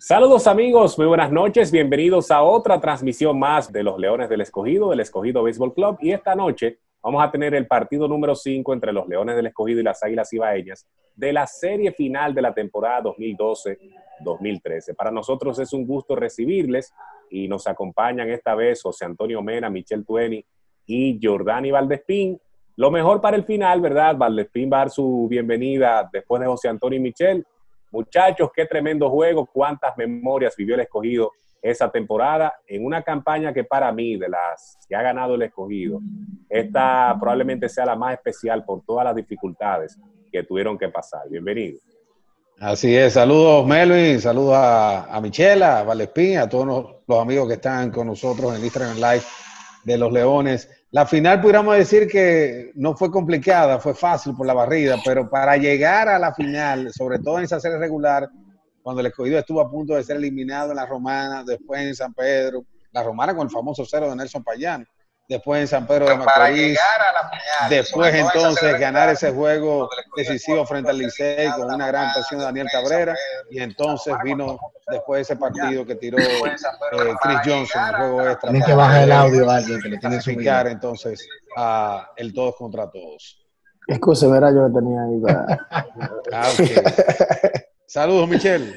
Saludos amigos, muy buenas noches, bienvenidos a otra transmisión más de los Leones del Escogido Béisbol Club, y esta noche vamos a tener el partido número 5 entre los Leones del Escogido y las Águilas Ibaeñas de la serie final de la temporada 2012-2013. Para nosotros es un gusto recibirles y nos acompañan esta vez José Antonio Mena, Michelle Tueni y Jordany Valdespín. Lo mejor para el final, ¿verdad? Valdespín va a dar su bienvenida después de José Antonio y Michelle. Muchachos, qué tremendo juego, cuántas memorias vivió el Escogido esa temporada en una campaña que para mí, de las que ha ganado el Escogido, esta probablemente sea la más especial por todas las dificultades que tuvieron que pasar. Bienvenido. Así es, saludos Melvin, saludos a Michelle, a Valdespín, a todos los amigos que están con nosotros en Instagram Live de los Leones. La final pudiéramos decir que no fue complicada, fue fácil por la barrida, pero para llegar a la final, sobre todo en esa serie regular, cuando el Escogido estuvo a punto de ser eliminado en la Romana, después en San Pedro, la Romana con el famoso cero de Nelson Payán, después en San Pedro de Macorís, después entonces ganar ese juego decisivo frente al Licey con una gran actuación de Daniel Cabrera, y entonces vino después ese partido que tiró Chris Johnson en el juego extra Tiene que bajar el audio a alguien que le tiene clasificar entonces a el todos contra todos. Excusa, verá, yo lo tenía ahí para... Okay. Saludos, Michelle.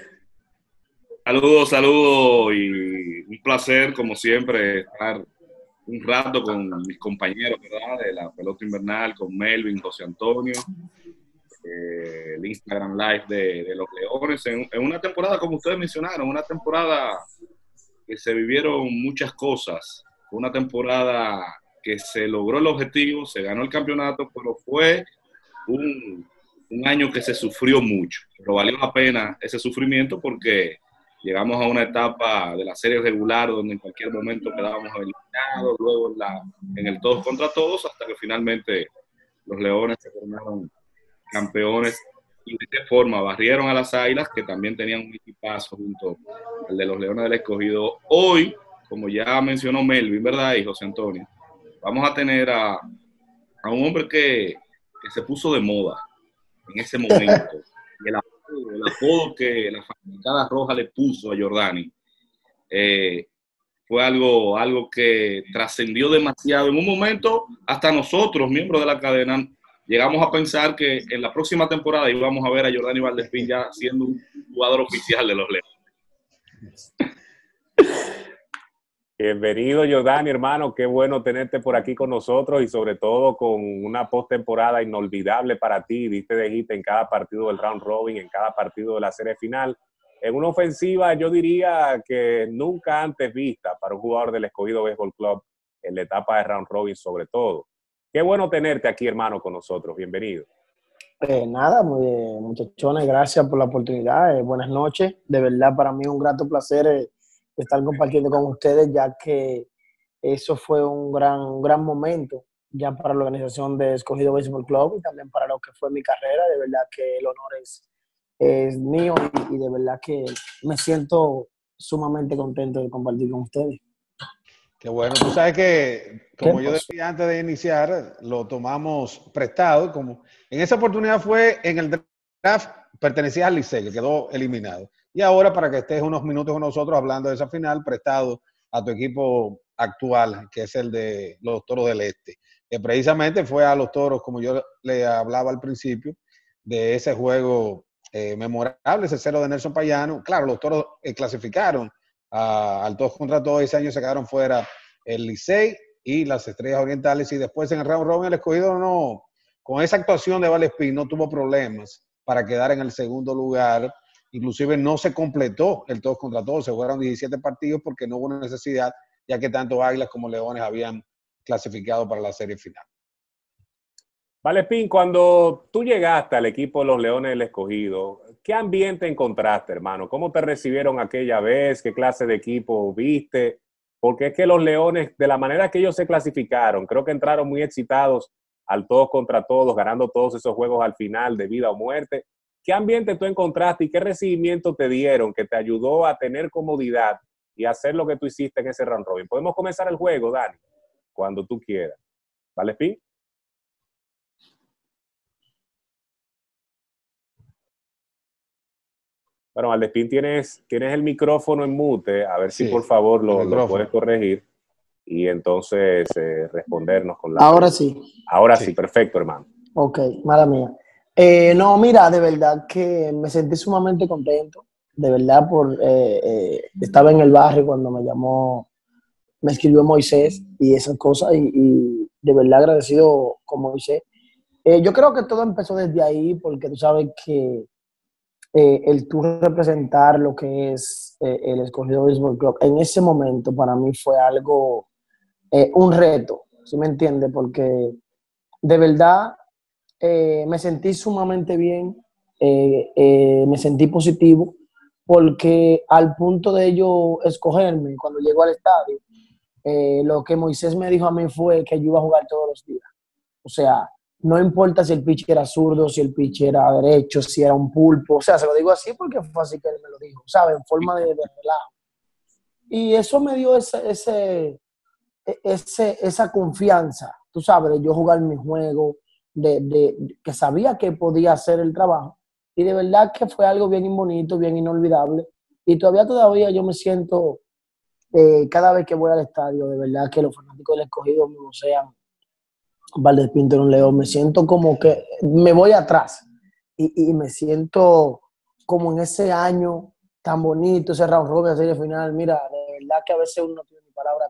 Saludos y un placer como siempre estar un rato con mis compañeros, ¿verdad? De la pelota invernal, con Melvin, José Antonio, el Instagram Live de los Leones, en una temporada, como ustedes mencionaron, una temporada que se vivieron muchas cosas, una temporada que se logró el objetivo, se ganó el campeonato, pero fue un año que se sufrió mucho, pero valió la pena ese sufrimiento porque llegamos a una etapa de la serie regular donde en cualquier momento quedábamos eliminados, luego en el todos contra todos, hasta que finalmente los Leones se tornaron campeones y de qué forma barrieron a las Águilas, que también tenían un equipazo junto al de los Leones del Escogido. Hoy, como ya mencionó Melvin, ¿verdad? Y José Antonio, vamos a tener a un hombre que se puso de moda en ese momento. Y el apodo que la fanaticada roja le puso a Jordany fue algo que trascendió demasiado. En un momento, hasta nosotros, miembros de la cadena, llegamos a pensar que en la próxima temporada íbamos a ver a Jordany Valdespín ya siendo un jugador oficial de los Leones. Bienvenido, Jordany, hermano. Qué bueno tenerte por aquí con nosotros y sobre todo con una postemporada inolvidable para ti. Diste de hit en cada partido del round robin, en cada partido de la serie final. En una ofensiva, yo diría que nunca antes vista para un jugador del Escogido Béisbol Club en la etapa de round robin sobre todo. Qué bueno tenerte aquí, hermano, con nosotros. Bienvenido. Nada, muchachones, gracias por la oportunidad. Buenas noches. De verdad, para mí es un grato placer estar compartiendo con ustedes, ya que eso fue un gran momento ya para la organización de Escogido Baseball Club y también para lo que fue mi carrera. De verdad que el honor es mío y de verdad que me siento sumamente contento de compartir con ustedes. Qué bueno, tú sabes que, como yo decía antes de iniciar, lo tomamos prestado, como en esa oportunidad fue en el draft, pertenecía al Licey, que quedó eliminado. Y ahora, para que estés unos minutos con nosotros hablando de esa final, prestado a tu equipo actual, que es el de los Toros del Este, que precisamente fue a los Toros, como yo le hablaba al principio, de ese juego memorable, ese cero de Nelson Payano. Claro, los Toros clasificaron al todos contra todos. Ese año se quedaron fuera el Licey y las Estrellas Orientales, y después en el round robin el Escogido no, con esa actuación de Valdespín no tuvo problemas para quedar en el segundo lugar. Inclusive no se completó el todos contra todos, se jugaron 17 partidos porque no hubo necesidad, ya que tanto Águilas como Leones habían clasificado para la serie final. Valdespín, cuando tú llegaste al equipo de los Leones del Escogido, ¿qué ambiente encontraste, hermano? ¿Cómo te recibieron aquella vez? ¿Qué clase de equipo viste? Porque es que los Leones, de la manera que ellos se clasificaron, creo que entraron muy excitados al todos contra todos, ganando todos esos juegos al final de vida o muerte. ¿Qué ambiente tú encontraste y qué recibimiento te dieron que te ayudó a tener comodidad y hacer lo que tú hiciste en ese round robin? Podemos comenzar el juego, Dani, cuando tú quieras. ¿Valdespín? Bueno, Valdespín, tienes el micrófono en mute, a ver si Sí, por favor lo micrófono. puedes corregir y entonces respondernos con la Ahora pregunta. sí. Ahora Sí. sí, perfecto, hermano. Ok, mala mía. No, mira, de verdad que me sentí sumamente contento. De verdad, estaba en el barrio cuando me escribió Moisés y esas cosas, y de verdad agradecido con Moisés. Yo creo que todo empezó desde ahí, porque tú sabes que el tú representar lo que es el Escogido Baseball Club, en ese momento para mí fue algo, un reto, ¿sí me entiendes? Porque de verdad me sentí sumamente bien, me sentí positivo, porque al punto de ello escogerme, cuando llegó al estadio, lo que Moisés me dijo a mí fue que yo iba a jugar todos los días. O sea, no importa si el pitcher era zurdo, si el pitcher era derecho, si era un pulpo. O sea, se lo digo así porque fue así que él me lo dijo, ¿sabes? En forma de relajo. Y eso me dio esa confianza, tú sabes, de yo jugar mi juego, que sabía que podía hacer el trabajo. Y de verdad que fue algo bien bonito, bien inolvidable. Y todavía yo me siento, cada vez que voy al estadio, de verdad que los fanáticos del Escogido me vocean Valdespín era un león, me siento como que me voy atrás y me siento como en ese año tan bonito, ese round robin, serie final. Mira, de verdad que a veces uno no tiene ni palabras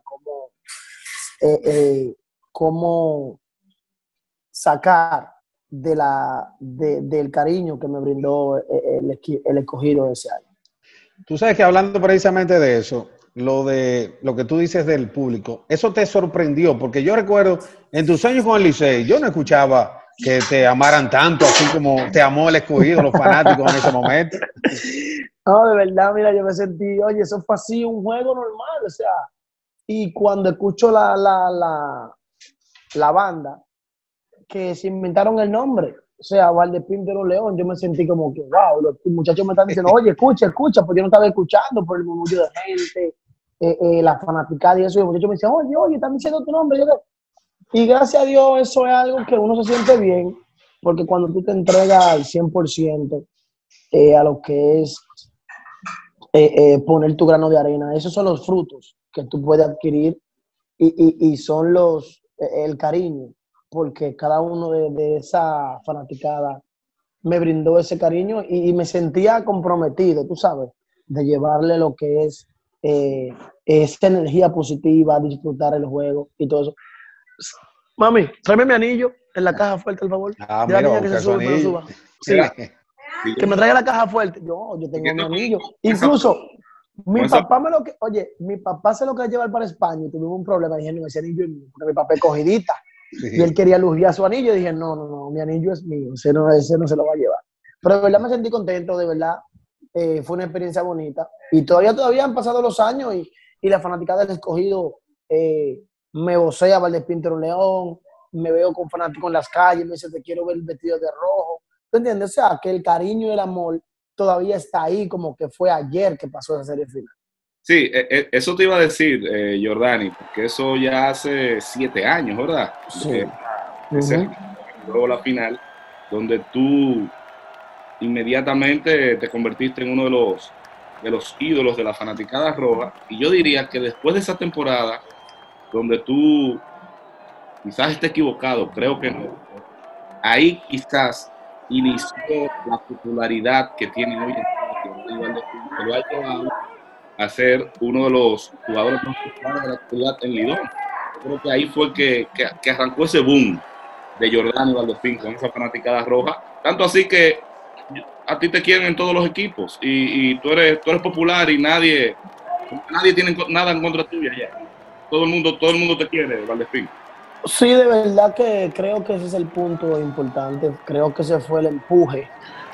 cómo sacar del cariño que me brindó el Escogido ese año. Tú sabes que hablando precisamente de eso, lo que tú dices del público, eso te sorprendió, porque yo recuerdo en tus años con el Licey, yo no escuchaba que te amaran tanto, así como te amó el Escogido, los fanáticos en ese momento. No, de verdad, mira, yo me sentí, oye, eso fue así un juego normal, o sea, y cuando escucho la banda, que se inventaron el nombre, o sea, Valdespín de los León, yo me sentí como que, wow, los muchachos me están diciendo, oye, escucha, pues yo no estaba escuchando por el murmullo de gente, la fanaticada y eso, y los muchachos me decían, oye, están diciendo tu nombre, y gracias a Dios eso es algo que uno se siente bien, porque cuando tú te entregas al 100% a lo que es poner tu grano de arena, esos son los frutos que tú puedes adquirir y son el cariño, porque cada uno de esa fanaticada me brindó ese cariño y me sentía comprometido, tú sabes, de llevarle lo que es esa energía positiva, disfrutar el juego y todo eso. Mami, tráeme mi anillo en la caja fuerte, por favor. Ah, De la mira, niña va a que se buscar su sube, pero anillo. suba. Sí, Mira, que me traiga la caja fuerte. Yo tengo mi anillo. esa- Incluso, mi con esa- papá mi papá se lo quería llevar para España y tuvimos un problema. Dije, no, ese anillo es mío, porque mi papá es cogidita. Y él Sí. quería lujear su anillo. Y dije, no, mi anillo es mío, ese no se lo va a llevar. Pero de verdad me sentí contento, de verdad. Fue una experiencia bonita. Y todavía han pasado los años y la fanaticada del Escogido me vocea Valdespín era un león, me veo con fanáticos en las calles, me dice, te quiero ver vestido de rojo. ¿Tú entiendes? O sea, que el cariño y el amor todavía está ahí, como que fue ayer que pasó esa serie final. Sí, eso te iba a decir, Jordani, porque eso ya hace 7 años, ¿verdad? Sí. Ese juego, la final, donde tú inmediatamente te convertiste en uno de los ídolos de la fanaticada roja. Y yo diría que después de esa temporada, donde tú quizás esté equivocado, creo que no, ahí quizás inició la popularidad que tiene hoy en día, que lo ha llevado a ser uno de los jugadores más populares de la actualidad en Lidón. Yo creo que ahí fue que arrancó ese boom de Jordán y Valdespín con esa fanaticada roja. Tanto así que a ti te quieren en todos los equipos y tú eres popular y nadie tiene nada en contra tuya ya. Todo el mundo te quiere, Valdespín. Sí, de verdad que creo que ese es el punto importante. Creo que ese fue el empuje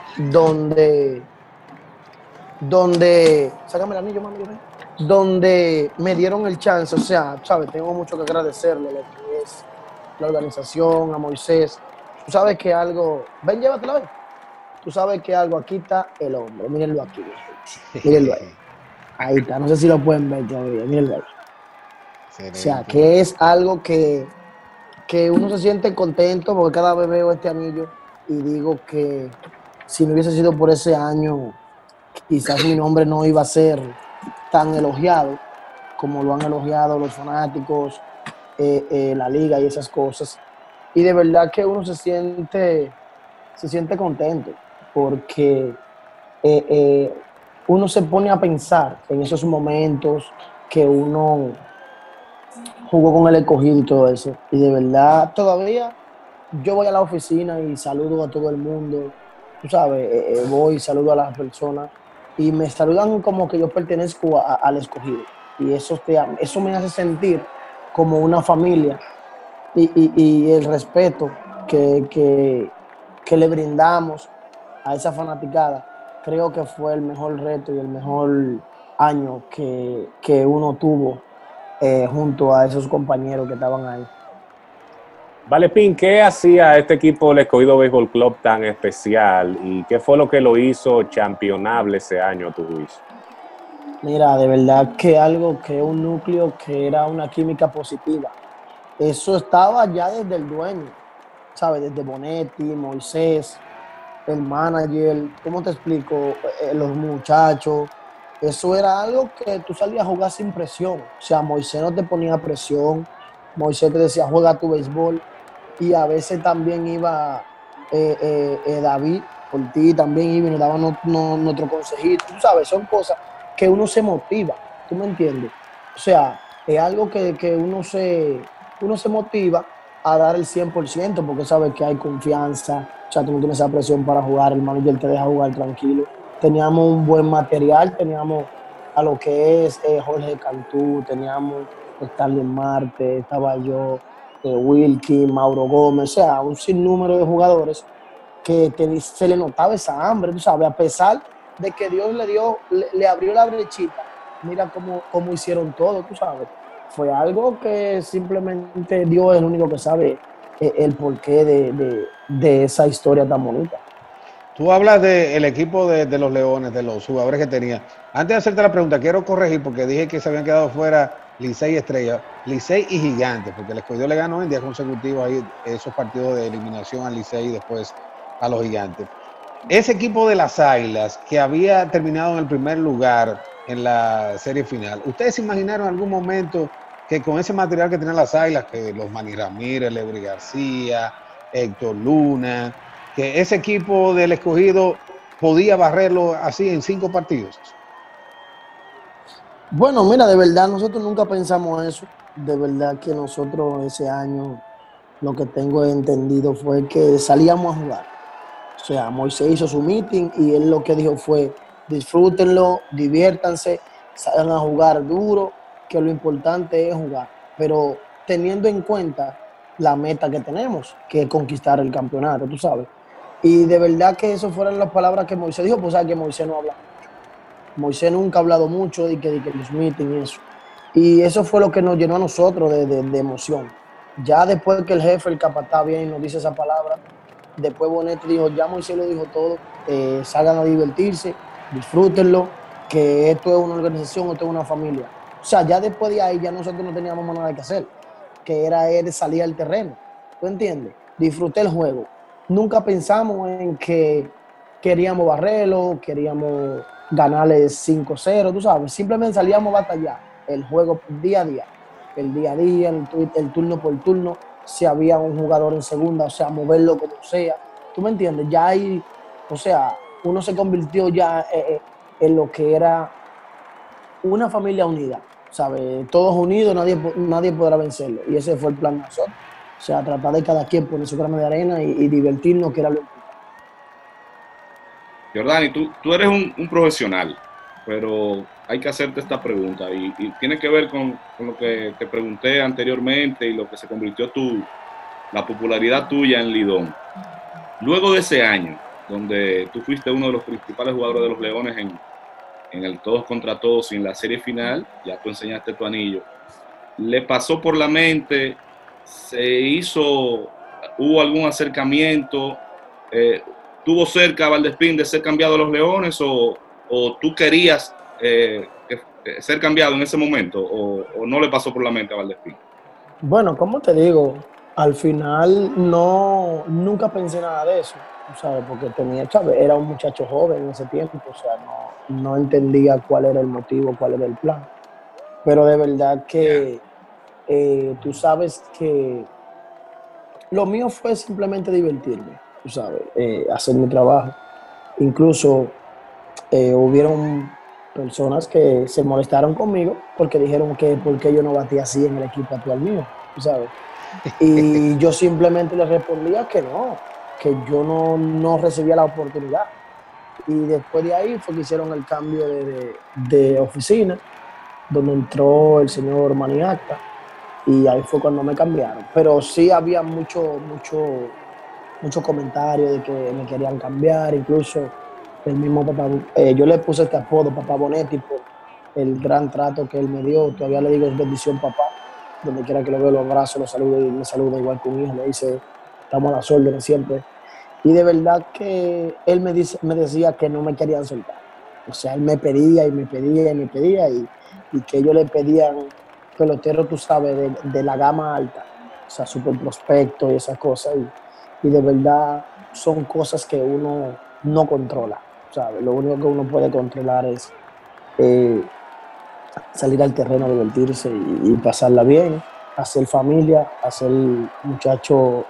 donde, sácame el anillo, mami, donde me dieron el chance. O sea, sabes, tengo mucho que agradecerle a lo que es la organización, a Moisés. Tú sabes que algo, ven, llévatela, ven. Tú sabes que algo, aquí está el hombre, mírenlo aquí, mírenlo ahí. Ahí está, no sé si lo pueden ver todavía, mírenlo ahí. O sea, que es algo que uno se siente contento porque cada vez veo este anillo y digo que si no hubiese sido por ese año quizás mi nombre no iba a ser tan elogiado como lo han elogiado los fanáticos, la liga y esas cosas. Y de verdad que uno se siente contento porque uno se pone a pensar en esos momentos que uno jugó con el escogido y todo eso. Y de verdad, todavía yo voy a la oficina y saludo a todo el mundo. Tú sabes, voy y saludo a las personas y me saludan como que yo pertenezco al escogido. Y eso me hace sentir como una familia y el respeto que le brindamos a esa fanaticada. Creo que fue el mejor reto y el mejor año que uno tuvo junto a esos compañeros que estaban ahí. Valepín, ¿qué hacía este equipo del Escogido Béisbol Club tan especial y qué fue lo que lo hizo championable ese año a tu juicio? Mira, de verdad que algo que un núcleo que era una química positiva. Eso estaba ya desde el dueño, ¿sabes? Desde Bonetti, Moisés, el manager, ¿cómo te explico? Los muchachos. Eso era algo que tú salías a jugar sin presión. O sea, Moisés no te ponía presión. Moisés te decía, juega tu béisbol. Y a veces también iba David por ti, también iba y nos daba nuestro consejito. Tú sabes, son cosas que uno se motiva. ¿Tú me entiendes? O sea, es algo que uno se motiva a dar el 100% porque sabe que hay confianza. O sea, tú no tienes esa presión para jugar, el manager te deja jugar tranquilo. Teníamos un buen material, teníamos a lo que es Jorge Cantú, teníamos Starling Marte, estaba yo, Wilkie, Mauro Gómez, o sea, un sinnúmero de jugadores que se le notaba esa hambre, tú sabes, a pesar de que Dios le abrió la brechita, mira cómo hicieron todo, tú sabes. Fue algo que simplemente Dios es el único que sabe el porqué de esa historia tan bonita. Tú hablas del equipo de los Leones, de los jugadores que tenía. Antes de hacerte la pregunta, quiero corregir porque dije que se habían quedado fuera Licey y Estrella, Licey y Gigantes, porque el Escogido le ganó en días consecutivos ahí esos partidos de eliminación al Licey y después a los Gigantes. Ese equipo de las Águilas que había terminado en el primer lugar en la serie final, ¿ustedes se imaginaron en algún momento que con ese material que tenían las Águilas, que los Manny Ramírez, Leury García, Héctor Luna, que ese equipo del Escogido podía barrerlo así en 5 partidos? Bueno, mira, de verdad nosotros nunca pensamos eso. De verdad que nosotros ese año lo que tengo entendido fue que salíamos a jugar. O sea, Moisés hizo su meeting y él lo que dijo fue, disfrútenlo, diviértanse, salgan a jugar duro, que lo importante es jugar. Pero teniendo en cuenta la meta que tenemos, que es conquistar el campeonato, tú sabes. Y de verdad que esas fueron las palabras que Moisés dijo, pues sabes que Moisés no habla mucho. Moisés nunca ha hablado mucho de que los meetings y eso. Y eso fue lo que nos llenó a nosotros de emoción. Ya después que el jefe, el capataz, viene y nos dice esa palabra, después Bonetti dijo, ya Moisés lo dijo todo, salgan a divertirse, disfrútenlo, que esto es una organización, esto es una familia. O sea, ya después de ahí ya nosotros no teníamos más nada que hacer, que era salir al terreno. ¿Tú entiendes? Disfruté el juego. Nunca pensamos en que queríamos barrerlo, queríamos ganarle 5-0, tú sabes. Simplemente salíamos a batallar el juego día a día. El día a día, el turno por turno, si había un jugador en segunda, o sea, moverlo como sea. ¿Tú me entiendes? Ya ahí, o sea, uno se convirtió ya en lo que era una familia unida, ¿sabes? Todos unidos, nadie podrá vencerlo. Y ese fue el plan de nosotros. O sea, tratar de cada quien poner su grano de arena y divertirnos, que era lo importante. Jordani, tú eres un profesional, pero hay que hacerte esta pregunta y tiene que ver con lo que te pregunté anteriormente y lo que se convirtió la popularidad tuya en Lidón. Luego de ese año, donde tú fuiste uno de los principales jugadores de los Leones en el todos contra todos y en la serie final, ya tú enseñaste tu anillo, ¿le pasó por la mente? ¿Hubo algún acercamiento? ¿Tuvo cerca Valdespín de ser cambiado a los Leones o tú querías ser cambiado en ese momento o no le pasó por la mente a Valdespín? Bueno, como te digo, al final nunca pensé nada de eso. ¿sabes? Porque tenía, ¿sabes? Era un muchacho joven en ese tiempo, o sea, no entendía cuál era el motivo, cuál era el plan. Pero de verdad que tú sabes que lo mío fue simplemente divertirme, tú sabes, hacer mi trabajo. Incluso hubieron personas que se molestaron conmigo porque dijeron que por qué yo no batía así en el equipo actual mío, tú sabes. Y yo simplemente les respondía que yo no recibía la oportunidad. Y después de ahí fue que hicieron el cambio de oficina, donde entró el señor Maniacta, y ahí fue cuando me cambiaron. Pero sí había mucho comentario de que me querían cambiar, incluso el mismo papá, yo le puse este apodo, Papá Bonetti, por el gran trato que él me dio. Todavía le digo es bendición papá, donde quiera que lo veo, lo abrazo, lo saludo y me saluda igual que un hijo, le dice, estamos a las órdenes siempre. Y de verdad que él me decía que no me querían soltar. O sea, él me pedía y me pedía y me pedía y que ellos le pedían peloteros, tú sabes, de la gama alta, o sea, super prospecto y esas cosas. Y de verdad son cosas que uno no controla, ¿sabes? Lo único que uno puede controlar es eh, salir al terreno, divertirse y pasarla bien, hacer familia, hacer muchacho,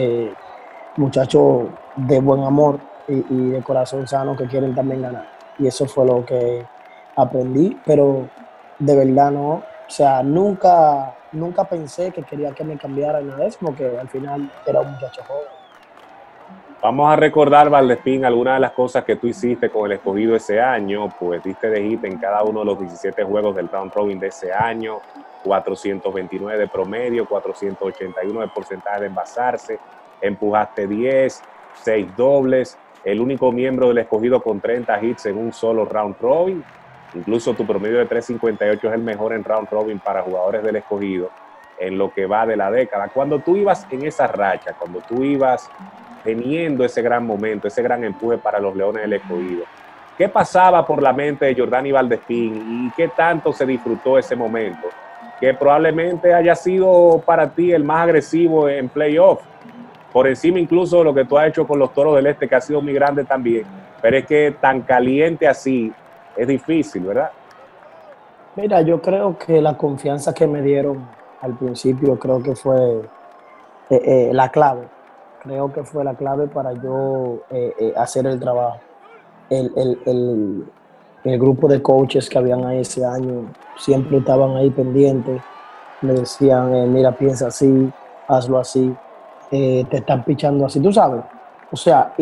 muchacho de buen amor y de corazón sano que quieren también ganar. Y eso fue lo que aprendí, pero de verdad no, o sea, nunca pensé que quería que me cambiara nada de eso, porque al final era un muchacho joven. Vamos a recordar, Valdespín, algunas de las cosas que tú hiciste con el escogido ese año. Pues diste de hit en cada uno de los 17 juegos del round robin de ese año, 429 de promedio, 481 de porcentaje de envasarse, empujaste 10, 6 dobles, el único miembro del escogido con 30 hits en un solo round robin. Incluso tu promedio de 358 es el mejor en round robin para jugadores del escogido en lo que va de la década. Cuando tú ibas en esa racha, cuando tú ibas teniendo ese gran momento, ese gran empuje para los Leones del Escogido, ¿qué pasaba por la mente de Jordany Valdespín y qué tanto se disfrutó ese momento? Que probablemente haya sido para ti el más agresivo en playoff, por encima incluso de lo que tú has hecho con los Toros del Este, que ha sido muy grande también, pero es que tan caliente así es difícil, ¿verdad? Mira, yo creo que la confianza que me dieron al principio creo que fue la clave. Creo que fue la clave para yo hacer el trabajo. El, el, el, el grupo de coaches que habían ahí ese año siempre estaban ahí pendientes. Me decían, mira, piensa así, hazlo así, te están pichando así, tú sabes. O sea,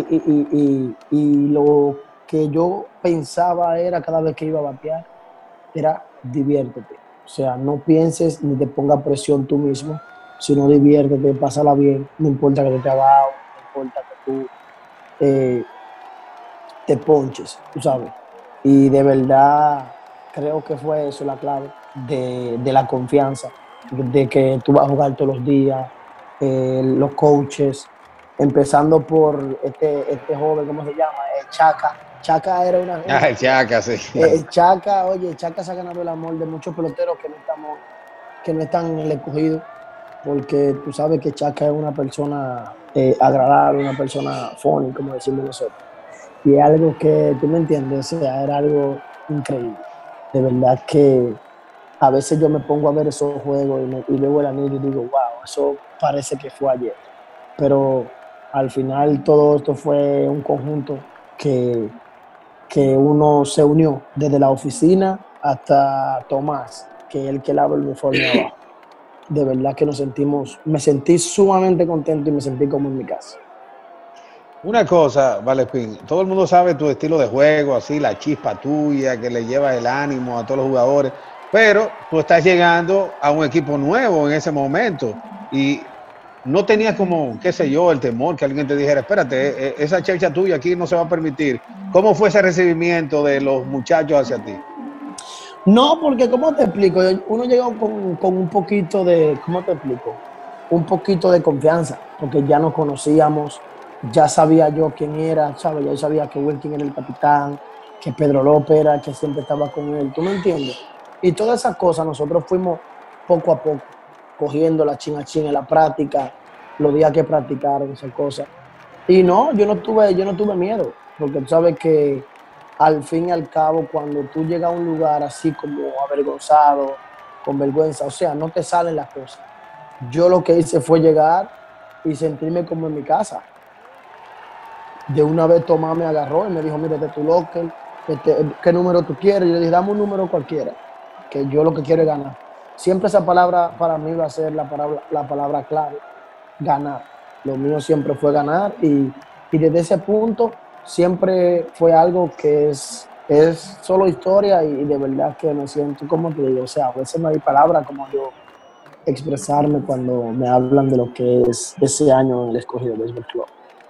y lo que yo pensaba era cada vez que iba a batear, era diviértete. O sea, no pienses ni te ponga presión tú mismo, sino diviértete, pásala bien, no importa que te esté abajo, no importa que tú eh, te ponches, tú sabes. Y de verdad creo que fue eso la clave de la confianza, de que tú vas a jugar todos los días, los coaches, empezando por este joven, ¿cómo se llama? Chaca. Chaca era una gente. Ah, el Chaca, sí. Chaca, oye, Chaca se ha ganado el amor de muchos peloteros que no están en el escogido, porque tú sabes que Chaca es una persona agradable, una persona funny, como decimos nosotros. Y es algo que, tú me entiendes, o sea, era algo increíble. De verdad que a veces yo me pongo a ver esos juegos y veo el anillo y digo, wow, eso parece que fue ayer. Pero al final todo esto fue un conjunto que, que uno se unió desde la oficina hasta Tomás, que es el que lava el uniforme abajo. De verdad que me sentí sumamente contento y me sentí como en mi casa. Una cosa, Valdespín, todo el mundo sabe tu estilo de juego, así, la chispa tuya, que le lleva el ánimo a todos los jugadores, pero tú estás llegando a un equipo nuevo en ese momento y no tenías como, qué sé yo, el temor que alguien te dijera, espérate, esa chercha tuya aquí no se va a permitir. ¿Cómo fue ese recibimiento de los muchachos hacia ti? No, porque, ¿cómo te explico? Uno llegó con un poquito de, ¿cómo te explico? Un poquito de confianza, porque ya nos conocíamos, ya sabía yo quién era, ¿sabes? Ya sabía que Wilkin era el capitán, que Pedro López era que siempre estaba con él, ¿tú me entiendes? Y todas esas cosas nosotros fuimos poco a poco, cogiendo la chin a chin en la práctica, los días que practicaron, esas cosas. Y no, yo no tuve miedo, porque tú sabes que al fin y al cabo, cuando tú llegas a un lugar así como avergonzado, con vergüenza, o sea, no te salen las cosas. Yo lo que hice fue llegar y sentirme como en mi casa. De una vez Tomás me agarró y me dijo, mira, este es tu locker, ¿qué número tú quieres? Y yo le dije, dame un número cualquiera, que yo lo que quiero es ganar. Siempre esa palabra para mí va a ser la palabra clave, ganar. Lo mío siempre fue ganar y desde ese punto siempre fue algo que es solo historia y de verdad que me siento como te digo, o sea, a veces no hay palabra como yo expresarme cuando me hablan de lo que es ese año en el Escogido Baseball Club.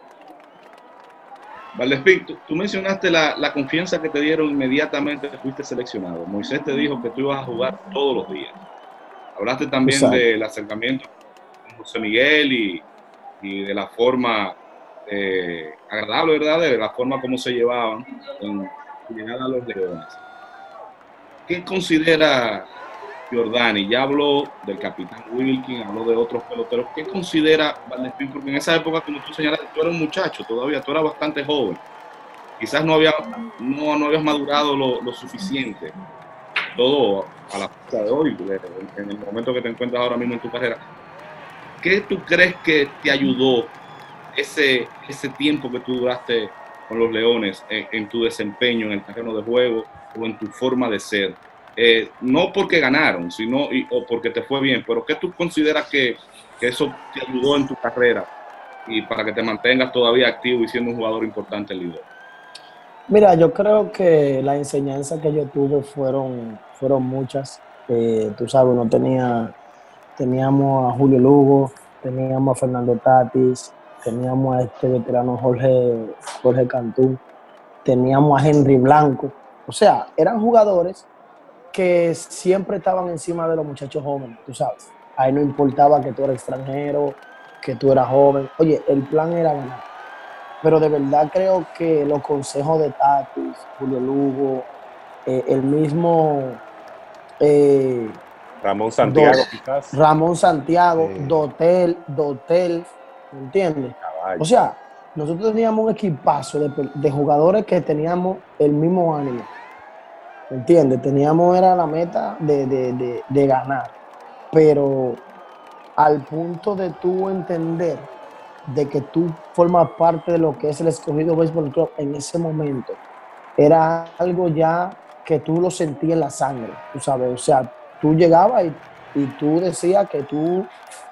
Valdespín, tú mencionaste la confianza que te dieron inmediatamente que fuiste seleccionado. Moisés te dijo que tú ibas a jugar todos los días. Hablaste también Exacto. del acercamiento con José Miguel y de la forma agradable, ¿verdad? De la forma como se llevaban en su llegada a los Leones. ¿Qué considera Giordani? Ya habló del capitán Wilkin, habló de otros peloteros. ¿Qué considera Valdespín? Porque en esa época, como tú señalas, tú eras un muchacho todavía, tú eras bastante joven. Quizás no habías madurado lo suficiente. Todo a la fecha de hoy, en el momento que te encuentras ahora mismo en tu carrera. ¿Qué tú crees que te ayudó ese tiempo que tú duraste con los Leones en tu desempeño en el terreno de juego o en tu forma de ser? No porque ganaron, sino o porque te fue bien, pero ¿qué tú consideras que eso te ayudó en tu carrera y para que te mantengas todavía activo y siendo un jugador importante en Lidl? Mira, yo creo que la enseñanza que yo tuve fueron muchas. Tú sabes, teníamos a Julio Lugo, teníamos a Fernando Tatis, teníamos a este veterano Jorge Cantú, teníamos a Henry Blanco. O sea, eran jugadores que siempre estaban encima de los muchachos jóvenes, tú sabes. Ahí no importaba que tú eras extranjero, que tú eras joven. Oye, el plan era ganar. Pero de verdad creo que los consejos de Tatis, Julio Lugo, el mismo eh, Ramón Santiago, Do, quizás. Ramón Santiago, Dotel, ¿me entiendes? O Caballo. sea, nosotros teníamos un equipazo de jugadores que teníamos el mismo ánimo, ¿me entiendes? Teníamos, era la meta de ganar, pero al punto de tú entender de que tú formas parte de lo que es el Escogido Baseball Club en ese momento, era algo ya que tú lo sentías en la sangre, tú sabes, o sea, tú llegabas y tú decías que tú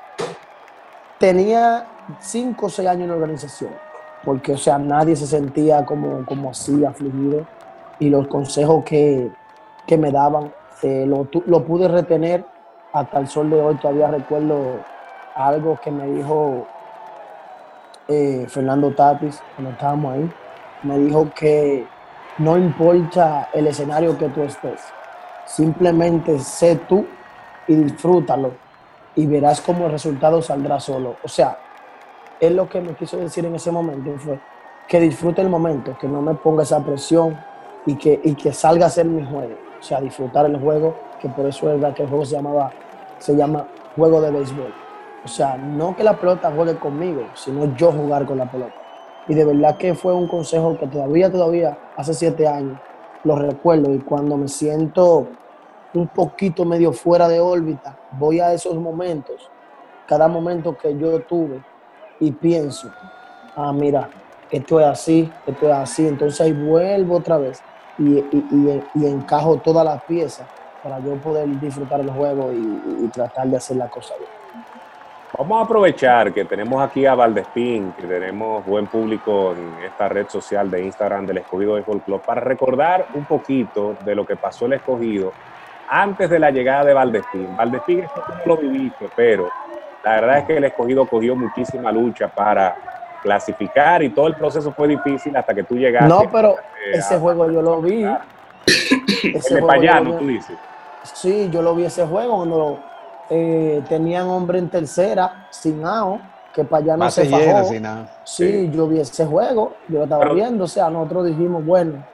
tenías 5 o 6 años en la organización, porque, o sea, nadie se sentía como así, afligido, y los consejos que me daban, lo pude retener hasta el sol de hoy. Todavía recuerdo algo que me dijo Fernando Tatis cuando estábamos ahí. Me dijo que no importa el escenario que tú estés, simplemente sé tú y disfrútalo y verás cómo el resultado saldrá solo. O sea, él lo que me quiso decir en ese momento fue que disfrute el momento, que no me ponga esa presión y que salga a hacer mi juego. O sea, disfrutar el juego, que por eso es verdad que el juego se llama juego de béisbol. O sea, no que la pelota juegue conmigo, sino yo jugar con la pelota. Y de verdad que fue un consejo que todavía, hace 7 años, lo recuerdo. Y cuando me siento un poquito medio fuera de órbita, voy a esos momentos, cada momento que yo tuve, y pienso, mira, esto es así. Entonces ahí vuelvo otra vez y encajo todas las piezas para yo poder disfrutar el juego y tratar de hacer la cosa bien. Vamos a aprovechar que tenemos aquí a Valdespín, que tenemos buen público en esta red social de Instagram del Escogido Baseball Club, para recordar un poquito de lo que pasó el Escogido antes de la llegada de Valdespín. Valdespín, esto tú no lo viviste, pero la verdad es que el Escogido cogió muchísima lucha para clasificar y todo el proceso fue difícil hasta que tú llegaste. No, pero ese juego yo lo vi. Ese el de Payano, tú dices. Sí, yo lo vi ese juego cuando tenían hombre en tercera, sin out, que Payano se fajó. Sí, yo vi ese juego, yo lo estaba viendo, o sea, nosotros dijimos, bueno,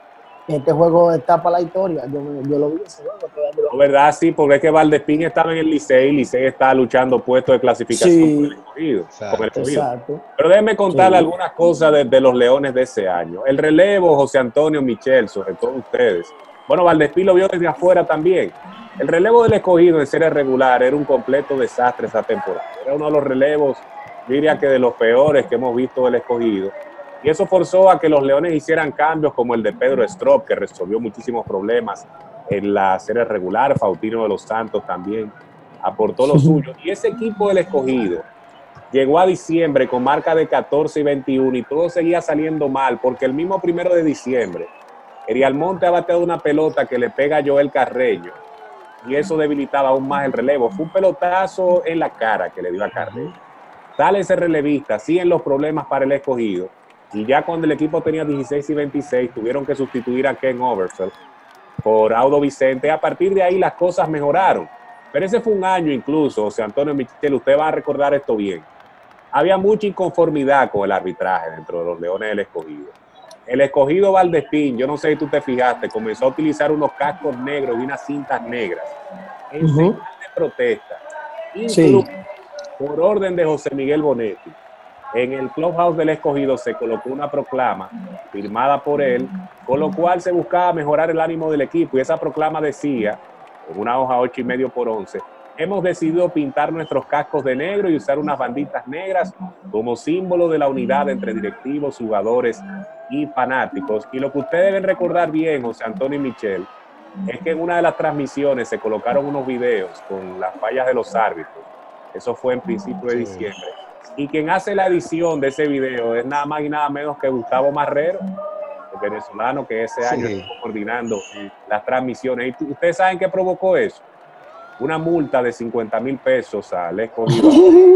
este juego está para la historia. Yo lo vi ese juego. No, ¿verdad? Sí, porque es que Valdespín estaba en el Licey y Licey está luchando puestos de clasificación Sí, con el escogido. exacto. Pero déjenme contarle Sí. algunas cosas de los Leones de ese año. El relevo, José Antonio, Michel, sobre todo ustedes. Bueno, Valdespín lo vio desde afuera también. El relevo del escogido en serie regular era un completo desastre esa temporada. Era uno de los relevos, yo diría que de los peores que hemos visto del escogido. Y eso forzó a que los Leones hicieran cambios como el de Pedro Strop, que resolvió muchísimos problemas en la serie regular. Faustino de los Santos también aportó lo suyo. Y ese equipo del escogido llegó a diciembre con marca de 14-21 y todo seguía saliendo mal porque el mismo 1 de diciembre, Erial Monte ha bateado una pelota que le pega a Joel Carreño y eso debilitaba aún más el relevo. Fue un pelotazo en la cara que le dio a Carreño. Sale ese relevista, siguen los problemas para el escogido y ya cuando el equipo tenía 16 y 26 tuvieron que sustituir a Ken Overfeld por Audo Vicente. A partir de ahí las cosas mejoraron. Pero ese fue un año incluso, José Antonio Michel, usted va a recordar esto bien. Había mucha inconformidad con el arbitraje dentro de los Leones del Escogido. El Escogido Valdespín, yo no sé si tú te fijaste, comenzó a utilizar unos cascos negros y unas cintas negras en señal de protesta. Incluso, por orden de José Miguel Bonetti, en el clubhouse del Escogido se colocó una proclama firmada por él, con lo cual se buscaba mejorar el ánimo del equipo y esa proclama decía, en una hoja 8,5 por 11, hemos decidido pintar nuestros cascos de negro y usar unas banditas negras como símbolo de la unidad entre directivos, jugadores y fanáticos. Y lo que ustedes deben recordar bien, José Antonio y Michel, es que en una de las transmisiones se colocaron unos videos con las fallas de los árbitros. Eso fue en principio de diciembre. Y quien hace la edición de ese video es nada más y nada menos que Gustavo Marrero, el venezolano que ese año estuvo coordinando las transmisiones. ¿Y ustedes saben qué provocó eso? Una multa de 50,000 pesos al Escogido.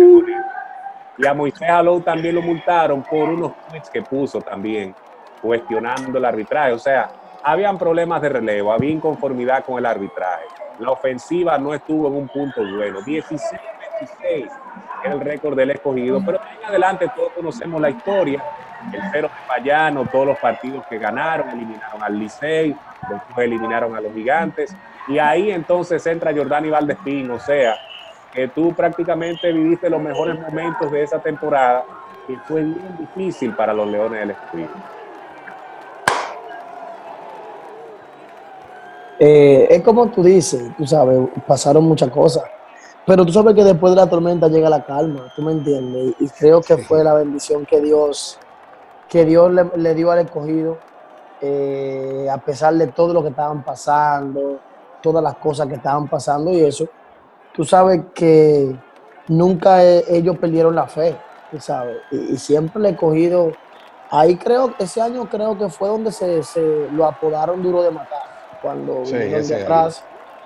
Y a Moisés Alou también lo multaron por unos tweets que puso también cuestionando el arbitraje. O sea, habían problemas de relevo, había inconformidad con el arbitraje. La ofensiva no estuvo en un punto bueno. 16-26 era el récord del Escogido, pero en adelante todos conocemos la historia. El cero de Payano, todos los partidos que ganaron, eliminaron al Licey, después eliminaron a los Gigantes, y ahí entonces entra Jordany Valdespín. O sea, que tú prácticamente viviste los mejores momentos de esa temporada, que fue bien difícil para los Leones del Escogido. Es como tú dices, tú sabes, pasaron muchas cosas, pero tú sabes que después de la tormenta llega la calma, tú me entiendes, y creo que fue la bendición que Dios le dio al Escogido, a pesar de todo lo que estaban pasando, todas las cosas que estaban pasando y eso. Tú sabes que nunca ellos perdieron la fe, tú sabes, y siempre el Escogido, ahí creo, ese año creo que fue donde se lo apodaron Duro de Matar, cuando vinieron de atrás,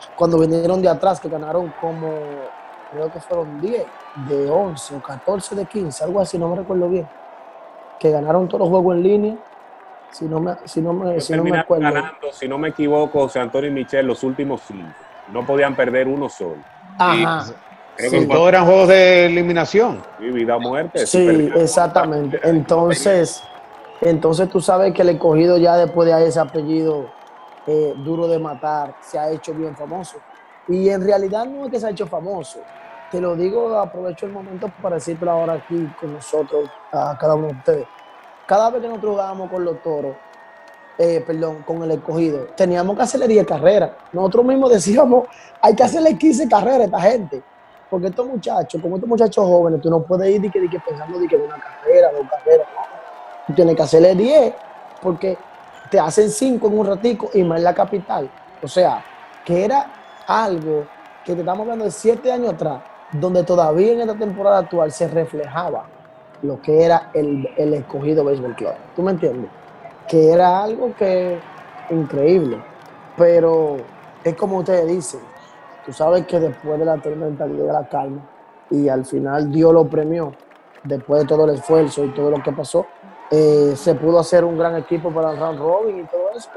que ganaron como, creo que fueron 10 de 11 o 14 de 15, algo así, no me recuerdo bien, que ganaron todos los juegos en línea, si no me acuerdo. Ganando, si no me equivoco, José Antonio y Michel, los últimos 5. No podían perder uno solo. Ajá. Creo que todos eran juegos de eliminación. Sí, vida o muerte. Sí, exactamente. Entonces tú sabes que el Escogido ya después de ese apellido Duro de Matar se ha hecho bien famoso. Y en realidad no es que se ha hecho famoso. Te lo digo, aprovecho el momento para decirlo ahora aquí con nosotros, a cada uno de ustedes. Cada vez que nosotros jugábamos con los Toros, con el Escogido, teníamos que hacerle 10 carreras. Nosotros mismos decíamos, hay que hacerle 15 carreras a esta gente. Porque estos muchachos jóvenes, tú no puedes ir pensando de que una carrera, 2 carreras, no. Tú tienes que hacerle 10, porque te hacen 5 en un ratico y más en la capital. O sea, que era algo que te estamos hablando de 7 años atrás, donde todavía en esta temporada actual se reflejaba lo que era el Escogido Baseball Club. ¿Tú me entiendes? Que era algo que increíble. Pero es como ustedes dicen, tú sabes que después de la tormenta llega la calma y al final Dios lo premió. Después de todo el esfuerzo y todo lo que pasó, se pudo hacer un gran equipo para el round robin y todo eso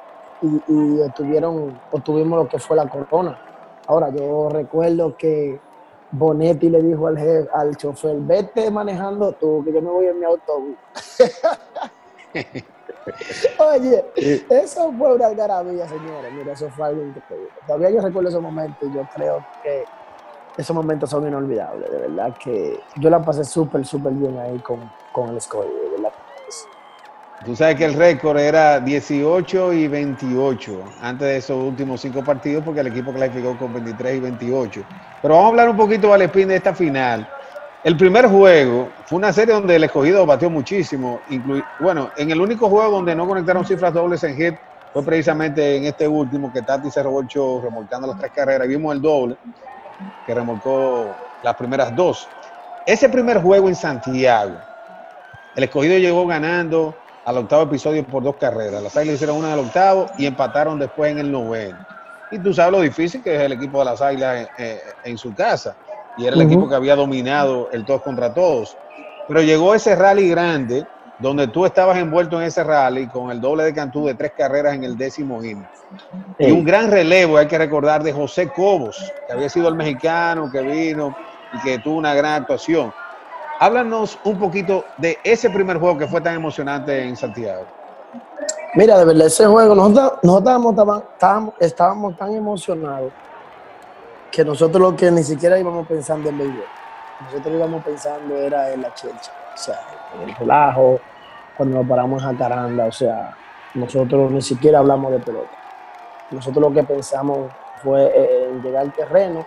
y obtuvimos lo que fue la corona. Ahora, yo recuerdo que Bonetti le dijo al chofer, vete manejando tú, que yo me voy en mi autobús. Oye, eso fue una algarabía, señores. Mira, eso fue algo increíble. Todavía yo recuerdo esos momentos y yo creo que esos momentos son inolvidables. De verdad que yo la pasé súper, súper bien ahí con el escogido. De verdad. Tú sabes que el récord era 18-28 antes de esos últimos 5 partidos porque el equipo clasificó con 23-28. Pero vamos a hablar un poquito, Valespín, de esta final. El primer juego fue una serie donde el escogido batió muchísimo. Bueno, en el único juego donde no conectaron cifras dobles en hit fue precisamente en este último, que Tati se robó el show remolcando las 3 carreras. Vimos el doble que remolcó las primeras 2. Ese primer juego en Santiago, el escogido llegó ganando al octavo episodio por 2 carreras. Las Águilas hicieron una en el octavo y empataron después en el noveno. Y tú sabes lo difícil que es el equipo de las Águilas en su casa. Y era el equipo que había dominado el todos contra todos. Pero llegó ese rally grande, donde tú estabas envuelto en ese rally con el doble de Cantú de 3 carreras en el 10º inning. Y un gran relevo, hay que recordar, de José Cobos, que había sido el mexicano que vino y que tuvo una gran actuación. Háblanos un poquito de ese primer juego que fue tan emocionante en Santiago. Mira, de verdad, ese juego, nosotros estábamos tan emocionados que nosotros lo que ni siquiera íbamos pensando en béisbol. Nosotros íbamos pensando era en la chelcha, o sea, en el relajo, cuando nos paramos en Jacaranda, o sea, nosotros ni siquiera hablamos de pelota. Nosotros lo que pensamos fue en llegar al terreno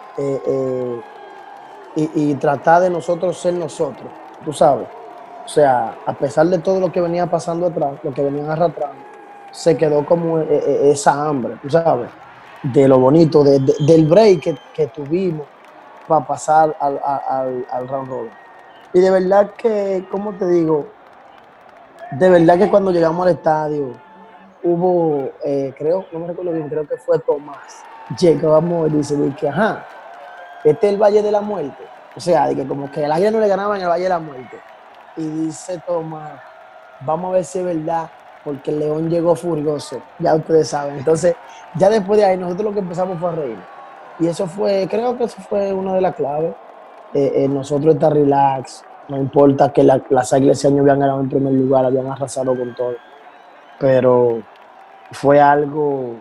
y tratar de nosotros ser nosotros, tú sabes. O sea, a pesar de todo lo que venía pasando atrás, lo que venían arrastrando, se quedó como esa hambre, tú sabes, de lo bonito, del break que tuvimos para pasar al round robin. Y de verdad que, ¿cómo te digo? De verdad que cuando llegamos al estadio, hubo, creo, no me recuerdo bien, creo que fue Tomás. Llegamos y dice que, ajá, este es el Valle de la Muerte. O sea, de que como que el Águila no le ganaba en el Valle de la Muerte. Y dice Tomás, vamos a ver si es verdad, porque el León llegó furioso, ya ustedes saben. Entonces, ya después de ahí, nosotros lo que empezamos fue a reír. Y eso fue, creo que eso fue una de las claves. Nosotros estar relax, no importa que las Águilas ese año habían ganado en primer lugar, habían arrasado con todo. Pero fue algo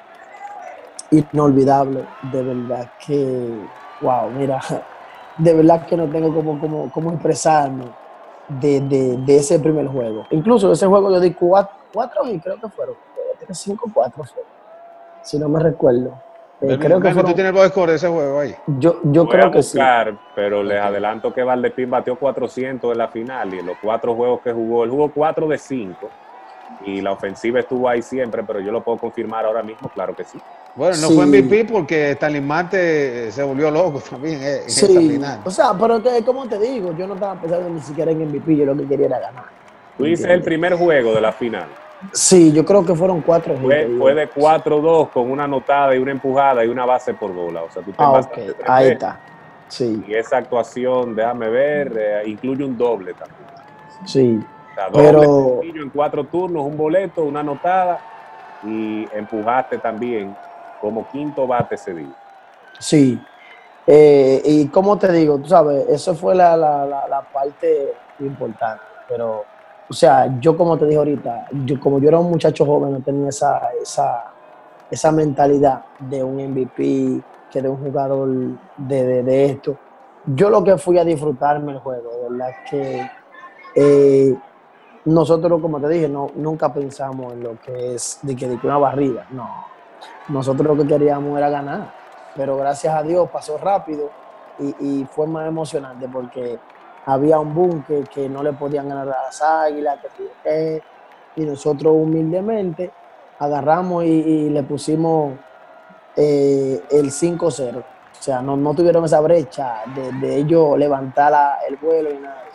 inolvidable, de verdad que, wow, mira, de verdad que no tengo cómo expresarme de ese primer juego. Incluso ese juego yo di 4 y creo que fueron 5-4, si no me recuerdo. Creo que fueron, ¿tú tienes el score de ese juego ahí? Yo creo que buscar, sí. Pero les adelanto que Valdespín batió 400 en la final y en los 4 juegos que jugó, él jugó 4 de 5 y la ofensiva estuvo ahí siempre, pero yo lo puedo confirmar ahora mismo, claro que sí. Bueno, no fue MVP porque Stanley Marte se volvió loco también en esa final. O sea, pero como te digo, yo no estaba pensando ni siquiera en MVP, yo lo que quería era ganar. Tú dices el primer juego de la final. Sí, yo creo que fueron 4 Fue de 4-2 con una anotada y una empujada y una base por bola. O sea, tú te okay. Ahí está. Sí. Y esa actuación, déjame ver, incluye un doble también. Sí. O sea, doble sencillo en 4 turnos, un boleto, una anotada y empujaste también como quinto bate ese día. Sí. Y como te digo, tú sabes, eso fue la parte importante. Pero, o sea, yo como te dije ahorita, como yo era un muchacho joven, no tenía esa mentalidad de un MVP, que de un jugador de esto. Yo lo que fui a disfrutarme el juego, de verdad que nosotros, como te dije, nunca pensamos en lo que es de que una barrida, no. Nosotros lo que queríamos era ganar, pero gracias a Dios pasó rápido y fue más emocionante porque había un boom que no le podían ganar a las Águilas, y nosotros humildemente agarramos y le pusimos el 5-0. O sea, no tuvieron esa brecha de ellos levantar el vuelo y nada de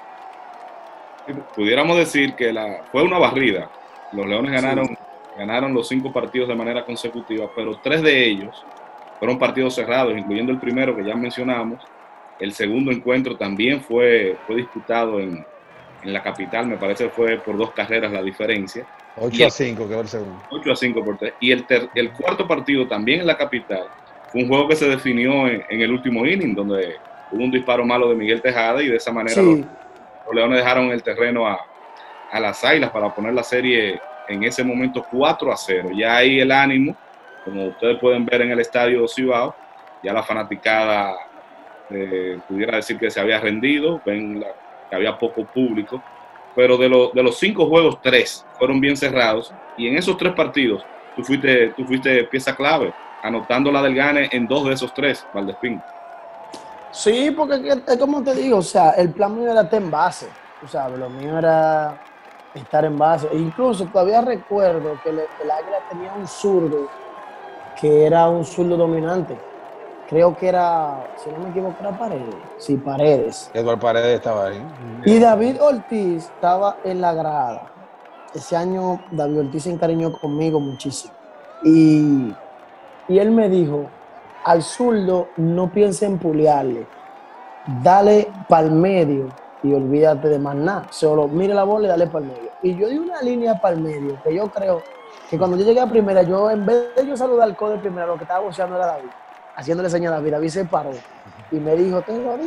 eso. Pudiéramos decir que fue una barrida. Los Leones ganaron los 5 partidos de manera consecutiva, pero 3 de ellos fueron partidos cerrados, incluyendo el primero que ya mencionamos. El segundo encuentro también fue disputado en la capital, me parece que fue por 2 carreras la diferencia. 8-5 quedó el segundo. 8-5 por 3. Y el cuarto partido también en la capital fue un juego que se definió en el último inning, donde hubo un disparo malo de Miguel Tejada y de esa manera los Leones dejaron el terreno a a las Águilas para poner la serie en ese momento 4-0. Ya ahí el ánimo, como ustedes pueden ver en el estadio Cibao, ya la fanaticada pudiera decir que se había rendido, ven que había poco público, pero de los 5 juegos, 3 fueron bien cerrados, y en esos 3 partidos tú fuiste pieza clave, anotando la del Gane en 2 de esos 3, Valdespín. Sí, porque es como te digo, o sea, el plan mío era estar en base, tú sabes, lo mío era estar en base. E incluso todavía recuerdo que el Águila tenía un zurdo que era un zurdo dominante. Creo que era, si no me equivoco, era Paredes. Sí, Paredes. Eduardo Paredes estaba ahí. Y David Ortiz estaba en la grada. Ese año David Ortiz se encariñó conmigo muchísimo. Y él me dijo, al zurdo no piense en pulearle, dale para el medio y olvídate de más nada. Solo mire la bola y dale para el medio. Y yo di una línea para el medio que yo creo que cuando yo llegué a primera, yo en vez de yo saludar al codo de primera, lo que estaba boceando era David, haciéndole señal a David. David se paró y me dijo, tengo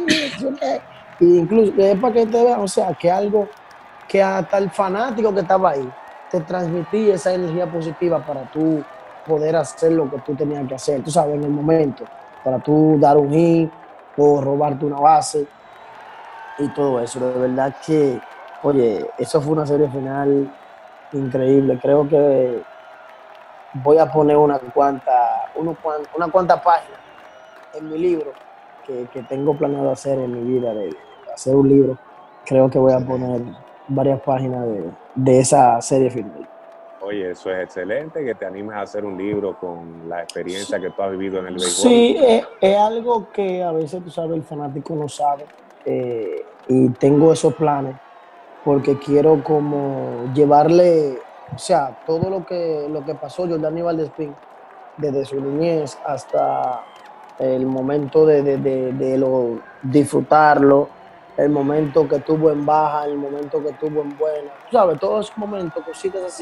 y incluso, es para que te vean, o sea, que algo que hasta el fanático que estaba ahí te transmitía esa energía positiva para tú poder hacer lo que tú tenías que hacer, tú sabes, en el momento, para tú dar un hit o robarte una base y todo eso. De verdad que, oye, eso fue una serie final increíble. Creo que voy a poner una cuanta página en mi libro que tengo planeado hacer en mi vida, de hacer un libro. Creo que voy a poner varias páginas de esa serie final. Oye, eso es excelente, que te animes a hacer un libro con la experiencia que tú has vivido en el béisbol. Sí, es algo que a veces, tú sabes, el fanático no sabe, y tengo esos planes porque quiero como llevarle, o sea, todo lo que pasó Jordany Valdespín desde su niñez hasta el momento de disfrutarlo, el momento que tuvo en baja, el momento que tuvo en buena, tú sabes, todos esos momentos, cositas así,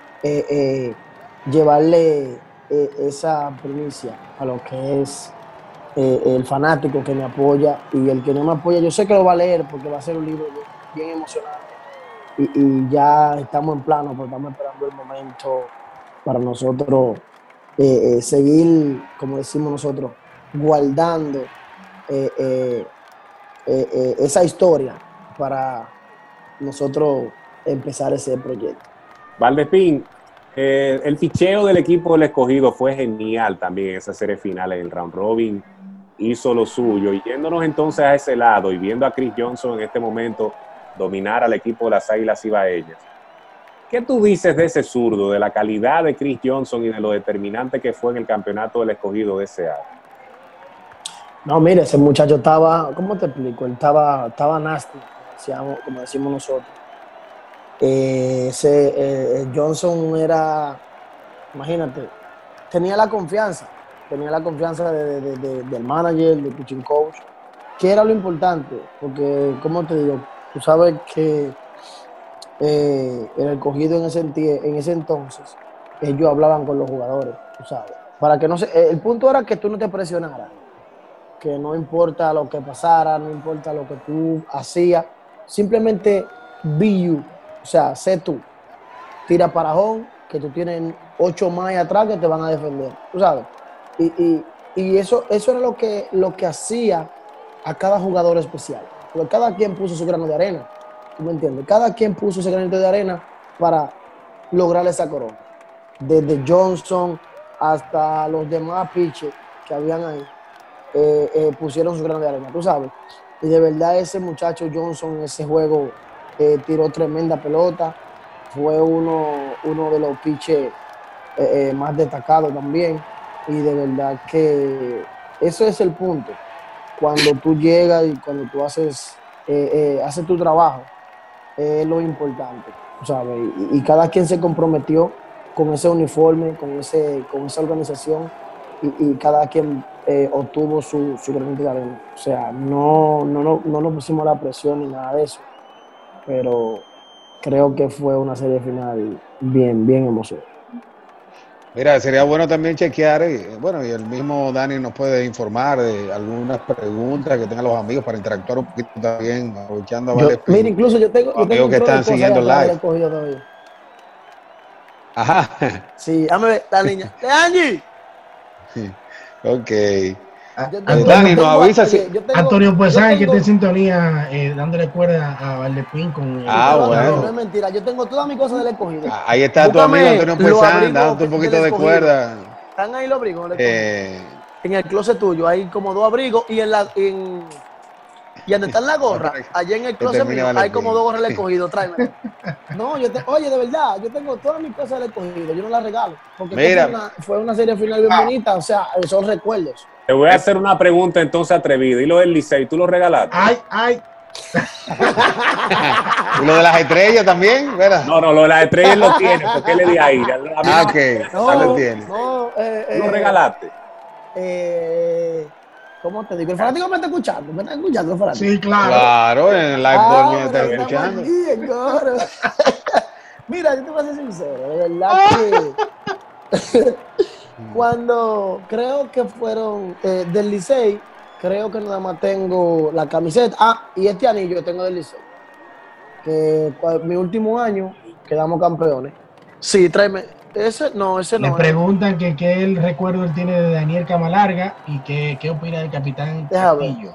llevarle esa primicia a lo que es el fanático que me apoya, y el que no me apoya, yo sé que lo va a leer porque va a ser un libro bien emocionante, y ya estamos en plano, porque estamos esperando el momento para nosotros seguir, como decimos nosotros, guardando esa historia para nosotros empezar ese proyecto. Valdespín, el picheo del equipo del Escogido fue genial también en esa serie final, en el round robin hizo lo suyo, y yéndonos entonces a ese lado y viendo a Chris Johnson en este momento dominar al equipo de las Águilas Ibaeñas, ¿qué tú dices de ese zurdo, de la calidad de Chris Johnson y de lo determinante que fue en el campeonato del Escogido de ese año? No, mire, ese muchacho estaba, ¿cómo te explico? Él estaba nasty, como decimos nosotros. Johnson era, imagínate, tenía la confianza del manager, del pitching coach, que era lo importante, porque, como te digo, tú sabes que el Escogido en ese entonces, ellos hablaban con los jugadores, tú sabes, para que no se, el punto era que tú no te presionaras, que no importa lo que pasara, no importa lo que tú hacías, simplemente be you, o sea, sé tú, tira para home, que tú tienes 8 más atrás que te van a defender, tú sabes, y eso era lo que hacía a cada jugador especial, porque cada quien puso su grano de arena, ¿tú me entiendes? Cada quien puso ese granito de arena para lograr esa corona, desde Johnson hasta los demás pitchers que habían ahí. Pusieron su grano de arena, tú sabes. Y de verdad ese muchacho Johnson en ese juego tiró tremenda pelota. Fue uno de los pitchers más destacados también. Y de verdad que eso es el punto. Cuando tú llegas y cuando tú haces tu trabajo, es lo importante, ¿sabes? Y cada quien se comprometió con ese uniforme, con esa organización, y cada quien obtuvo su granito de arena. O sea, no nos pusimos la presión ni nada de eso, pero creo que fue una serie final bien emocionante. Mira, sería bueno también chequear, bueno, y el mismo Dani nos puede informar de algunas preguntas que tengan los amigos para interactuar un poquito también, aprovechando a Mira, Valespín, incluso los yo tengo amigos un que trono de están cosas allá siguiendo atrás del live. escogido todavía. Ajá. Sí, déjame ver, la niña. ¡De Angie! Ok. Antonio, Dani, nos avisa si... Antonio, pues yo sabe que está en tengo, sintonía, dándole cuerda a Valdepín con el Ah, no, no es bueno. mentira. Yo tengo todas mis cosas del escogido. Ahí está tu amigo Búscame Antonio los Puesán, abrigos dándote un del poquito de escogido. cuerda. Están ahí los abrigos del escogido. En el closet tuyo hay como 2 abrigos y y donde está la gorra, allá en el Que closet termine mío, hay Valespín. como 2 gorras del escogido, tráemela. No, oye, de verdad, yo tengo todas mis cosas del escogido, yo no las regalo. Porque Mira. fue una serie final bien bonita, o sea, son recuerdos. Te voy a hacer una pregunta entonces atrevida. ¿Y lo del Licey, tú lo regalaste? Ay. ¿Y lo de las estrellas también? ¿Verdad? No, lo de las estrellas lo tiene, porque le di ahí. Ok, ya lo tiene. No, ¿Tú lo regalaste? ¿Cómo te digo? El fanático me está escuchando, el fanático. Sí, claro. Claro, en el live Ah, me está pero escuchando. estamos aquí, en coro. Mira, yo te voy a ser sincero, de verdad que cuando creo que fueron del Licey, creo que nada más tengo la camiseta. Ah, y este anillo tengo del Licey. Que mi último año quedamos campeones. Sí, tráeme. Ese no. Le preguntan que qué recuerdo él tiene de Daniel Camalarga y qué opina del capitán Castillo.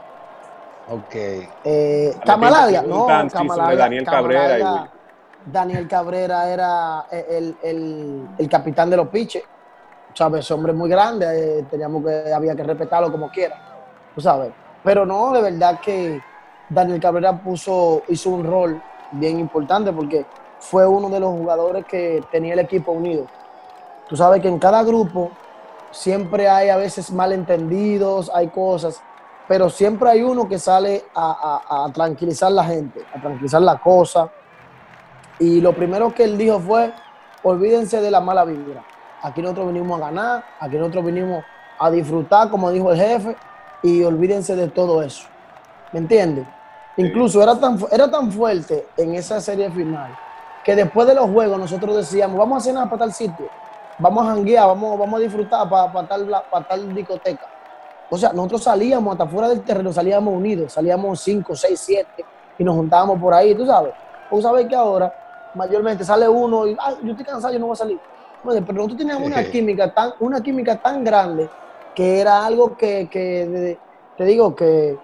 Ok. Camalarga, no, Camalarga, Daniel Cabrera. Daniel Cabrera era el capitán de los piches. ¿Sabes? Hombre muy grande, había que respetarlo como quiera. ¿Tú sabes? Pero no, de verdad que Daniel Cabrera hizo un rol bien importante porque fue uno de los jugadores que tenía el equipo unido. Tú sabes que en cada grupo siempre hay a veces malentendidos, hay cosas, pero siempre hay uno que sale a tranquilizar la gente, a tranquilizar la cosa. Y lo primero que él dijo fue, olvídense de la mala vibra. Aquí nosotros vinimos a ganar, aquí nosotros vinimos a disfrutar, como dijo el jefe, y olvídense de todo eso. ¿Me entiendes? Sí. Incluso era tan fuerte en esa serie final que después de los juegos nosotros decíamos, vamos a cenar para tal sitio, vamos a janguear, vamos a disfrutar para tal discoteca. O sea, nosotros salíamos hasta fuera del terreno, salíamos unidos, salíamos 5, 6, 7 y nos juntábamos por ahí, tú sabes. Tú sabes que ahora mayormente sale uno y yo estoy cansado, yo no voy a salir. Bueno, pero nosotros teníamos una química tan grande que era algo que te digo que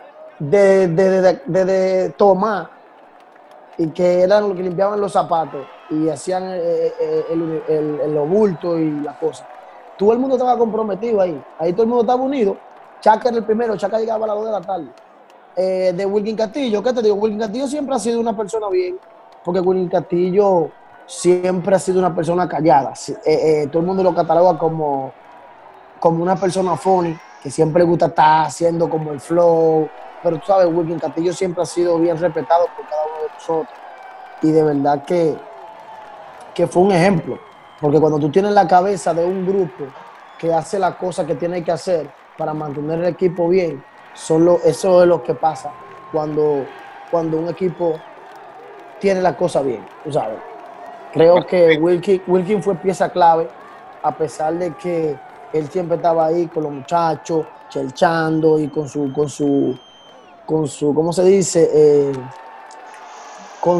de tomar y que eran los que limpiaban los zapatos y hacían los bultos y las cosas. Todo el mundo estaba comprometido ahí todo el mundo estaba unido. Chaca era el primero, Chaca llegaba a las 2 de la tarde. De Wilkin Castillo, ¿qué te digo? Wilkin Castillo siempre ha sido una persona bien, porque Wilkin Castillo siempre ha sido una persona callada. Todo el mundo lo cataloga como una persona funny, que siempre le gusta estar haciendo como el flow, pero tú sabes, Wilkin Castillo siempre ha sido bien respetado por cada uno de nosotros. Y de verdad que fue un ejemplo, porque cuando tú tienes la cabeza de un grupo que hace las cosas que tiene que hacer para mantener el equipo bien, eso es lo que pasa cuando un equipo tiene la cosa bien, tú sabes. Creo que Wilkin fue pieza clave, a pesar de que él siempre estaba ahí con los muchachos, chelchando y con su ¿cómo se dice? Con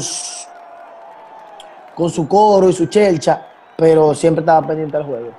su coro y su chelcha, pero siempre estaba pendiente del juego.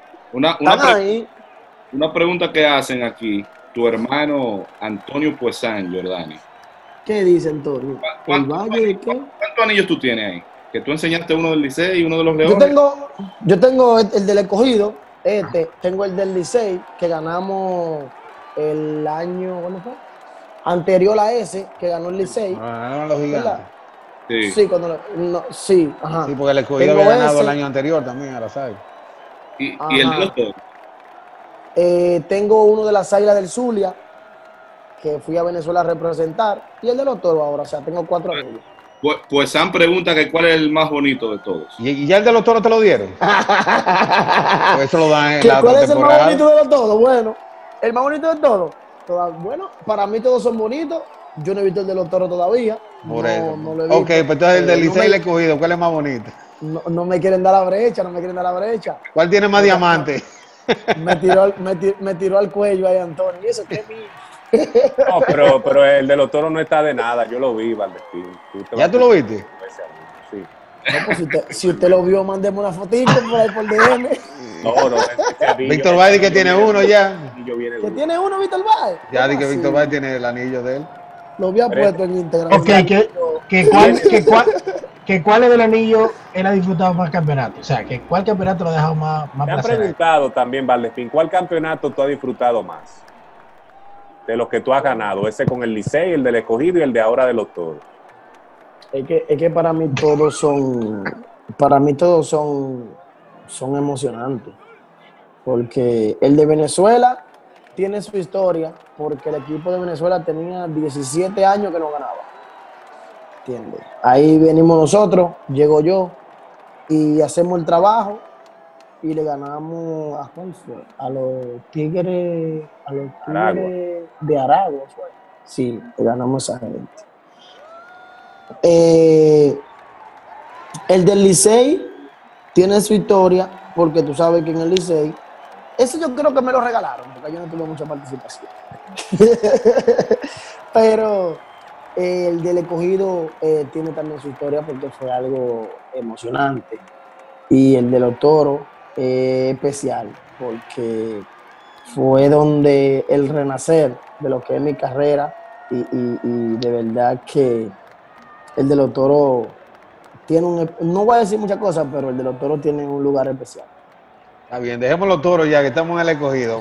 Una pregunta que hacen aquí, tu hermano Antonio Puesán, Jordani. ¿Qué dice Antonio? ¿Cuántos anillos tú tienes ahí? Que tú enseñaste uno del Licey y uno de los Leones. Yo tengo el del escogido, tengo el del Licey, que ganamos el año, ¿cuándo fue? Anterior a ese, que ganó el Licey. Ganaron los Gigantes. Sí, sí, ajá. Sí, porque el escogido había ganado el año anterior también a las Águilas. ¿Y el de los Toros? Tengo uno de las Águilas del Zulia, que fui a Venezuela a representar, y el de los Toros ahora, o sea, tengo 4 anillos. Pues Sam pregunta que cuál es el más bonito de todos. ¿Y ya el de los Toros te lo dieron? Pues eso lo dan en la ¿Cuál es el más bonito de los todos? Bueno, el más bonito de todos. Bueno, para mí todos son bonitos. Yo no he visto el de los Toros todavía. Por eso. No lo he visto. Ok, pues entonces el del Licey y el escogido, ¿cuál es más bonito? no me quieren dar la brecha, no me quieren dar la brecha. ¿Cuál tiene más diamante? Me tiró al cuello ahí Antonio. Y eso que es mío. No, pero el de los toros no está de nada. Yo lo vi, Valdespín. ¿Ya tú lo viste? Sí. No, pues si usted lo vio, mandemos una fotito por ahí por DM. No, Víctor Baez que tiene uno ya. ¿Que tiene uno, Víctor Baez? Ya di que Víctor Baez tiene el anillo de él. Lo había puesto en Instagram. Ok, ¿cuál es del anillo él ha disfrutado más campeonato? O sea, ¿cuál campeonato lo ha dejado más Me han placer? preguntado también, Valdespín, ¿cuál campeonato tú has disfrutado más? De los que tú has ganado, ese con el Licey, el del Escogido y el de ahora de los Toros. Es que para mí todos son emocionantes. Porque el de Venezuela tiene su historia, porque el equipo de Venezuela tenía 17 años que no ganaba. ¿Entiendes? Ahí venimos nosotros, llego yo, y hacemos el trabajo, y le ganamos, ¿a cuál fue? A los Tigres de Aragua, fue. Sí, le ganamos a esa gente. El del Licey tiene su historia, porque tú sabes que en el Licey, ese yo creo que me lo regalaron, porque yo no tuve mucha participación. Pero el del Escogido tiene también su historia, porque fue algo emocionante. Y el de los Toros especial, porque fue donde el renacer de lo que es mi carrera, y de verdad que el de los Toros tiene no voy a decir muchas cosas, pero el de los Toros tiene un lugar especial. Está bien, dejemos los toros ya, que estamos en el Escogido.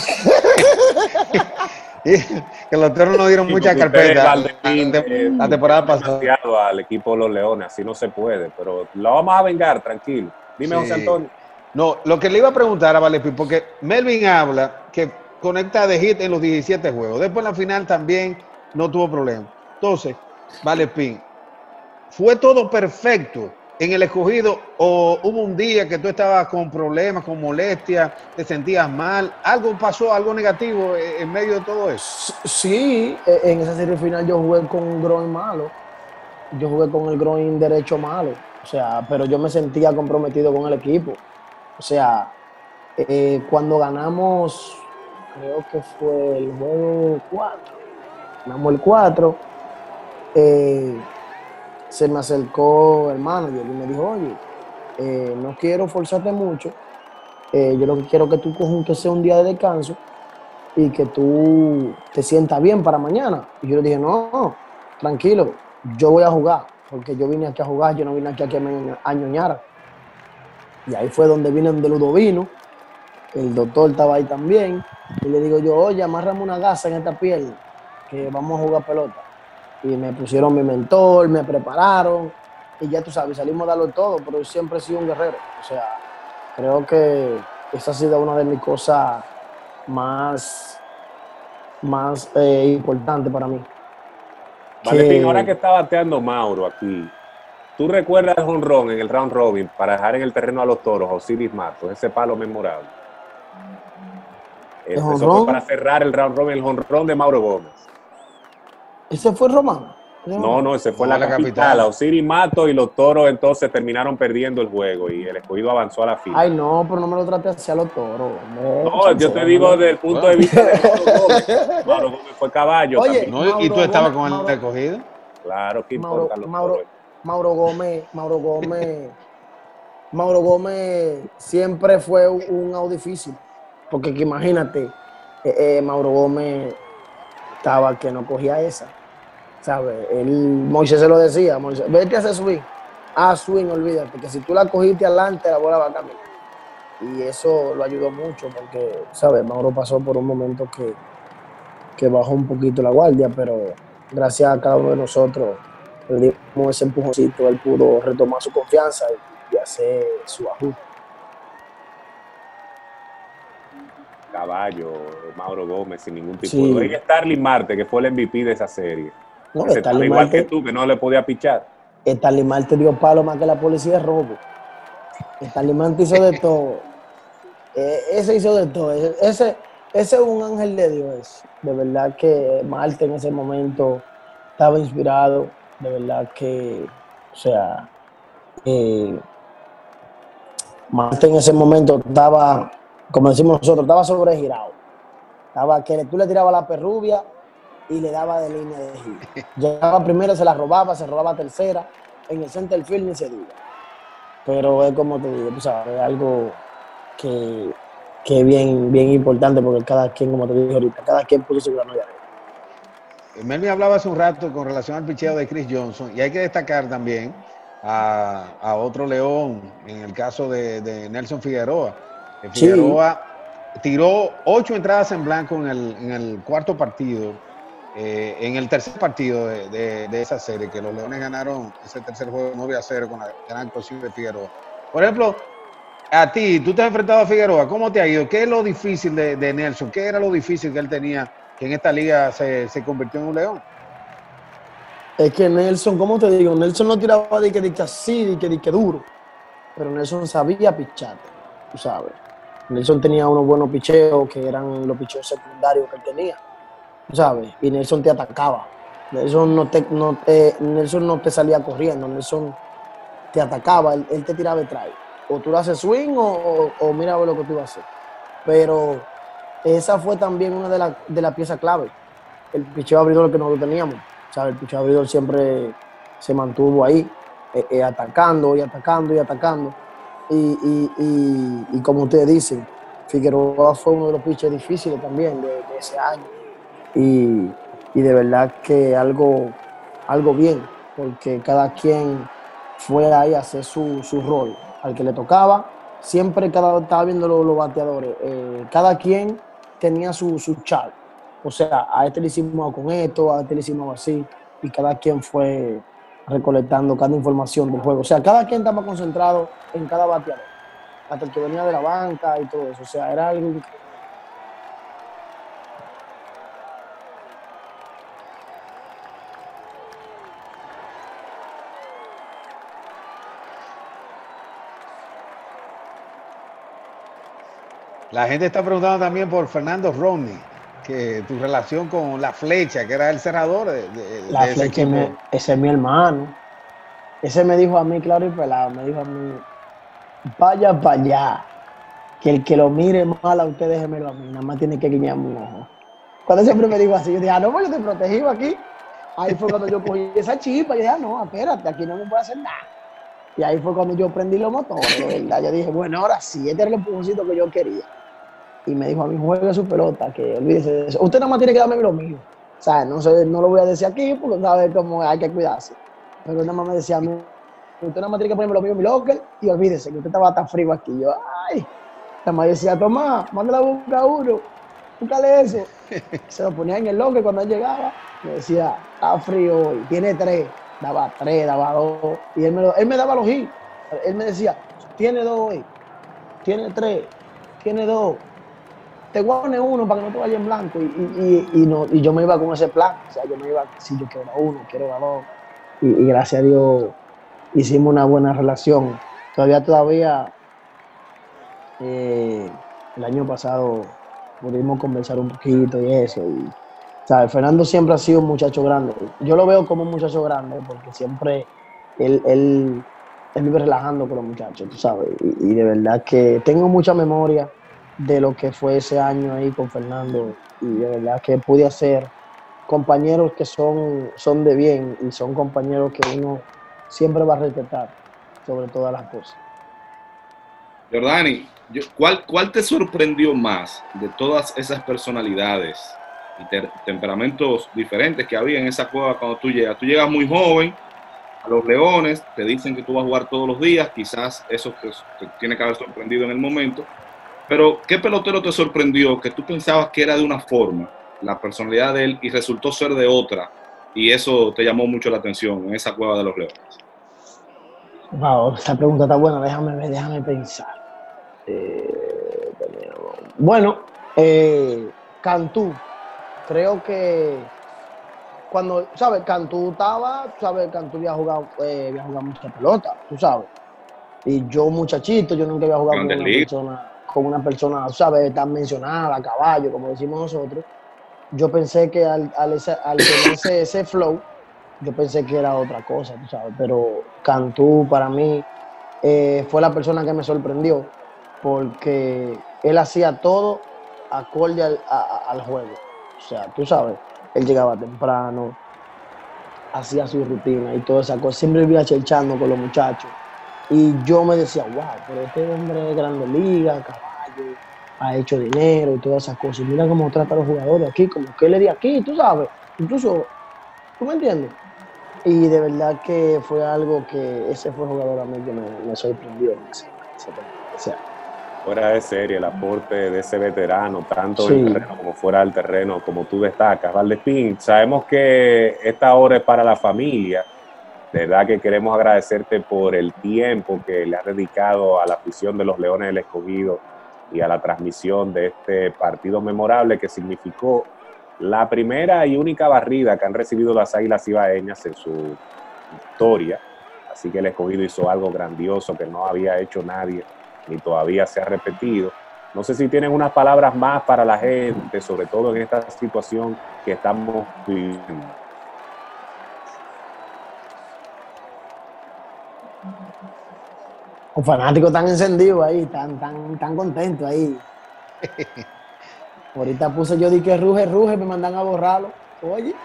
Que los toros nos dieron muchas carpetas la temporada pasada. Al equipo de los Leones, así no se puede, pero lo vamos a vengar, tranquilo. Dime, sí. José Antonio. No, lo que le iba a preguntar a Valdespín, porque Melvin habla que conecta de hit en los 17 juegos. Después en la final también no tuvo problema. Entonces, Valdespín, ¿fue todo perfecto en el Escogido o hubo un día que tú estabas con problemas, con molestias, te sentías mal? ¿Algo pasó, algo negativo en medio de todo eso? Sí, en esa serie final yo jugué con un groin malo. Yo jugué con el groin derecho malo. O sea, pero yo me sentía comprometido con el equipo. O sea, cuando ganamos, creo que fue el juego 4. Ganamos el 4. Se me acercó el manager y me dijo, oye, no quiero forzarte mucho, yo lo que quiero es que tú cojas que sea un día de descanso y que tú te sientas bien para mañana. Y yo le dije, no, tranquilo, yo voy a jugar, porque yo vine aquí a jugar, yo no vine aquí a que me añoñara. Y ahí fue donde vino de Ludovino, el doctor estaba ahí también, y le digo yo, oye, amárrame una gasa en esta pierna, que vamos a jugar pelota. Y me pusieron mi mentor, me prepararon, y ya tú sabes, salimos a darlo todo, pero yo siempre he sido un guerrero. O sea, creo que esa ha sido una de mis cosas más importantes para mí. Valdespín, ahora que está bateando Mauro aquí, ¿tú recuerdas el jonrón en el round robin para dejar en el terreno a los Toros, a Osiris Matos, ese palo memorable? Eso fue para cerrar el round robin, el jonrón de Mauro Gómez. ¿Ese fue Román? No, ese fue la capital. A Osiris Matos y los Toros entonces terminaron perdiendo el juego y el Escogido avanzó a la final. Ay, no, pero no me lo trate hacia los Toros. No, yo te digo desde el punto de vista de Mauro Gómez. Mauro Gómez fue caballo. Oye, no, ¿y tú estabas con el Escogido? Claro, ¿qué importa los Toros? Mauro Gómez siempre fue un out difícil. Porque imagínate, Mauro Gómez estaba que no cogía esa. ¿Sabes? Moisés se lo decía, Moisés, vete a hacer swing. Swing, olvídate, que si tú la cogiste adelante, la bola va a caminar. Y eso lo ayudó mucho porque, ¿sabes? Mauro pasó por un momento que bajó un poquito la guardia, pero gracias a cada uno de nosotros le dimos ese empujoncito, él pudo retomar su confianza y hacer su ajuste. Caballo, Mauro Gómez, sin ningún tipo de... Y Starling Marte, que fue el MVP de esa serie. No, igual Marte, que tú, que no le podía pichar. Starling Marte dio palo más que la policía de robo. Starling Marte hizo de todo. Ese hizo de todo. Ese es un ángel de Dios. De verdad que Marte en ese momento estaba inspirado. De verdad que, o sea, Marte en ese momento estaba, como decimos nosotros, estaba sobregirado. Estaba que tú le tirabas la perrubia y le daba de línea de giro. Llegaba primero, se robaba tercera, en el center field ni se diga. Pero es como te digo, tú sabes, es algo que es bien, bien importante porque cada quien, como te dije ahorita, cada quien puso su grano de arena. Melvin hablaba hace un rato con relación al picheo de Chris Johnson y hay que destacar también a otro león en el caso de Nelson Figueroa. Figueroa tiró 8 entradas en blanco en el cuarto partido, en el tercer partido de esa serie, que los Leones ganaron ese tercer juego 9-0 con la gran actuación de Figueroa. Por ejemplo, a ti, tú te has enfrentado a Figueroa, ¿cómo te ha ido? ¿Qué es lo difícil de Nelson? ¿Qué era lo difícil que él tenía, que en esta liga se convirtió en un león? Es que Nelson, ¿cómo te digo? Nelson no tiraba de que así, de que duro, pero Nelson sabía pichar, tú sabes. Nelson tenía unos buenos picheos que eran los picheos secundarios que él tenía, tú sabes, y Nelson te atacaba. Nelson no te salía corriendo, Nelson te atacaba, él te tiraba detrás. O tú le haces swing o mira a ver lo que tú ibas a hacer. Pero esa fue también una de las piezas clave. El picheo abridor que nosotros teníamos. ¿Sabes? El picheo abridor siempre se mantuvo ahí, atacando y atacando y atacando. Y como ustedes dicen, Figueroa fue uno de los pitchers difíciles también de ese año. Y de verdad que algo bien, porque cada quien fue ahí a hacer su rol. Al que le tocaba, siempre estaba viendo los bateadores, cada quien tenía su chart. O sea, a este le hicimos con esto, a este le hicimos así, y cada quien fue recolectando cada información del juego. O sea, cada quien estaba concentrado en cada bateador, hasta el que venía de la banca y todo eso. O sea, era algo increíble. La gente está preguntando también por Fernando Rodney, que tu relación con La Flecha, que era el cerrador La de ese Flecha, equipo. ese es mi hermano. Ese me dijo a mí, claro y pelado, me dijo a mí, vaya para allá, que el que lo mire mal a usted déjemelo a mí, nada más tiene que guiñarme un ojo. Cuando siempre me dijo así, yo dije, no, pues yo te protegido aquí. Ahí fue cuando yo cogí esa chispa, yo dije, no, espérate, aquí no me puede hacer nada. Y ahí fue cuando yo prendí los motores, de verdad. Yo dije, bueno, ahora sí, este era el empujoncito que yo quería. Y me dijo a mí, juegue su pelota, que olvídese de eso. Usted nada más tiene que darme lo mío. O sea, no lo voy a decir aquí porque sabe cómo hay que cuidarse. Pero nada más me decía a mí, usted nada más tiene que ponerme lo mío en mi locker y olvídese que usted estaba tan frío aquí. Yo, ay, nada más decía, toma, mándale a buscar uno, búscale eso. Se lo ponía en el locker cuando él llegaba, me decía, está frío hoy, tiene 3, daba 3, daba 2. Y él me daba los hits. Él me decía, tiene 2 hoy, tiene 3, tiene 2. Te voy a poner uno para que no te vaya en blanco. Y yo me iba con ese plan. O sea, yo me iba, si yo quiero uno, quiero 2. Y gracias a Dios hicimos una buena relación. Todavía, el año pasado pudimos conversar un poquito y eso. Y, ¿sabes? Fernando siempre ha sido un muchacho grande. Yo lo veo como un muchacho grande porque siempre él vive relajando con los muchachos, tú sabes. Y de verdad que tengo mucha memoria de lo que fue ese año ahí con Fernando y de verdad que pude hacer compañeros que son de bien y son compañeros que uno siempre va a respetar sobre todas las cosas. Jordani, ¿cuál te sorprendió más de todas esas personalidades y temperamentos diferentes que había en esa cueva cuando tú llegas? Tú llegas muy joven a los Leones, te dicen que tú vas a jugar todos los días, quizás eso te tiene que haber sorprendido en el momento. Pero, ¿qué pelotero te sorprendió que tú pensabas que era de una forma, la personalidad de él, y resultó ser de otra? Y eso te llamó mucho la atención en esa cueva de los Leones. Wow, esa pregunta está buena, déjame pensar. Bueno, Cantú, creo que cuando, ¿sabes? Cantú estaba, ¿sabes? Cantú había jugado mucha pelota, tú sabes. Y yo, muchachito, yo nunca había jugado con una persona, ¿sabes? Tan mencionada, a caballo, como decimos nosotros. Yo pensé que al tener ese flow, yo pensé que era otra cosa, tú sabes. Pero Cantú, para mí, fue la persona que me sorprendió, porque él hacía todo acorde al juego. O sea, tú sabes, él llegaba temprano, hacía su rutina y toda esa cosa. Siempre vivía chelchando con los muchachos. Y yo me decía, wow, pero este hombre es grande liga, caballo, ha hecho dinero y todas esas cosas. Y mira cómo trata a los jugadores aquí, como que él es de aquí, tú sabes. Incluso, ¿tú me entiendes? Y de verdad que fue algo que ese fue el jugador a mí que me sorprendió en ese año. Fuera de serie, el aporte de ese veterano, tanto Sí. en el terreno como fuera del terreno, como tú destacas. Valdespín, sabemos que esta hora es para la familia. De verdad que queremos agradecerte por el tiempo que le has dedicado a la afición de los Leones del Escogido y a la transmisión de este partido memorable que significó la primera y única barrida que han recibido las Águilas Ibaeñas en su historia. Así que el Escogido hizo algo grandioso que no había hecho nadie ni todavía se ha repetido. No sé si tienen unas palabras más para la gente, sobre todo en esta situación que estamos viviendo. Los fanáticos están encendidos ahí, tan contentos ahí. Ahorita puse yo, di que ruge, me mandan a borrarlo. Oye.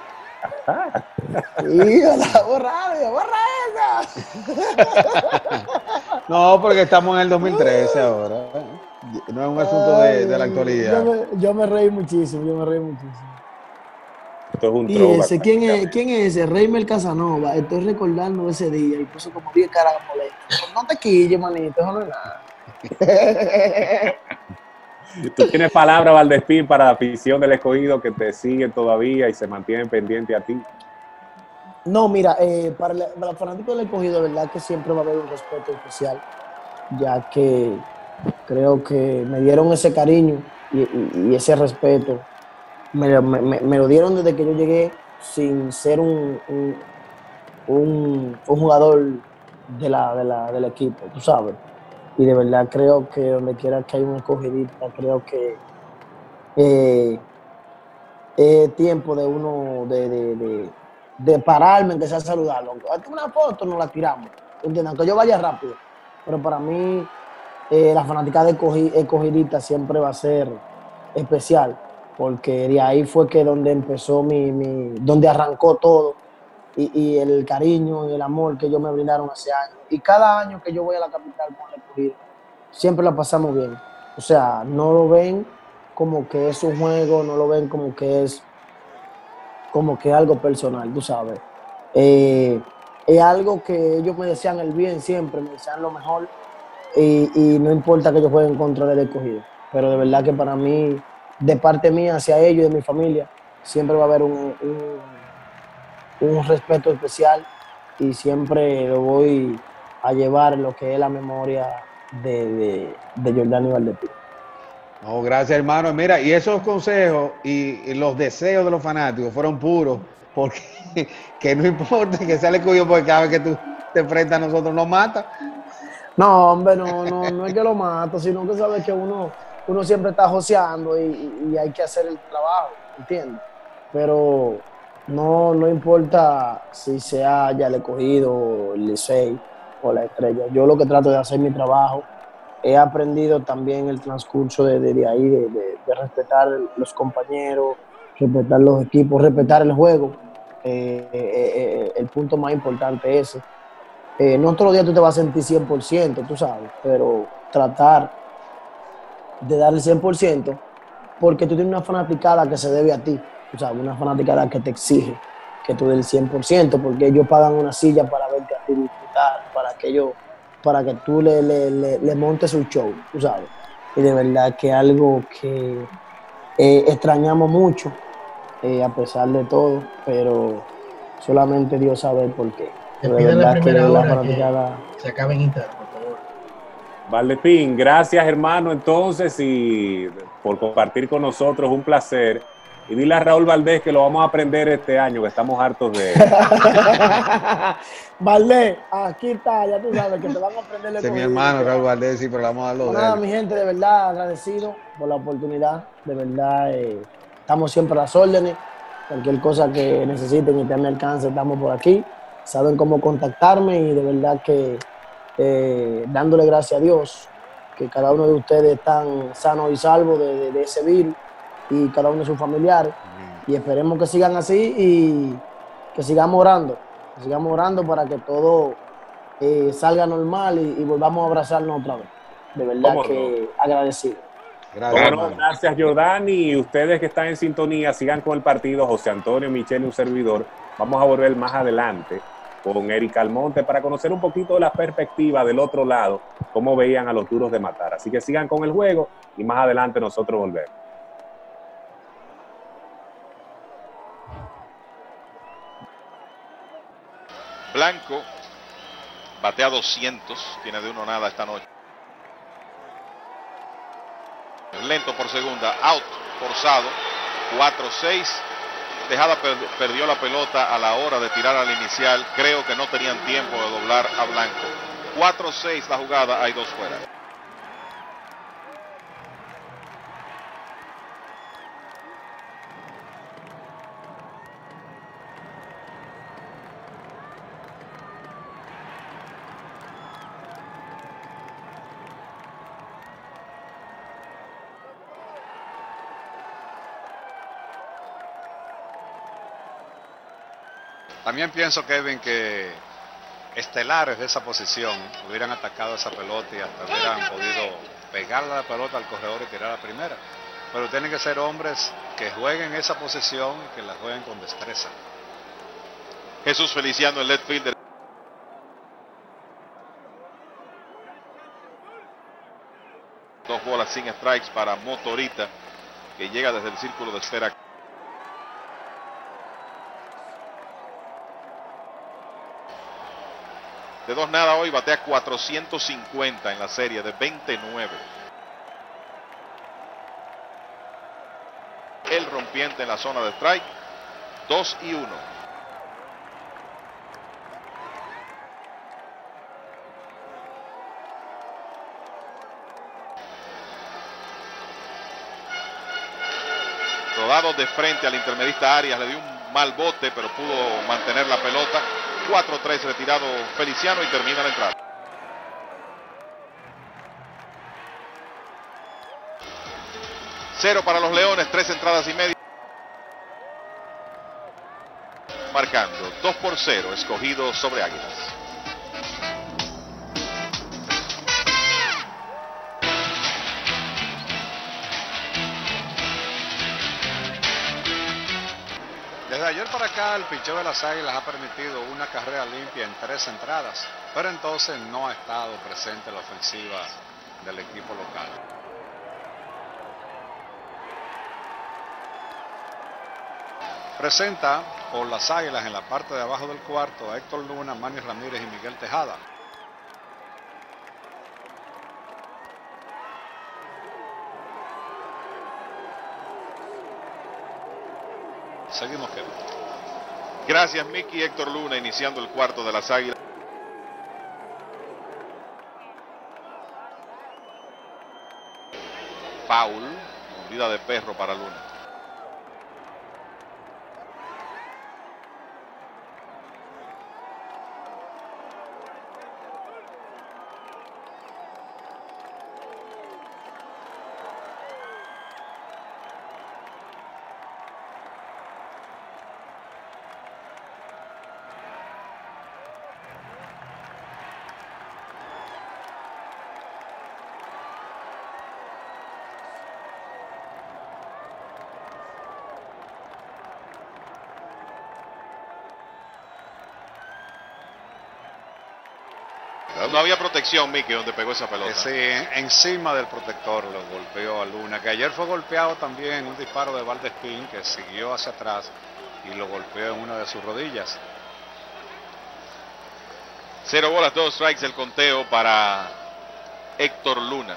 Sí, la borrarlo, borra esa. No, porque estamos en el 2013 ahora. No es un asunto de la actualidad. Yo me reí muchísimo, Esto es un Y throwback, ese, ¿quién es ese? Reimer Casanova. Estoy recordando ese día y puso como 10 caras molestas. No te quilles, manito, eso no es nada. ¿Tú tienes palabra, Valdespín, para la afición del Escogido que te siguen todavía y se mantienen pendientes a ti? No, mira, para los fanáticos del Escogido, de verdad que siempre va a haber un respeto especial, ya que creo que me dieron ese cariño y ese respeto. Me lo dieron desde que yo llegué sin ser un jugador del equipo, tú sabes. Y de verdad creo que donde quiera que hay un escogidista, creo que es tiempo de uno de pararme, que sea saludarlo. Aunque una foto nos la tiramos, ¿entiendes? Aunque yo vaya rápido. Pero para mí la fanática de escogidista siempre va a ser especial, porque de ahí fue que donde empezó donde arrancó todo. Y el cariño y el amor que ellos me brindaron hace años. Y cada año que yo voy a la capital con el Escogido, siempre la pasamos bien. O sea, no lo ven como que es un juego, no lo ven como que es algo personal, tú sabes. Es algo que ellos me desean el bien siempre, me desean lo mejor. Y no importa que yo juegue en contra del Escogido. Pero de verdad que para mí, de parte mía hacia ellos y de mi familia, siempre va a haber un respeto especial y siempre lo voy a llevar en lo que es la memoria de Jordany Valdespín. No, gracias, hermano. Mira, y esos consejos y los deseos de los fanáticos fueron puros, porque que no importa que sea el Escogido, porque cada vez que tú te enfrentas a nosotros nos mata. No, hombre, no es que lo mato, sino que sabes que uno siempre está joseando y hay que hacer el trabajo, ¿entiendes? Pero no importa si sea ya el Escogido, el Licey o la Estrella. Yo lo que trato de hacer mi trabajo. He aprendido también el transcurso de ahí, de respetar los compañeros, respetar los equipos, respetar el juego. El punto más importante es ese. No todos los días tú te vas a sentir 100%, tú sabes, pero tratar de dar el 100% porque tú tienes una fanaticada que se debe a ti, tú sabes, una fanaticada que te exige que tú des el 100%, porque ellos pagan una silla para verte a ti disfrutar, para que tú le montes un show, tú sabes. Y de verdad que algo que extrañamos mucho, a pesar de todo, pero solamente Dios sabe el por qué. Te De piden la verdad primera que la hora fanaticada... que se acabe en Instagram, por favor. Valdespín, gracias, hermano, entonces, y por compartir con nosotros, un placer. Y dile a Raúl Valdés que lo vamos a aprender este año, que estamos hartos de él. Valdés, aquí está, ya tú sabes que te van a aprender Ese es mi hermano, Raúl Valdés, sí, pero vamos a darlo Pues de nada, él. mi gente, de verdad agradecido por la oportunidad. De verdad, estamos siempre a las órdenes. Cualquier cosa que necesiten y esté a mi alcance, estamos por aquí. Saben cómo contactarme y de verdad que dándole gracias a Dios que cada uno de ustedes están sanos y salvos de ese virus y cada uno de sus familiares. Y esperemos que sigan así y que sigamos orando para que todo salga normal y volvamos a abrazarnos otra vez. De verdad ¿Cómo no? que agradecido. Gracias, Bueno, hermano. gracias Jordán y ustedes que están en sintonía, sigan con el partido. José Antonio, Michelle y un servidor. Vamos a volver más adelante con Eric Almonte para conocer un poquito de la perspectiva del otro lado, cómo veían a los duros de matar. Así que sigan con el juego y más adelante nosotros volvemos. Blanco batea 200, tiene de 1-0 esta noche. Lento por segunda, out, forzado, 4-6. Tejada perdió la pelota a la hora de tirar al inicial. Creo que no tenían tiempo de doblar a Blanco. 4-6 la jugada, hay 2 fuera. También pienso, Kevin, que estelares de esa posición hubieran atacado esa pelota y hasta hubieran podido pegarle la pelota al corredor y tirar la primera. Pero tienen que ser hombres que jueguen esa posición y que la jueguen con destreza. Jesús Feliciano, el left fielder. Dos bolas sin strikes para Motorita, que llega desde el círculo de espera. De 2-0 hoy, batea 450 en la serie de 29. El rompiente en la zona de strike, 2-1. Rodado de frente al intermedista Arias, le dio un mal bote, pero pudo mantener la pelota. 4-3 retirado Feliciano y termina la entrada. Cero para los Leones, 3 entradas y media. Marcando 2-0, Escogido sobre Águilas. Desde ayer para acá, el picheo de las Águilas ha permitido una carrera limpia en 3 entradas, pero entonces no ha estado presente la ofensiva del equipo local. Presenta por las Águilas en la parte de abajo del cuarto a Héctor Luna, Manny Ramírez y Miguel Tejada. Seguimos, Kevin. Gracias, Mickey. Héctor Luna iniciando el cuarto de las Águilas. Foul, mordida de perro para Luna. No había protección, Mickey, donde pegó esa pelota. Sí, encima del protector lo golpeó a Luna, que ayer fue golpeado también en un disparo de Valdespín, que siguió hacia atrás y lo golpeó en una de sus rodillas. 0 bolas, 2 strikes el conteo para Héctor Luna.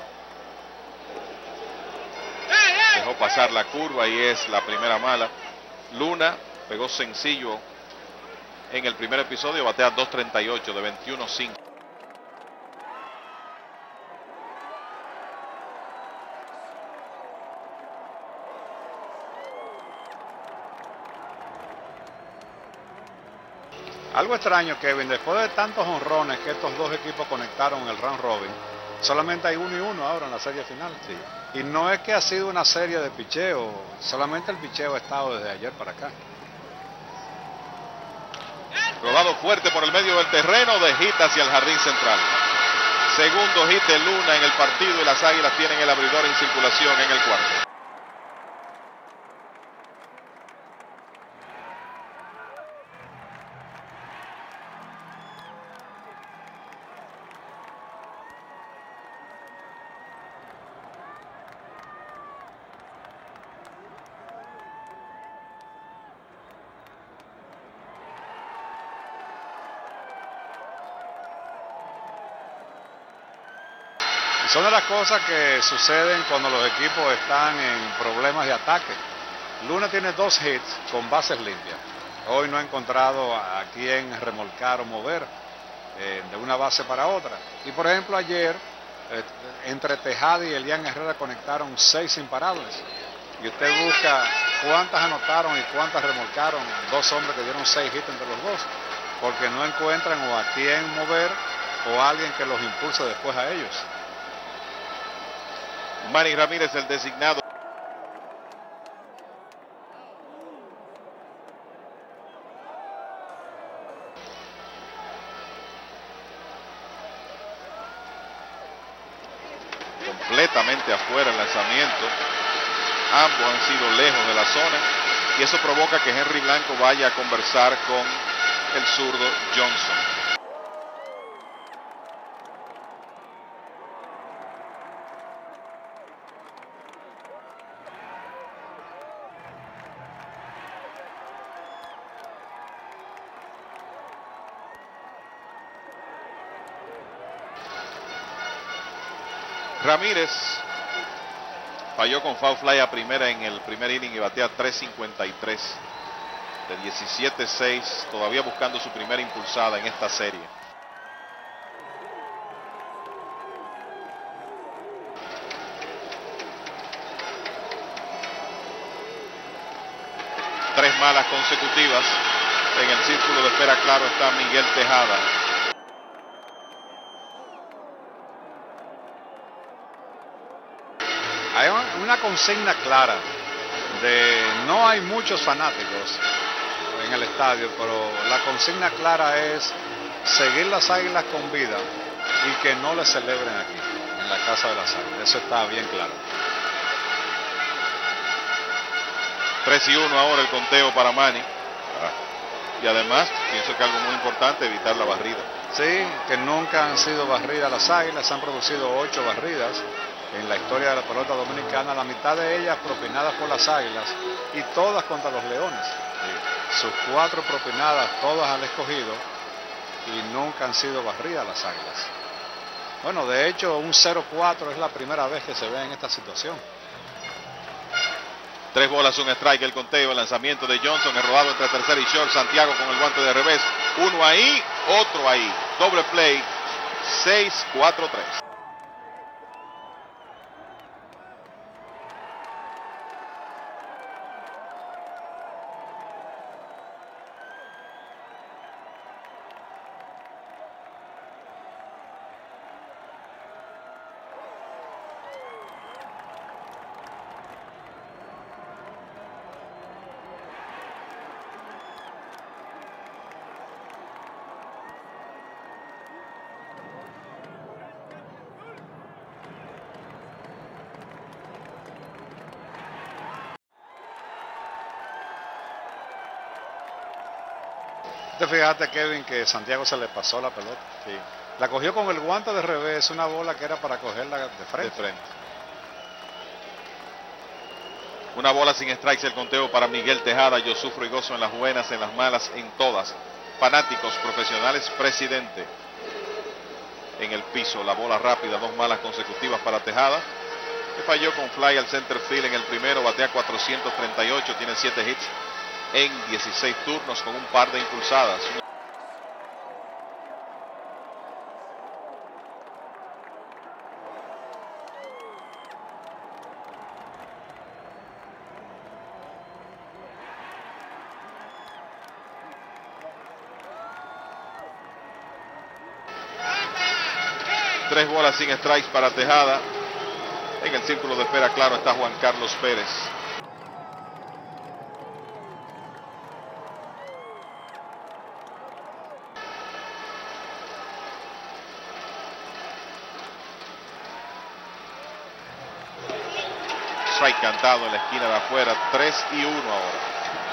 Dejó pasar la curva y es la primera mala. Luna pegó sencillo en el primer episodio, batea 2.38 de 21-5. Algo extraño, Kevin, después de tantos honrones que estos dos equipos conectaron en el round robin, solamente hay 1-1 ahora en la serie final. Sí. Y no es que ha sido una serie de picheo, solamente el picheo ha estado desde ayer para acá. Rodado fuerte por el medio del terreno, de hit hacia el jardín central. Segundo hit de Luna en el partido y las Águilas tienen el abridor en circulación en el cuarto. Son de las cosas que suceden cuando los equipos están en problemas de ataque. Luna tiene 2 hits con bases limpias. Hoy no ha encontrado a quien remolcar o mover de una base para otra. Y por ejemplo ayer, entre Tejada y Elian Herrera conectaron 6 imparables. Y usted busca cuántas anotaron y cuántas remolcaron 2 hombres que dieron 6 hits entre los dos. Porque no encuentran o a quién mover o a alguien que los impulse después a ellos. Manny Ramírez, el designado. Completamente afuera el lanzamiento. Ambos han sido lejos de la zona y eso provoca que Henry Blanco vaya a conversar con el zurdo Johnson. Ramírez falló con foul fly a primera en el primer inning y batea 3.53 de 17-6, todavía buscando su primera impulsada en esta serie. Tres malas consecutivas. En el círculo de espera claro está Miguel Tejada. Hay una consigna clara de no hay muchos fanáticos en el estadio, pero la consigna clara es seguir las Águilas con vida y que no les celebren aquí, en la Casa de las Águilas. Eso está bien claro. 3-1 ahora el conteo para Manny. Y además, pienso que algo muy importante, evitar la barrida. Sí, que nunca han sido barridas las Águilas, han producido 8 barridas en la historia de la pelota dominicana, la mitad de ellas propinadas por las Águilas y todas contra los Leones. Sus 4 propinadas, todas al escogido, y nunca han sido barridas las Águilas. Bueno, de hecho, un 0-4 es la primera vez que se ve en esta situación. 3 bolas, un strike, el conteo, el lanzamiento de Johnson, el rodado entre tercera y short, Santiago con el guante de revés, uno ahí, otro ahí, doble play, 6-4-3. Te fijaste, Kevin, que Santiago se le pasó la pelota. Sí. La cogió con el guante de revés, una bola que era para cogerla de frente. De frente. Una bola sin strikes, el conteo para Miguel Tejada. Yo sufro y gozo en las buenas, en las malas, en todas. Fanáticos, profesionales, presidente. En el piso, la bola rápida, 2 malas consecutivas para Tejada, que falló con fly al center field en el primero, batea 438, tiene 7 hits en 16 turnos con un par de impulsadas. 3 bolas sin strikes para Tejada. En el círculo de espera, claro, está Juan Carlos Pérez. Strike cantado en la esquina de afuera, 3-1 ahora.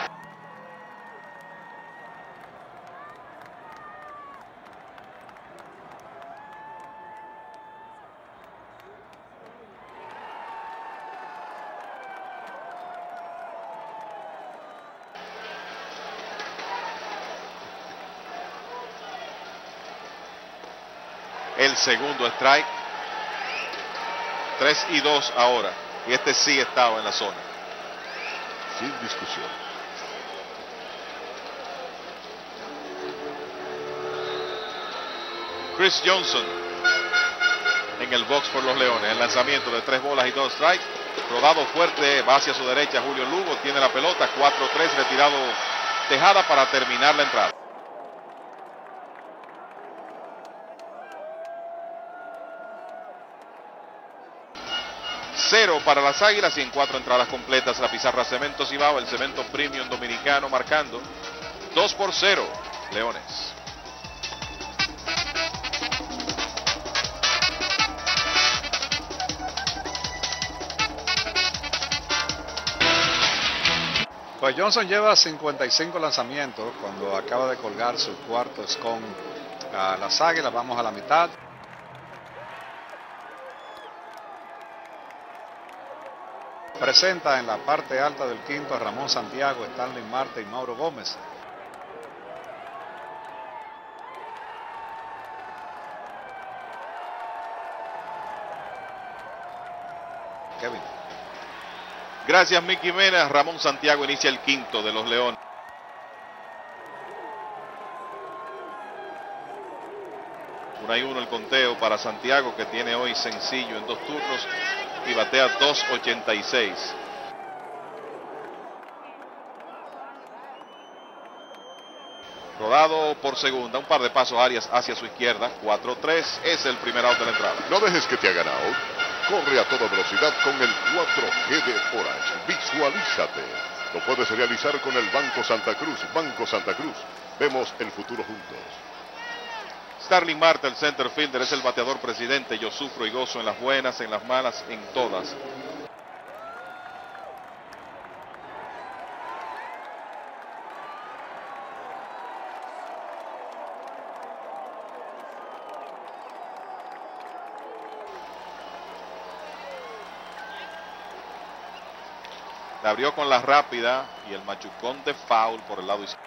El segundo strike. 3-2 ahora. Y este sí estaba en la zona. Sin discusión. Chris Johnson en el box por los Leones. El lanzamiento de 3 bolas y 2 strikes. Rodado fuerte, va hacia su derecha Julio Lugo. Tiene la pelota, 4-3, retirado Tejada para terminar la entrada. Cero para las Águilas y en 4 entradas completas la pizarra Cemento Cibao, el cemento premium dominicano, marcando 2-0 Leones. Pues Johnson lleva 55 lanzamientos cuando acaba de colgar su cuarto con las Águilas. Vamos a la mitad. Presenta en la parte alta del quinto a Ramón Santiago, Stanley Marte y Mauro Gómez. Kevin. Gracias, Mickey Mena. Ramón Santiago inicia el quinto de los Leones. Uno y uno el conteo para Santiago, que tiene hoy sencillo en 2 turnos y batea 2.86. Rodado por segunda, un par de pasos Arias hacia su izquierda, 4-3, es el primer out de la entrada. No dejes que te hagan out. Corre a toda velocidad con el 4G de Orange. Visualízate. Lo puedes realizar con el Banco Santa Cruz. Banco Santa Cruz. Vemos el futuro juntos. Starling Marte, el center fielder, es el bateador presidente. Yo sufro y gozo en las buenas, en las malas, en todas. La abrió con la rápida y el machucón de foul por el lado izquierdo.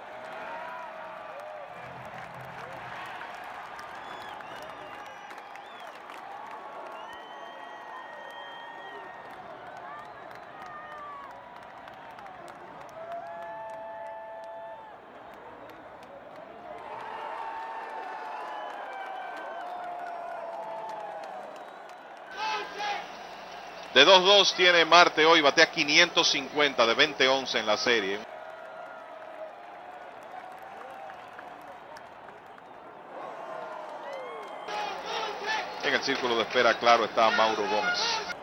De 2-2 tiene Marte hoy, batea 550 de 20-11 en la serie. En el círculo de espera, claro, está Mauro Gómez.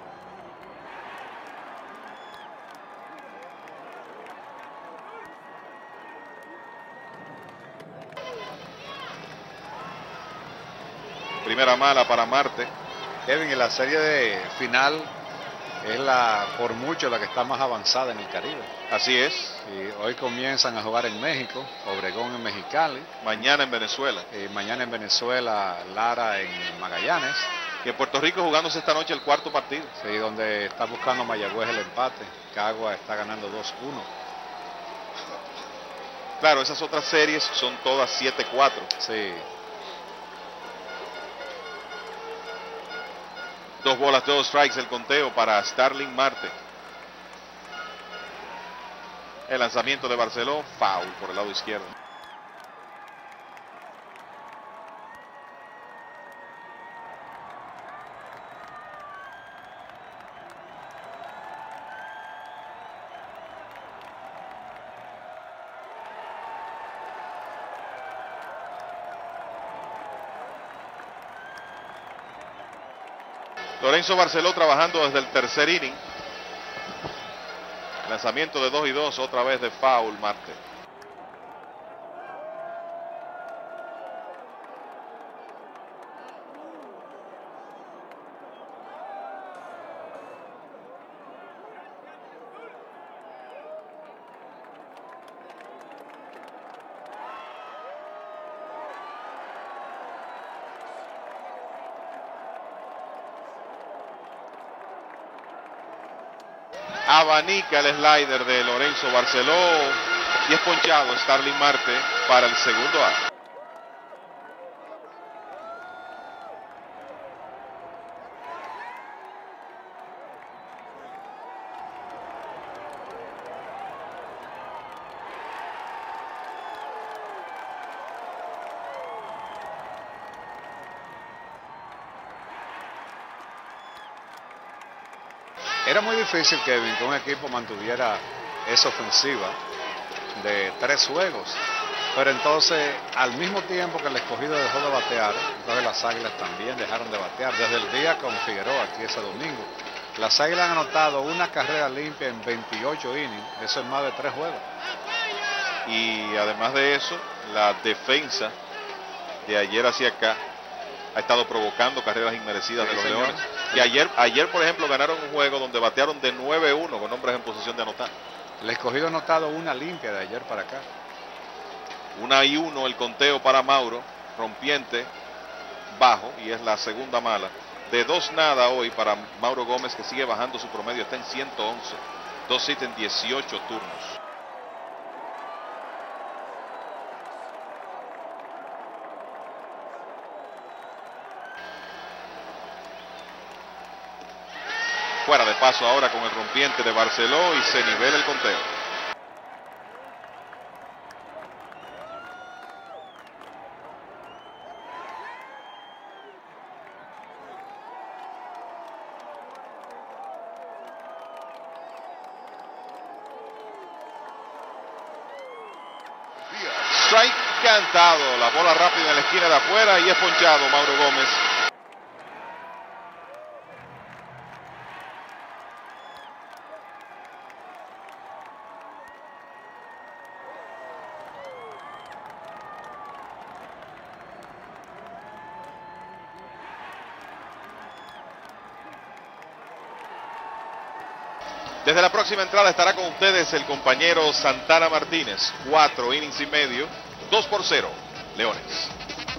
Primera mala para Marte. Kevin, en la serie de final es por mucho la que está más avanzada en el Caribe. Así es. Y hoy comienzan a jugar en México, Obregón en Mexicali. Mañana en Venezuela. Mañana en Venezuela, Lara en Magallanes. Y en Puerto Rico jugándose esta noche el cuarto partido. Sí, donde está buscando Mayagüez el empate. Cagua está ganando 2-1. Claro, esas otras series son todas 7-4. Sí. 2 bolas, 2 strikes el conteo para Starling Marte. El lanzamiento de Barceló, foul por el lado izquierdo. Lorenzo Barceló trabajando desde el tercer inning. Lanzamiento de 2-2, otra vez de foul, Marte. Abanica el slider de Lorenzo Barceló y es ponchado Starling Marte para el segundo out. Era muy difícil, Kevin, que un equipo mantuviera esa ofensiva de 3 juegos. Pero entonces, al mismo tiempo que el escogido dejó de batear, entonces las Águilas también dejaron de batear. Desde el día con Figueroa aquí ese domingo. Las Águilas han anotado una carrera limpia en 28 innings. Eso es más de 3 juegos. Y además de eso, la defensa de ayer hacia acá ha estado provocando carreras inmerecidas de los Leones. Y ayer, por ejemplo, ganaron un juego donde batearon de 9-1 con hombres en posición de anotar. El escogido ha anotado una limpia de ayer para acá. 1-1 el conteo para Mauro, rompiente bajo, y es la segunda mala. De 2-0 hoy para Mauro Gómez, que sigue bajando su promedio, está en 111. 2 hits en 18 turnos. Fuera de paso ahora con el rompiente de Barceló y se nivela el conteo. Strike cantado, la bola rápida en la esquina de afuera y es ponchado Mauro Gómez. Desde la próxima entrada estará con ustedes el compañero Santana Martínez. 4 innings y medio, 2-0, Leones.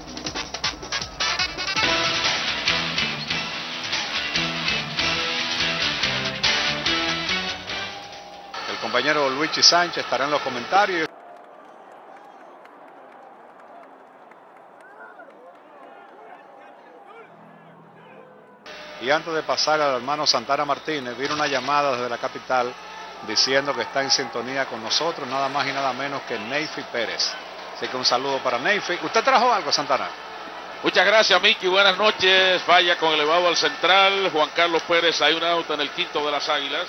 El compañero Luigi Sánchez estará en los comentarios. Y antes de pasar al hermano Santana Martínez, vino una llamada desde la capital diciendo que está en sintonía con nosotros, nada más y nada menos que Neyfi Pérez. Así que un saludo para Neyfi. ¿Usted trajo algo, Santana? Muchas gracias, Mickey. Buenas noches. Falla con elevado al central. Juan Carlos Pérez, hay un out en el quinto de las Águilas.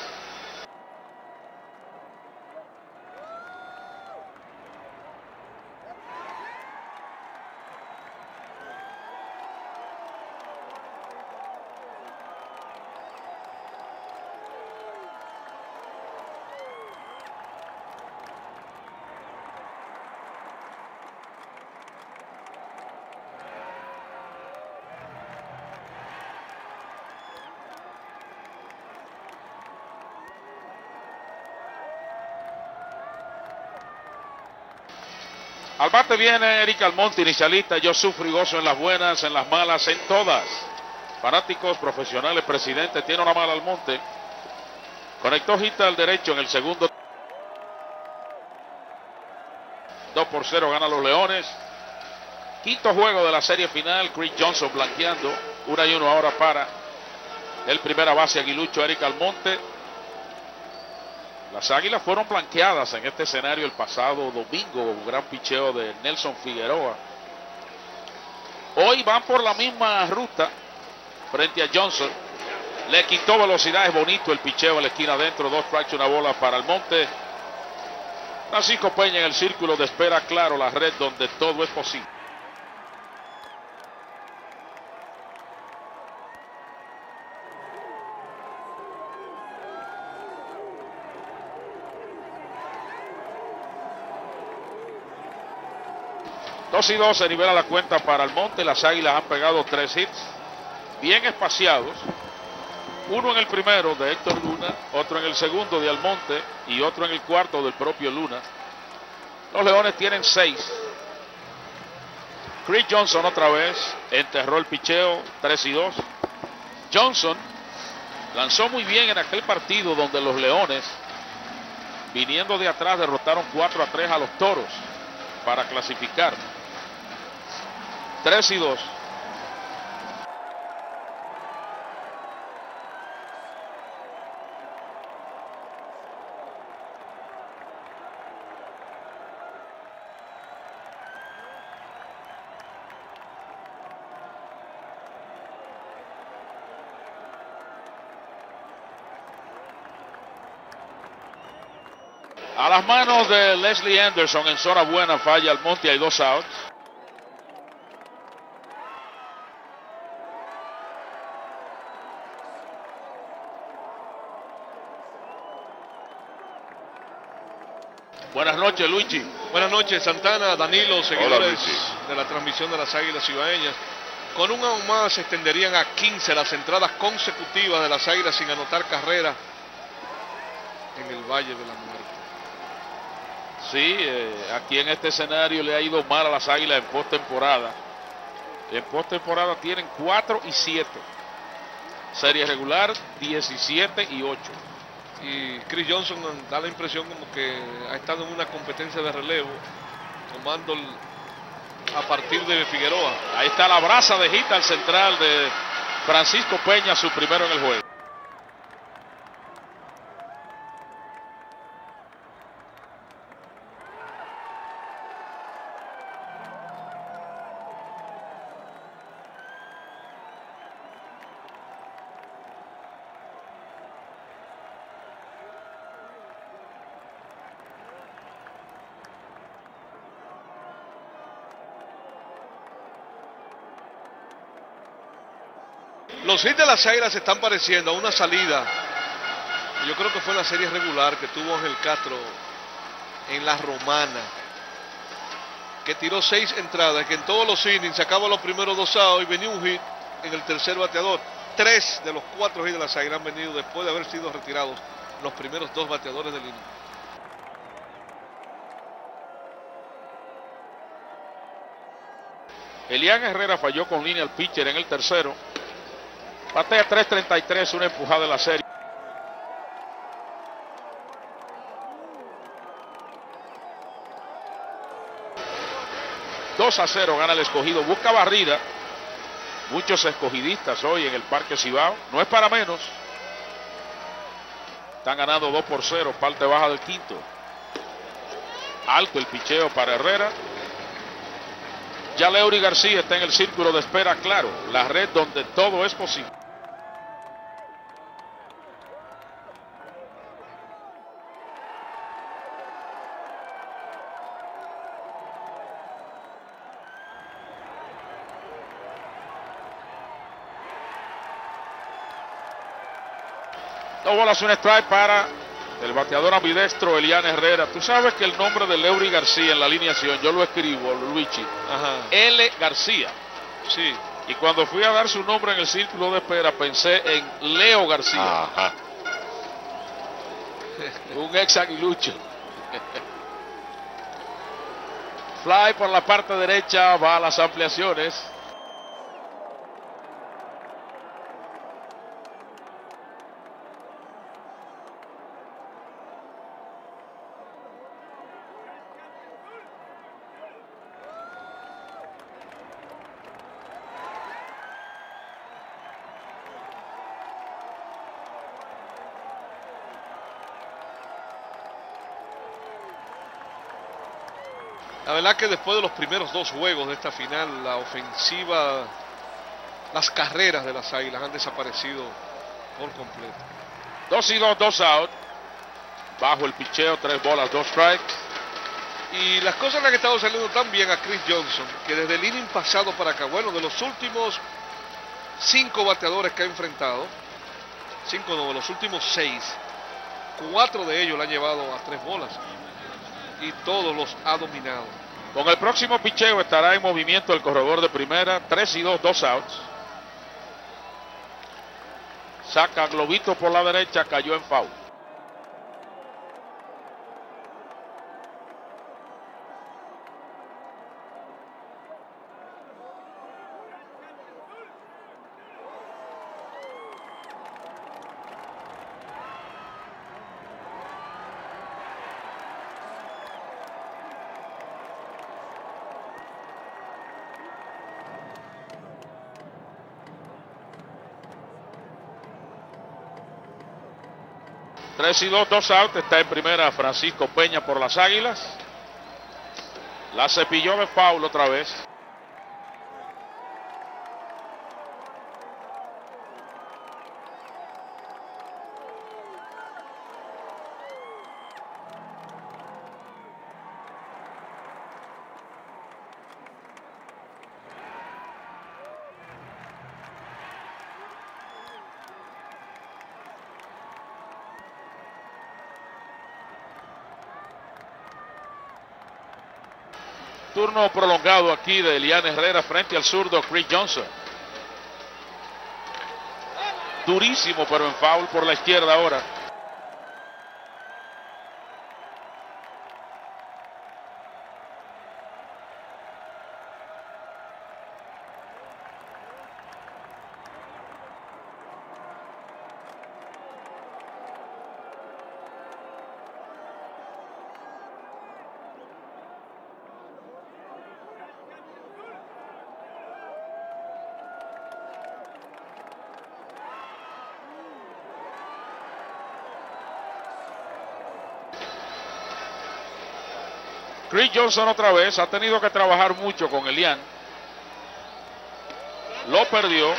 Al bate viene Eric Almonte, inicialista. Yo sufro y gozo en las buenas, en las malas, en todas. Fanáticos, profesionales, presidente, tiene una mala Almonte. Conectó hita al derecho en el segundo. 2-0 gana los Leones. Quinto juego de la serie final. Chris Johnson blanqueando. 1-1 ahora para el primera base aguilucho Eric Almonte. Las Águilas fueron blanqueadas en este escenario el pasado domingo. Un gran picheo de Nelson Figueroa. Hoy van por la misma ruta frente a Johnson. Le quitó velocidad, es bonito el picheo en la esquina adentro. 2 strikes, una bola para Almonte. Francisco Peña en el círculo de espera, claro, la red donde todo es posible. 2-2, se nivela la cuenta para Almonte. Las Águilas han pegado 3 hits, bien espaciados. Uno en el primero de Héctor Luna, otro en el segundo de Almonte y otro en el cuarto del propio Luna. Los Leones tienen 6. Chris Johnson otra vez enterró el picheo, 3-2. Johnson lanzó muy bien en aquel partido donde los Leones, viniendo de atrás, derrotaron 4-3 a los Toros para clasificar. 3-2. A las manos de Leslie Anderson en zona buena, falla Almonte, hay 2 outs. Buenas noches, Luigi. Buenas noches, Santana, Danilo, seguidores de la transmisión de las Águilas Cibaeñas. Con un aún más se extenderían a 15 las entradas consecutivas de las Águilas sin anotar carrera en el Valle de la Muerte. Sí, aquí en este escenario le ha ido mal a las Águilas en postemporada. En postemporada tienen 4-7. Serie regular 17-8. Y Chris Johnson da la impresión como que ha estado en una competencia de relevo, tomando a partir de Figueroa. Ahí está la brasa de hit al central de Francisco Peña, su primero en el juego. Los hits de las Águilas se están pareciendo a una salida. Yo creo que fue la serie regular que tuvo Ángel Castro en la Romana, que tiró 6 entradas, que en todos los innings sacaba los primeros 2 outs y venía un hit en el tercer bateador. 3 de los 4 hits de las Águilas han venido después de haber sido retirados los primeros 2 bateadores del inning. Elián Herrera falló con línea al pitcher en el tercero. Batea 3.33, una empujada en la serie. ...2-0 gana el Escogido. Busca barrida. Muchos escogidistas hoy en el Parque Cibao. No es para menos. Están ganando 2-0, parte baja del quinto. Alto el picheo para Herrera. Ya Leury García está en el círculo de espera, claro. La red donde todo es posible. Dos bolas, un strike para el bateador ambidestro Elián Herrera. Tú sabes que el nombre de Leury García en la alineación, yo lo escribo, Luigi. Ajá. L. García. Sí. Y cuando fui a dar su nombre en el círculo de espera, pensé en Leo García. Ajá. Un ex aguilucho. Fly por la parte derecha, va a las ampliaciones. La verdad que después de los primeros 2 juegos de esta final, la ofensiva, las carreras de las Águilas han desaparecido por completo. 2-2, 2 out. Bajo el picheo, 3 bolas, 2 strikes. Y las cosas le han estado saliendo tan bien a Chris Johnson, que desde el inning pasado para acá, bueno, de los últimos 5 bateadores que ha enfrentado, 5 no, de los últimos 6, 4 de ellos le han llevado a 3 bolas. Y todos los ha dominado. Con el próximo picheo estará en movimiento el corredor de primera. 3-2, 2 outs. Saca globito por la derecha, cayó en foul. Tres y dos, 2 out. Está en primera Francisco Peña por las Águilas. La cepilló de foul otra vez. Turno prolongado aquí de Elian Herrera frente al zurdo Chris Johnson. Durísimo, pero en foul por la izquierda ahora. Chris Johnson otra vez ha tenido que trabajar mucho con Elian. Lo perdió.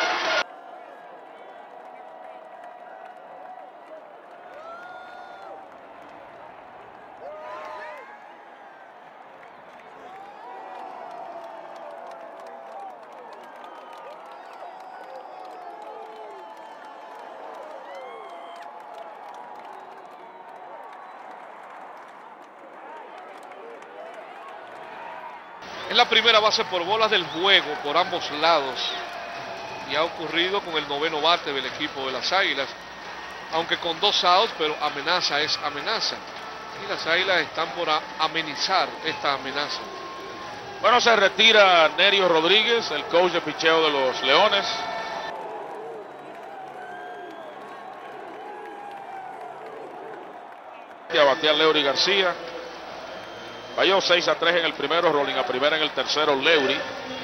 Es la primera base por bolas del juego por ambos lados. Y ha ocurrido con el noveno bate del equipo de las Águilas. Aunque con 2 outs, pero amenaza es amenaza. Y las Águilas están por amenizar esta amenaza. Bueno, se retira Nerio Rodríguez, el coach de picheo de los Leones. A batear Leury García. Falló 6-3 en el primero, rolling a primera en el tercero, Leury.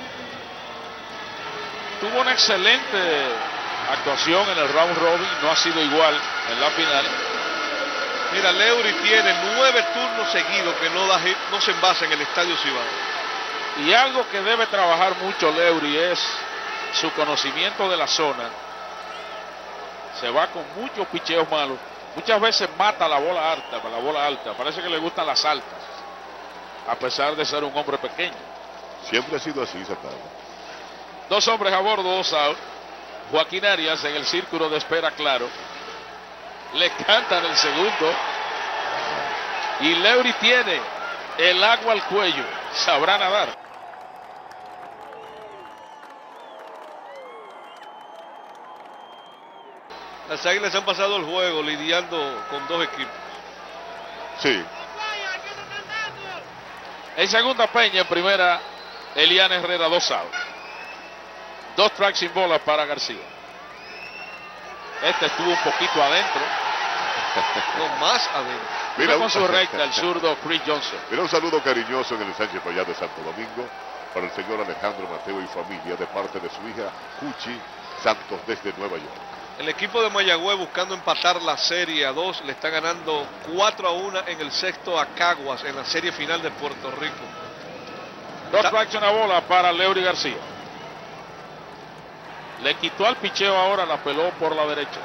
Tuvo una excelente actuación en el round robin, no ha sido igual en la final. Mira, Leury tiene 9 turnos seguidos que no da hit, no se envasa en el Estadio Cibao. Y algo que debe trabajar mucho Leury es su conocimiento de la zona. Se va con muchos picheos malos. Muchas veces mata la bola alta, Parece que le gustan las altas, a pesar de ser un hombre pequeño. Siempre ha sido así, Zapata. 2 hombres a bordo, 2 out. Joaquín Arias en el círculo de espera claro. Le cantan el segundo. Y Leury tiene el agua al cuello. Sabrá nadar. Las Águilas han pasado el juego lidiando con 2 equipos. Sí. En segunda Peña, en primera Elian Herrera, 2 outs. 2 strikes sin bolas para García. Este estuvo un poquito adentro. No, más adentro. Mira con su recta el zurdo Chris Johnson. Mira, un saludo cariñoso en el Sánchez Payá de Santo Domingo para el señor Alejandro Mateo y familia de parte de su hija Cuchi Santos desde Nueva York. El equipo de Mayagüez, buscando empatar la serie a 2, le está ganando 4-1 en el sexto a Caguas en la serie final de Puerto Rico. 2 strikes, una bola para Leury García. Le quitó al picheo ahora, la peló por la derecha.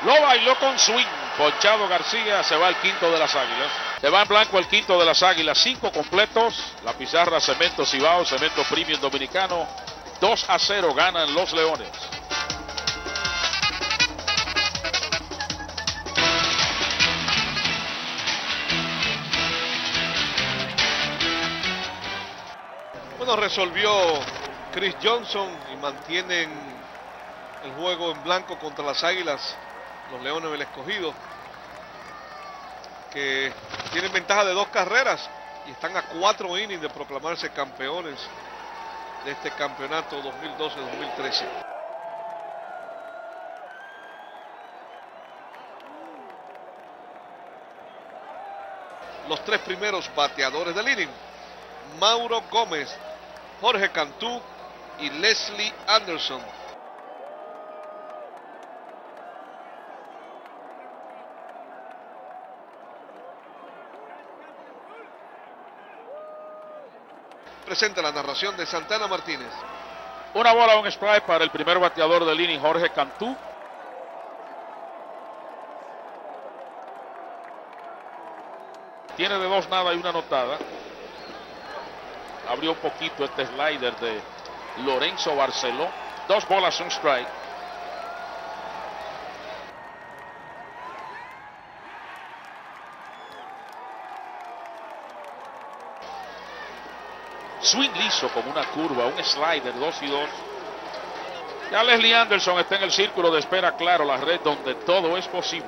Lo bailó con swing. Ponchado García, se va el quinto de las Águilas. Se va en blanco el quinto de las Águilas. 5 completos. La pizarra Cemento Cibao, Cemento Premium Dominicano. 2-0 ganan los Leones. Bueno, resolvió Chris Johnson y mantienen el juego en blanco contra las Águilas, los Leones del Escogido, que tienen ventaja de 2 carreras y están a 4 innings de proclamarse campeones de este campeonato 2012-2013. Los 3 primeros bateadores del inning: Mauro Gómez, Jorge Cantú y Leslie Anderson. Presenta la narración de Santana Martínez. Una bola, un strike para el primer bateador del inning, Jorge Cantú. Tiene de 2 nada y 1 anotada. Abrió un poquito este slider de Lorenzo Barceló. 2 bolas, un strike. Swing liso con una curva, un slider, 2-2. Ya Leslie Anderson está en el círculo de espera, claro, la red donde todo es posible.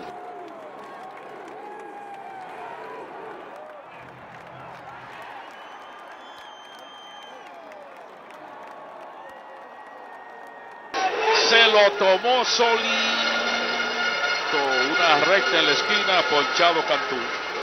Se lo tomó solito. Una recta en la esquina, ponchado Cantú.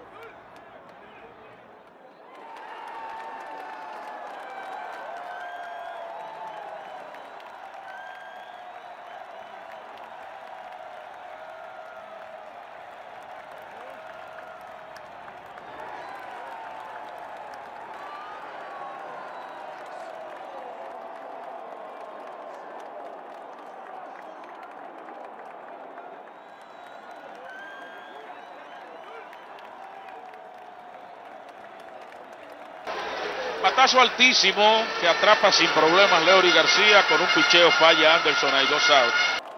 Batazo altísimo que atrapa sin problemas Leury García. Con un picheo falla Anderson. Hay 2 outs.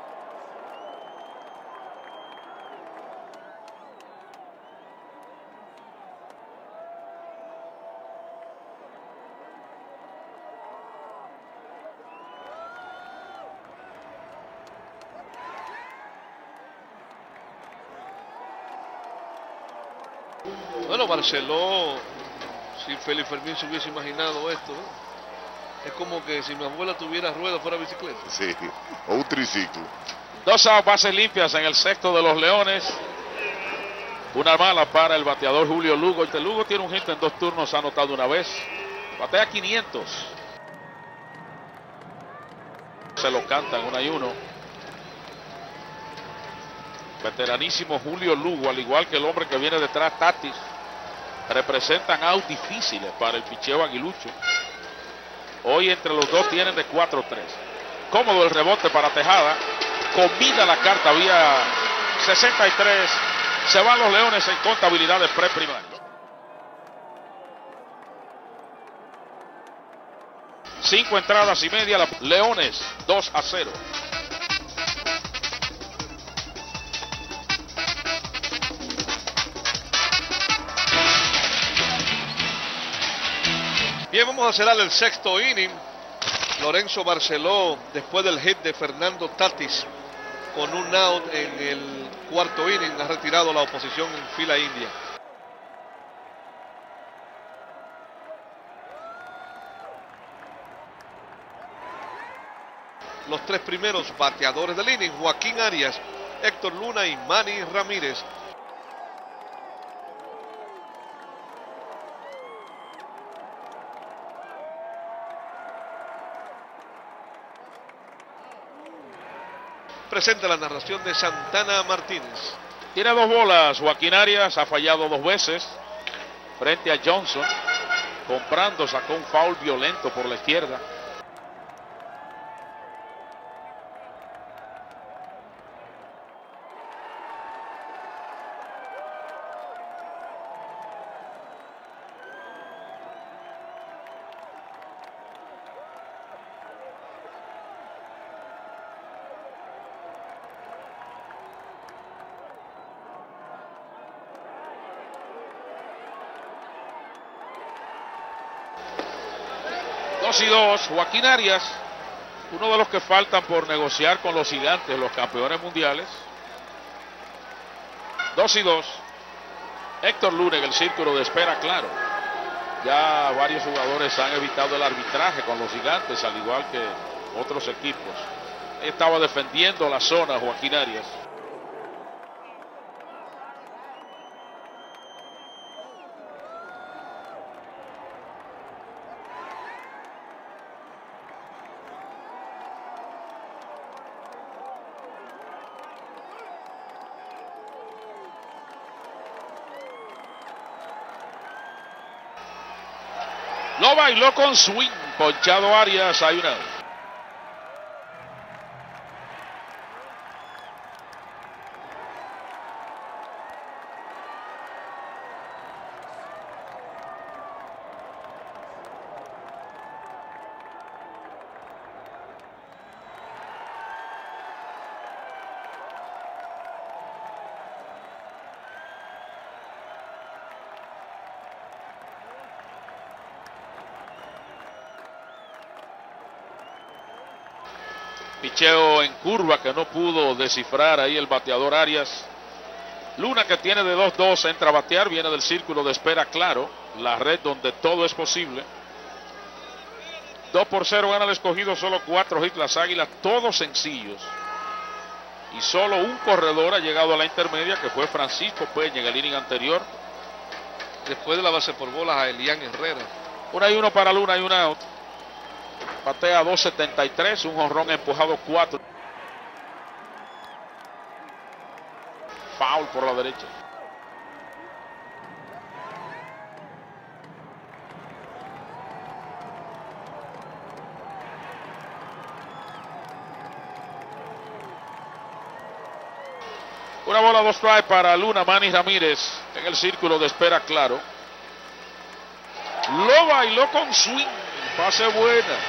Bueno, Barceló, si Félix Fermín se hubiese imaginado esto, ¿eh? Es como que si mi abuela tuviera ruedas fuera bicicleta. Sí, o un triciclo. 2 outs, bases limpias en el sexto de los Leones. Una mala para el bateador Julio Lugo. Este Lugo tiene un hit en 2 turnos, ha anotado una vez. Batea 500. Se lo cantan 1-1. Veteranísimo Julio Lugo, al igual que el hombre que viene detrás, Tatis. Representan outs difíciles para el picheo aguilucho. Hoy entre los dos tienen de 4-3. Cómodo el rebote para Tejada. Combina la carta vía 63. Se van los Leones en contabilidad de preprimario. 5 entradas y media. Leones 2-0. Bien, vamos a cerrar el sexto inning. Lorenzo Barceló, después del hit de Fernando Tatis, con un out en el cuarto inning, ha retirado la oposición en fila india. Los 3 primeros bateadores del inning: Joaquín Arias, Héctor Luna y Manny Ramírez. Presenta la narración de Santana Martínez. Tiene 2 bolas. Joaquín Arias ha fallado 2 veces frente a Johnson. Comprando, sacó un foul violento por la izquierda. 2-2, Joaquín Arias, uno de los que faltan por negociar con los Gigantes, los campeones mundiales. 2-2. Héctor Luna en el círculo de espera, claro. Ya varios jugadores han evitado el arbitraje con los Gigantes, al igual que otros equipos. Estaba defendiendo la zona Joaquín Arias. Lo bailó con swing, ponchado Arias, hay una. Picheo en curva que no pudo descifrar ahí el bateador Arias. Luna, que tiene de 2-2, entra a batear, viene del círculo de espera, claro, la red donde todo es posible. 2-0 gana el Escogido, solo 4 hits las Águilas, todos sencillos. Y solo un corredor ha llegado a la intermedia, que fue Francisco Peña en el inning anterior. Después de la base por bolas a Elián Herrera. 1-1 para Luna y un out. Batea 2.73, un jonrón empujado 4. Foul por la derecha. Una bola, 2 strikes para Luna. Manny Ramírez en el círculo de espera, claro. Lo bailó con swing. Pase buena.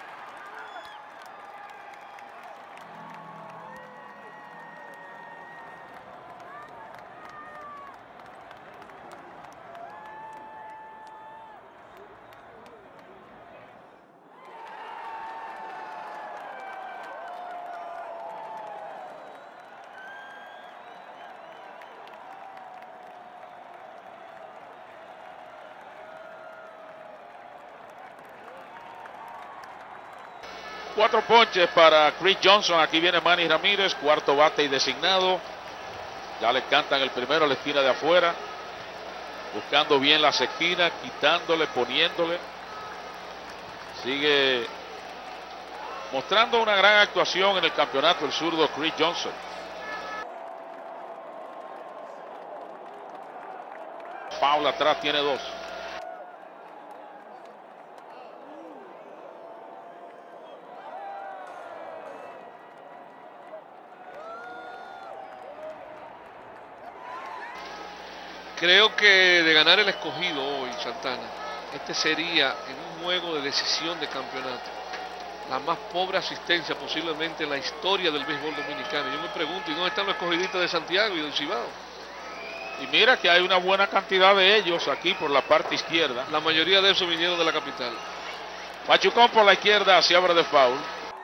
Cuatro ponches para Chris Johnson. Aquí viene Manny Ramírez, cuarto bate y designado. Ya le cantan el primero a la esquina de afuera. Buscando bien las esquinas, quitándole, poniéndole. Sigue mostrando una gran actuación en el campeonato el zurdo Chris Johnson. Foul atrás, tiene 2. Creo que de ganar el Escogido hoy, Santana, este sería en un juego de decisión de campeonato la más pobre asistencia posiblemente en la historia del béisbol dominicano. Yo me pregunto, ¿y dónde están los escogidistas de Santiago y del Cibao? Y mira que hay una buena cantidad de ellos aquí por la parte izquierda. La mayoría de esos vinieron de la capital. Machucón por la izquierda, se abre de foul.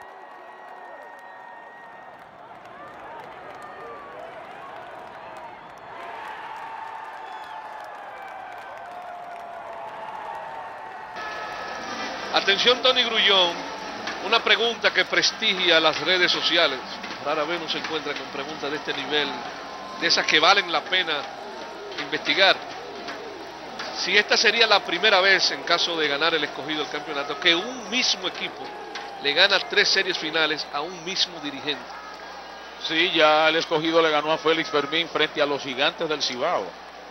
Atención, Tony Grullón, una pregunta que prestigia las redes sociales. Rara vez uno se encuentra con preguntas de este nivel, de esas que valen la pena investigar. Si esta sería la primera vez, en caso de ganar el Escogido el campeonato, que un mismo equipo le gana 3 series finales a un mismo dirigente. Sí, ya el Escogido le ganó a Félix Fermín frente a los Gigantes del Cibao.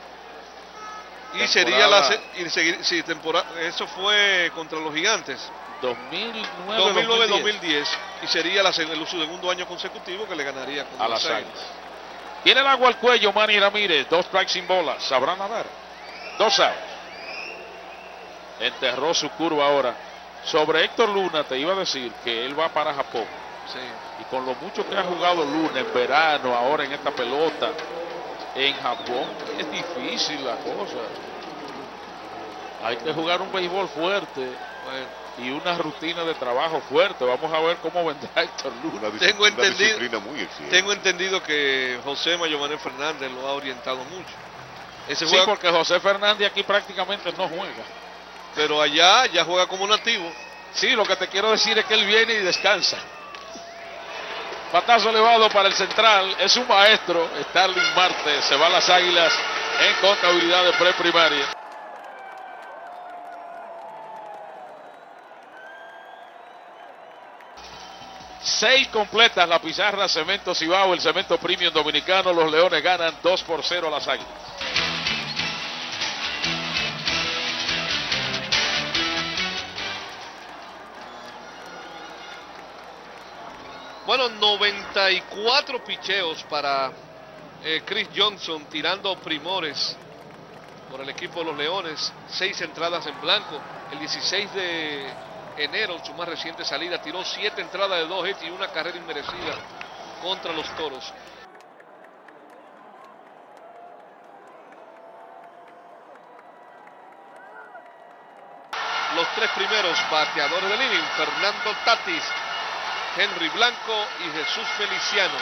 Y sería la temporada, eso fue contra los Gigantes. 2009-2010. Y sería el segundo año consecutivo que le ganaría a las Águilas. Tiene el agua al cuello Manny Ramírez. 2 strikes sin bola. Sabrá nadar. 2 outs. Enterró su curva ahora. Sobre Héctor Luna te iba a decir que él va para Japón. Sí. Y con lo mucho que ha jugado Luna en verano, ahora en esta pelota, en Japón es difícil la cosa. Hay que jugar un béisbol fuerte. Bueno. y una rutina de trabajo fuerte. Vamos a ver cómo vendrá Héctor Luna. Tengo disciplina muy exigente. Tengo entendido que José Giovanni Fernández lo ha orientado mucho. Sí, porque José Fernández aquí prácticamente no juega. Pero allá ya juega como nativo. Sí, lo que te quiero decir es que él viene y descansa. Batazo elevado para el central. Es un maestro. Starling Marte. Se va a las Águilas en contabilidad de preprimaria. Seis completas la pizarra. Cemento Cibao, el cemento premium dominicano. Los Leones ganan 2-0 a las Águilas. Bueno, 94 picheos para Chris Johnson tirando primores por el equipo de los Leones. 6 entradas en blanco. El 16 de enero, su más reciente salida, tiró 7 entradas de 2 hits y una carrera inmerecida contra los Toros. Los 3 primeros bateadores del inning: Fernando Tatis, Henry Blanco y Jesús Feliciano.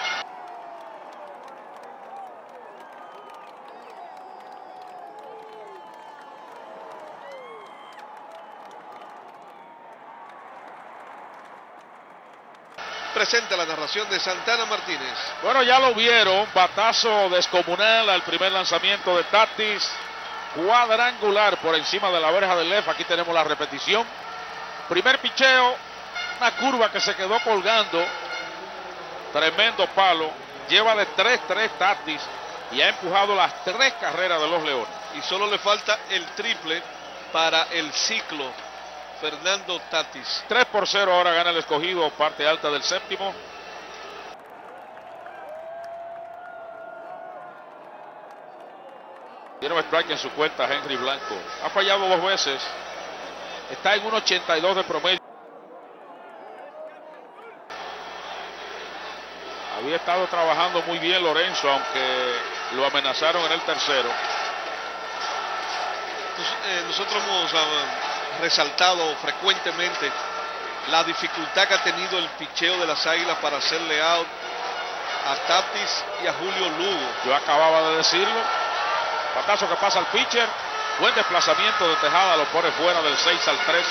Presenta la narración de Santana Martínez. Bueno, ya lo vieron. Batazo descomunal al primer lanzamiento de Tatis. Cuadrangular por encima de la verja del left. Aquí tenemos la repetición. Primer picheo. Una curva que se quedó colgando. Tremendo palo. Lleva de 3-3 Tatis y ha empujado las 3 carreras de los Leones. Y solo le falta el triple para el ciclo. Fernando Tatis. 3-0 ahora gana el Escogido, parte alta del séptimo. Tiene un strike en su cuenta Henry Blanco. Ha fallado 2 veces. Está en un 82 de promedio. Había estado trabajando muy bien Lorenzo, aunque lo amenazaron en el tercero. Nosotros hemos resaltado frecuentemente la dificultad que ha tenido el picheo de las Águilas para hacerle out a Tatis y a Julio Lugo. Yo acababa de decirlo. Batazo que pasa al pitcher. Buen desplazamiento de Tejada, lo pone fuera del 6 al 3.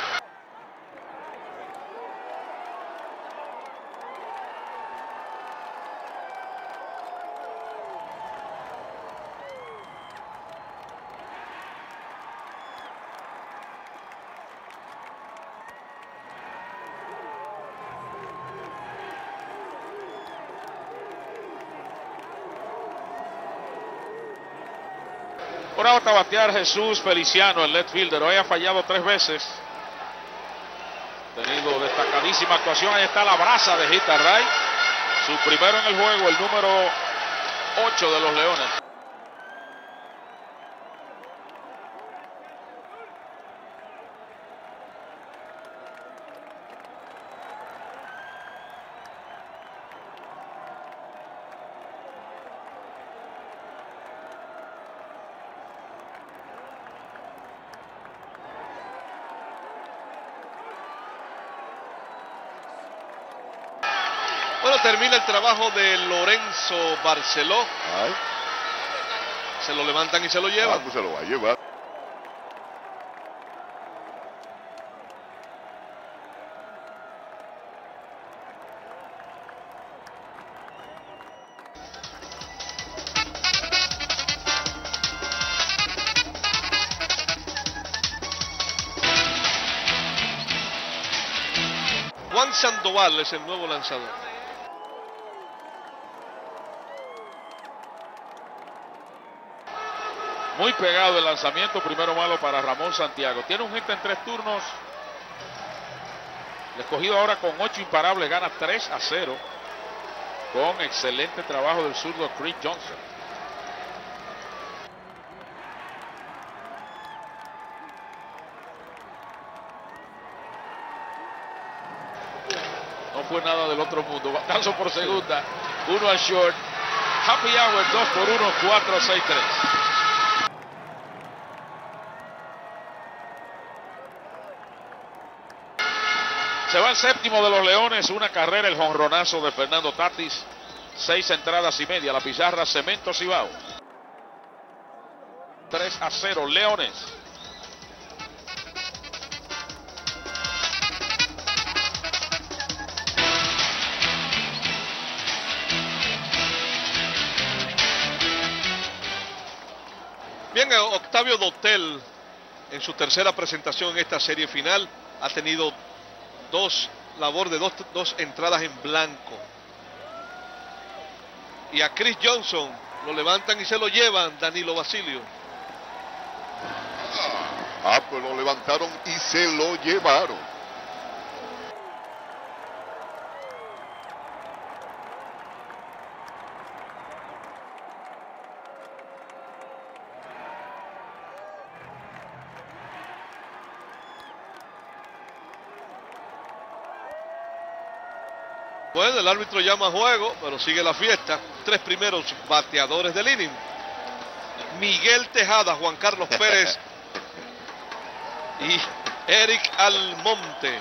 Por ahora a batear Jesús Feliciano, el left fielder. Hoy ha fallado 3 veces. Tenido destacadísima actuación. Ahí está la brasa de hit a right. Su primero en el juego, el número 8 de los Leones. Bueno, termina el trabajo de Lorenzo Barceló. Ay. Se lo levantan y se lo llevan. Pues se lo va a llevar. Juan Sandoval es el nuevo lanzador. Muy pegado el lanzamiento, primero malo para Ramón Santiago. Tiene un hit en 3 turnos. El Escogido ahora con 8 imparables gana 3-0. Con excelente trabajo del zurdo Chris Johnson. No fue nada del otro mundo. Batazo por segunda. 1 al short. Happy hour 2 por 1, 4-6-3. Se va el séptimo de los Leones, una carrera, el jonronazo de Fernando Tatis, 6 entradas y media, la pizarra Cemento Cibao. 3-0 Leones. Bien, Octavio Dotel, en su tercera presentación en esta serie final, ha tenido labor de dos entradas en blanco. Y a Chris Johnson lo levantan y se lo llevan, Danilo Basilio. Pues lo levantaron y se lo llevaron. Bueno, el árbitro llama juego, pero sigue la fiesta. 3 primeros bateadores del inning: Miguel Tejada, Juan Carlos Pérez y Eric Almonte.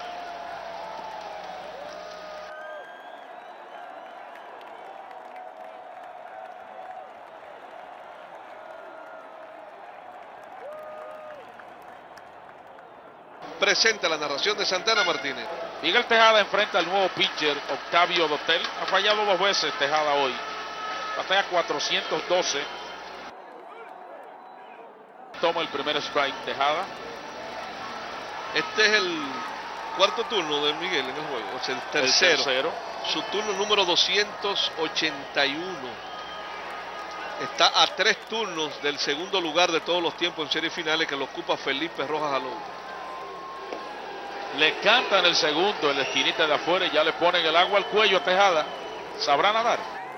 Presenta la narración de Santana Martínez. Miguel Tejada enfrenta al nuevo pitcher Octavio Dotel. Ha fallado 2 veces Tejada hoy. Batea 412. Toma el primer strike Tejada. Este es el cuarto turno de Miguel en el juego. O sea, el tercero. Su turno número 281. Está a 3 turnos del segundo lugar de todos los tiempos en series finales, que lo ocupa Felipe Rojas Alou. Le cantan el segundo en la esquinita de afuera y ya le ponen el agua al cuello a Tejada. ¿Sabrá nadar?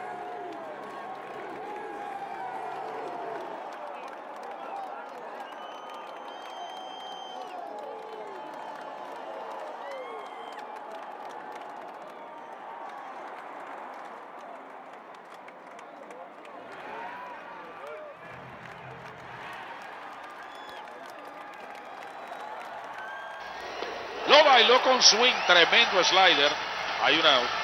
Lo bailó con swing, tremendo slider. Hay una out.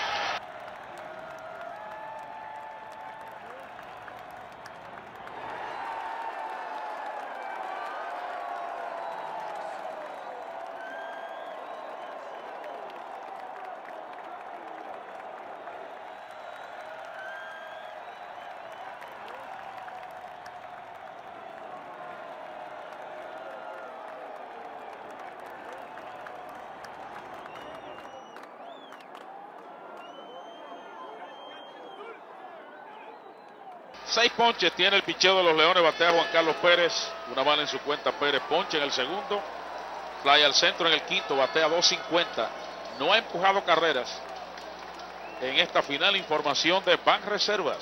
Seis ponches tiene el picheo de los Leones. Batea Juan Carlos Pérez. Una bala en su cuenta Pérez. Ponche en el segundo. Fly al centro en el quinto. Batea 250. No ha empujado carreras en esta final. Información de Banreservas.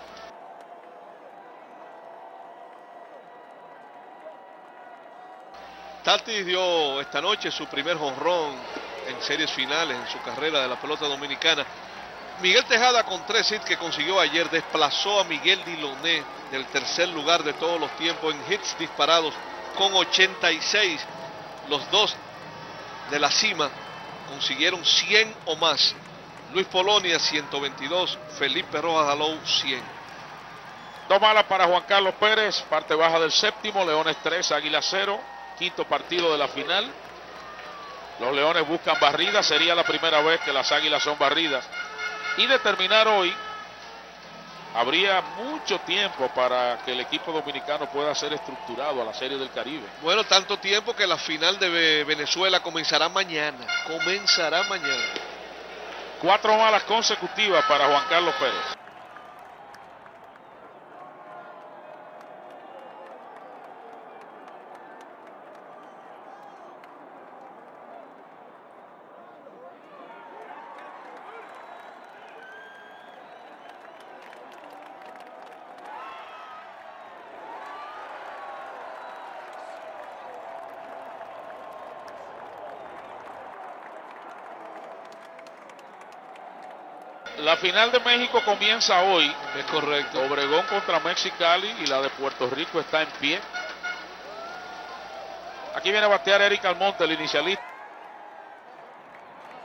Tatis dio esta noche su primer jonrón en series finales en su carrera de la pelota dominicana. Miguel Tejada, con 3 hits que consiguió ayer, desplazó a Miguel Diloné del tercer lugar de todos los tiempos en hits disparados con 86. Los dos de la cima consiguieron 100 o más. Luis Polonia 122, Felipe Rojas Alou 100. 2 balas para Juan Carlos Pérez, parte baja del séptimo. Leones 3, Águila 0. Quinto partido de la final. Los Leones buscan barridas. Sería la primera vez que las Águilas son barridas. Y de terminar hoy, habría mucho tiempo para que el equipo dominicano pueda ser estructurado a la Serie del Caribe. Bueno, tanto tiempo que la final de Venezuela comenzará mañana. 4 malas consecutivas para Juan Carlos Pérez. La final de México comienza hoy. Es correcto. Obregón contra Mexicali y la de Puerto Rico está en pie. Aquí viene a batear Eric Almonte, el inicialista.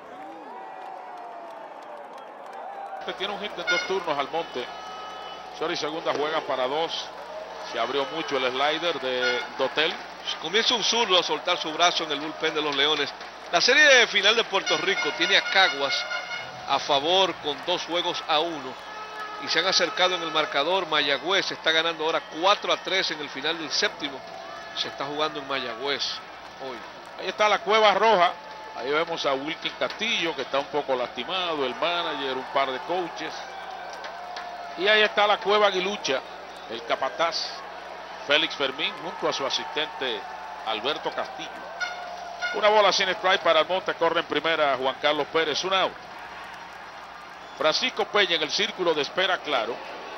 Almonte tiene un hit en 2 turnos. Almonte. Short y segunda juegan para 2. Se abrió mucho el slider de Dotel. Comienza un zurdo a soltar su brazo en el bullpen de los Leones. La serie final de Puerto Rico tiene a Caguas a favor con 2-1 y se han acercado en el marcador. Mayagüez está ganando ahora 4-3 en el final del séptimo. Se está jugando en Mayagüez hoy. Ahí está la Cueva Roja. Ahí vemos a Wilkin Castillo, que está un poco lastimado, el manager, un par de coaches. Y ahí está la Cueva Aguilucha, el capataz Félix Fermín, junto a su asistente Alberto Castillo. Una bola sin strike para Almonte, corre en primera Juan Carlos Pérez, un out. Francisco Peña en el círculo de espera claro.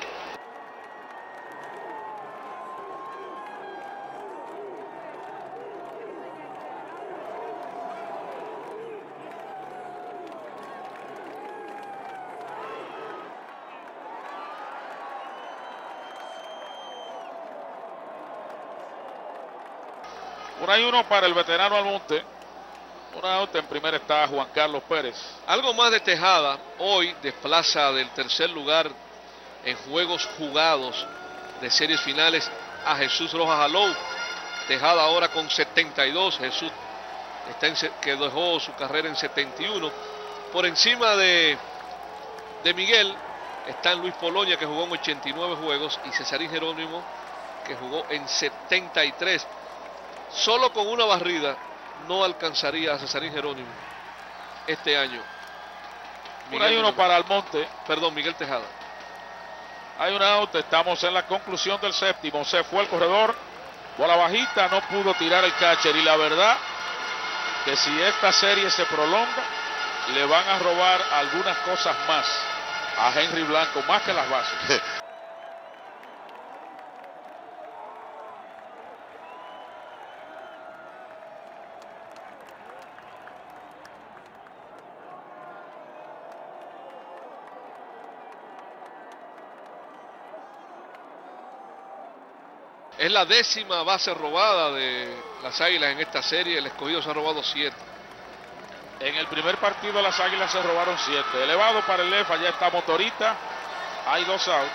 Una y uno para el veterano Almonte. Una out, en primera está Juan Carlos Pérez. Algo más de Tejada hoy desplaza del tercer lugar en juegos jugados de series finales a Jesús Rojas Alou. Tejada ahora con 72. Jesús que dejó su carrera en 71. Por encima de Miguel están Luis Polonia, que jugó en 89 juegos, y Cesarín Jerónimo, que jugó en 73. Solo con una barrida no alcanzaría a Cesarín Jerónimo este año. Hay uno para Almonte. Perdón, Miguel Tejada. Hay un out, estamos en la conclusión del séptimo. Se fue el corredor, bola bajita, no pudo tirar el catcher. Y la verdad que si esta serie se prolonga, le van a robar algunas cosas más a Henry Blanco, más que las bases. Es la 10ª base robada de las Águilas en esta serie. El Escogido se ha robado 7. En el primer partido las Águilas se robaron 7. Elevado para el left, allá está Motorita. Hay 2 outs.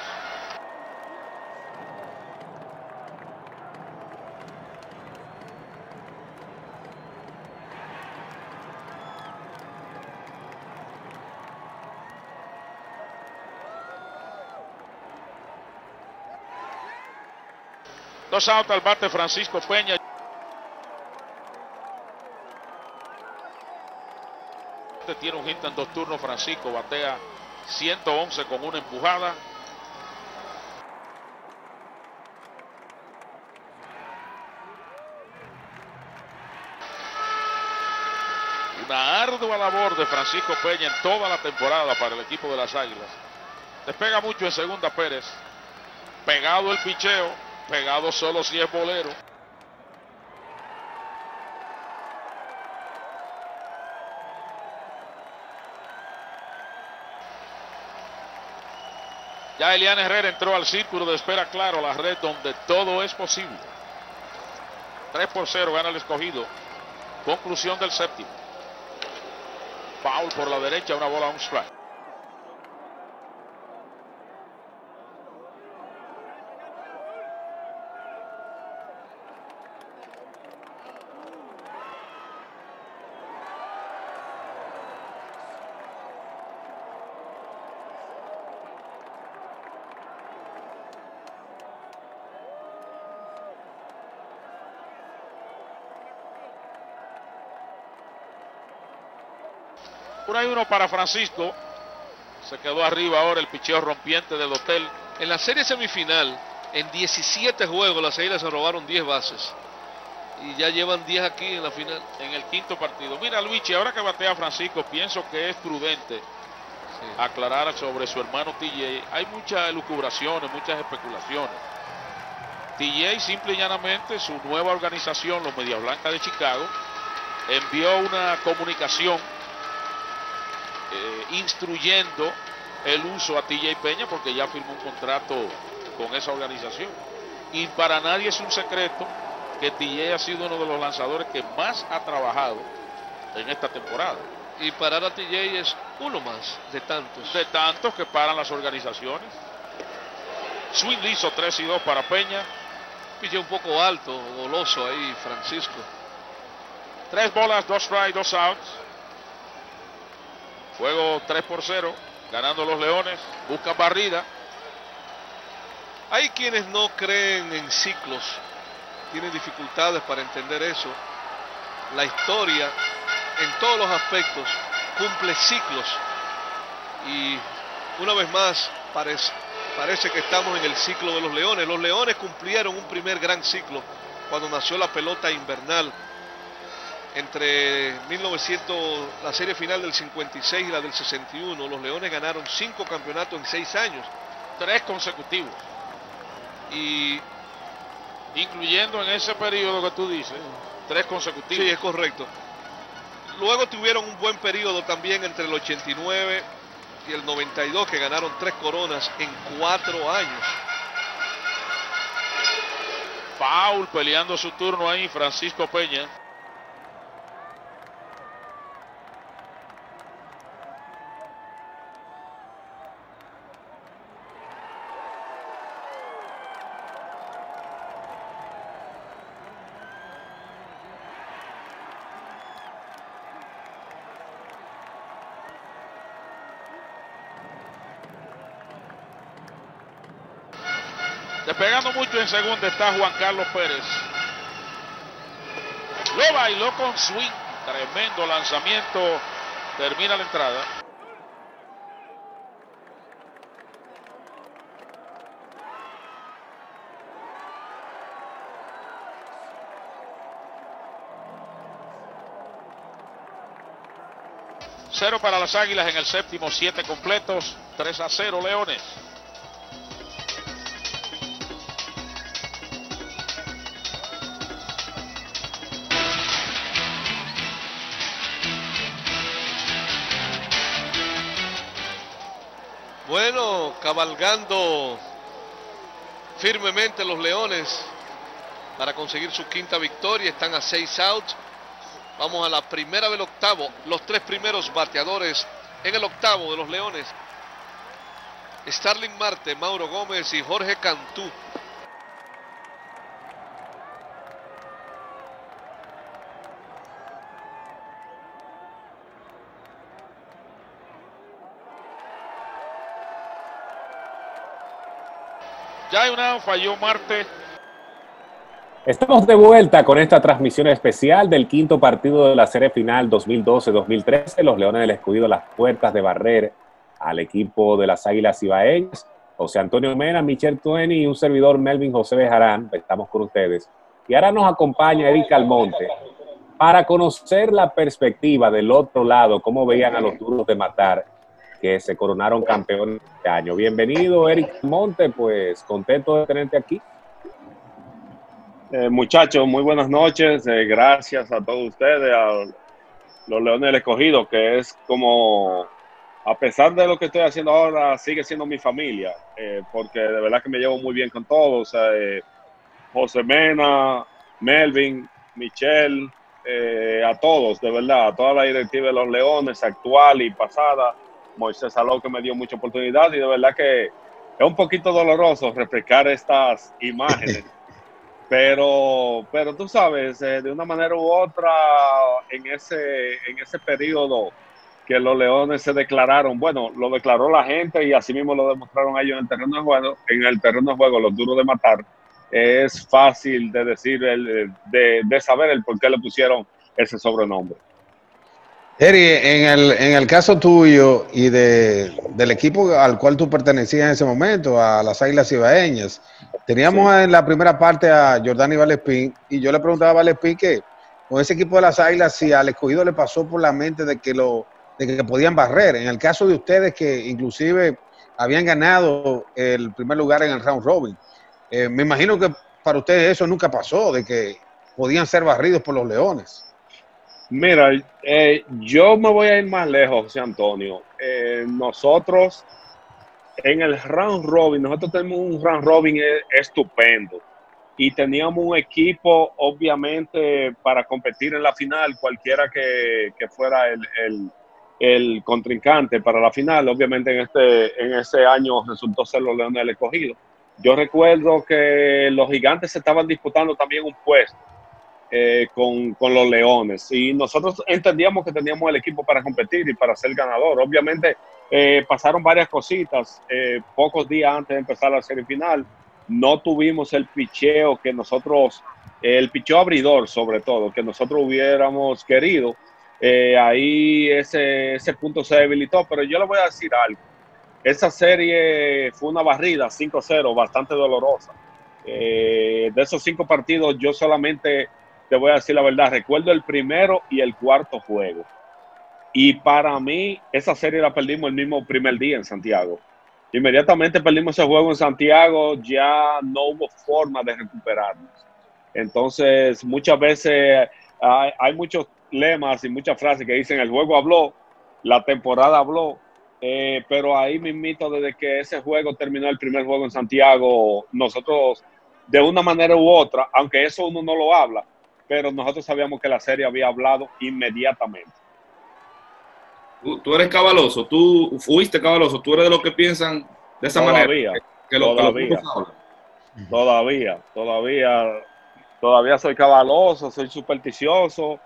Dos outs al bate Francisco Peña. Tiene un hit en 2 turnos. Francisco batea 111 con una empujada. Una ardua labor de Francisco Peña en toda la temporada para el equipo de las Águilas. Despega mucho en segunda Pérez. Pegado el picheo. Pegado solo si es bolero. Ya Elian Herrera entró al círculo de espera claro, la red donde todo es posible. 3-0 gana el Escogido. Conclusión del séptimo. Foul por la derecha, una bola, un strike. Hay uno para Francisco. Se quedó arriba ahora el picheo rompiente del hotel. En la serie semifinal, en 17 juegos, las Águilas se robaron 10 bases. Y ya llevan 10 aquí en la final. En el quinto partido. Mira, Luigi, ahora que batea Francisco, pienso que es prudente aclarar sobre su hermano TJ. Hay muchas elucubraciones, muchas especulaciones. TJ simple y llanamente, su nueva organización, los Medias Blancas de Chicago, envió una comunicación instruyendo el uso a TJ Peña porque ya firmó un contrato con esa organización. Y para nadie es un secreto que TJ ha sido uno de los lanzadores que más ha trabajado en esta temporada. Y parar a TJ es uno más de tantos. De tantos que paran las organizaciones. Swing liso, 3-2 para Peña. Piche un poco alto, goloso ahí, Francisco. 3 bolas, 2 strikes, 2 outs. Juego 3-0, ganando los Leones. Buscan barrida. Hay quienes no creen en ciclos, tienen dificultades para entender eso. La historia, en todos los aspectos, cumple ciclos. Y una vez más, parece que estamos en el ciclo de los Leones. Los Leones cumplieron un primer gran ciclo cuando nació la pelota invernal. Entre 1900, la serie final del 56 y la del 61, los Leones ganaron 5 campeonatos en 6 años. 3 consecutivos. Y incluyendo en ese periodo que tú dices, 3 consecutivos. Sí, es correcto. Luego tuvieron un buen periodo también entre el 89 y el 92, que ganaron 3 coronas en 4 años. Foul, peleando su turno ahí, Francisco Peña. Despegando mucho en segunda está Juan Carlos Pérez. Lo bailó con swing. Tremendo lanzamiento. Termina la entrada. Cero para las Águilas en el séptimo, 7 completos, 3-0 Leones. Bueno, cabalgando firmemente los Leones para conseguir su quinta victoria. Están a 6 outs. Vamos a la primera del octavo. Los 3 primeros bateadores en el octavo de los Leones: Starling Marte, Mauro Gómez y Jorge Cantú. Ya hay una, falló Marte. Estamos de vuelta con esta transmisión especial del quinto partido de la serie final 2012-2013. Los Leones del Escogido a las puertas de barrer al equipo de las Águilas Ibaeñas. José Antonio Mena, Michel Tueni y un servidor, Melvin José Bejarán. Estamos con ustedes. Y ahora nos acompaña Eric Almonte para conocer la perspectiva del otro lado, cómo veían a los Duros de Matar, que se coronaron campeones este año. Bienvenido, Eric Monte, pues contento de tenerte aquí. Muchachos, muy buenas noches. Gracias a todos ustedes, a los Leones del Escogido, que es como, a pesar de lo que estoy haciendo ahora, sigue siendo mi familia, porque de verdad que me llevo muy bien con todos. José Mena, Melvin, Michelle, a todos, de verdad, a toda la directiva de los Leones, actual y pasada. Moisés Saló, que me dio mucha oportunidad, y de verdad que es un poquito doloroso refrescar estas imágenes. Pero tú sabes, de una manera u otra, en ese periodo que los Leones se declararon, bueno, lo declaró la gente y así mismo lo demostraron ellos en el terreno de juego, los Duros de Matar. Es fácil de decir, de saber el por qué le pusieron ese sobrenombre. Eri, en el caso tuyo y del equipo al cual tú pertenecías en ese momento, a las Águilas Ibaeñas, teníamos en la primera parte a Jordany Valdespín, y yo le preguntaba a Valdespín que con ese equipo de las Águilas, si al Escogido le pasó por la mente de que podían barrer. En el caso de ustedes, que inclusive habían ganado el primer lugar en el round robin, me imagino que para ustedes eso nunca pasó, de que podían ser barridos por los Leones. Mira, yo me voy a ir más lejos, José Antonio. Nosotros, en el round robin, nosotros tenemos un round robin estupendo. Y teníamos un equipo, obviamente, para competir en la final, cualquiera que fuera el contrincante para la final. Obviamente en ese año resultó ser los Leones del Escogido. Yo recuerdo que los Gigantes estaban disputando también un puesto con los Leones, y nosotros entendíamos que teníamos el equipo para competir y para ser ganador. Obviamente pasaron varias cositas. Pocos días antes de empezar la serie final no tuvimos el picheo que nosotros, el picheo abridor sobre todo, que nosotros hubiéramos querido. Ahí ese punto se debilitó, pero yo le voy a decir algo. Esa serie fue una barrida 5-0 bastante dolorosa. De esos 5 partidos, yo solamente te voy a decir la verdad, recuerdo el primero y el cuarto juego. Y para mí, esa serie la perdimos el mismo primer día en Santiago. Inmediatamente perdimos ese juego en Santiago, ya no hubo forma de recuperarnos. Entonces, muchas veces hay muchos lemas y muchas frases que dicen el juego habló, la temporada habló, pero ahí mismito, desde que ese juego terminó, el primer juego en Santiago, nosotros de una manera u otra, aunque eso uno no lo habla, pero nosotros sabíamos que la serie había hablado inmediatamente. Tú eres cabaloso, tú fuiste cabaloso, tú eres de los que piensan de esa manera. Todavía soy cabaloso, soy supersticioso,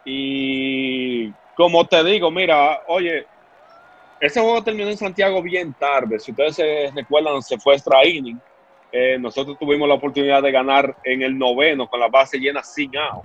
y como te digo, mira, oye, ese juego terminó en Santiago bien tarde. Si ustedes se recuerdan, se fue extra inning. Nosotros tuvimos la oportunidad de ganar en el 9º con la base llena sin out.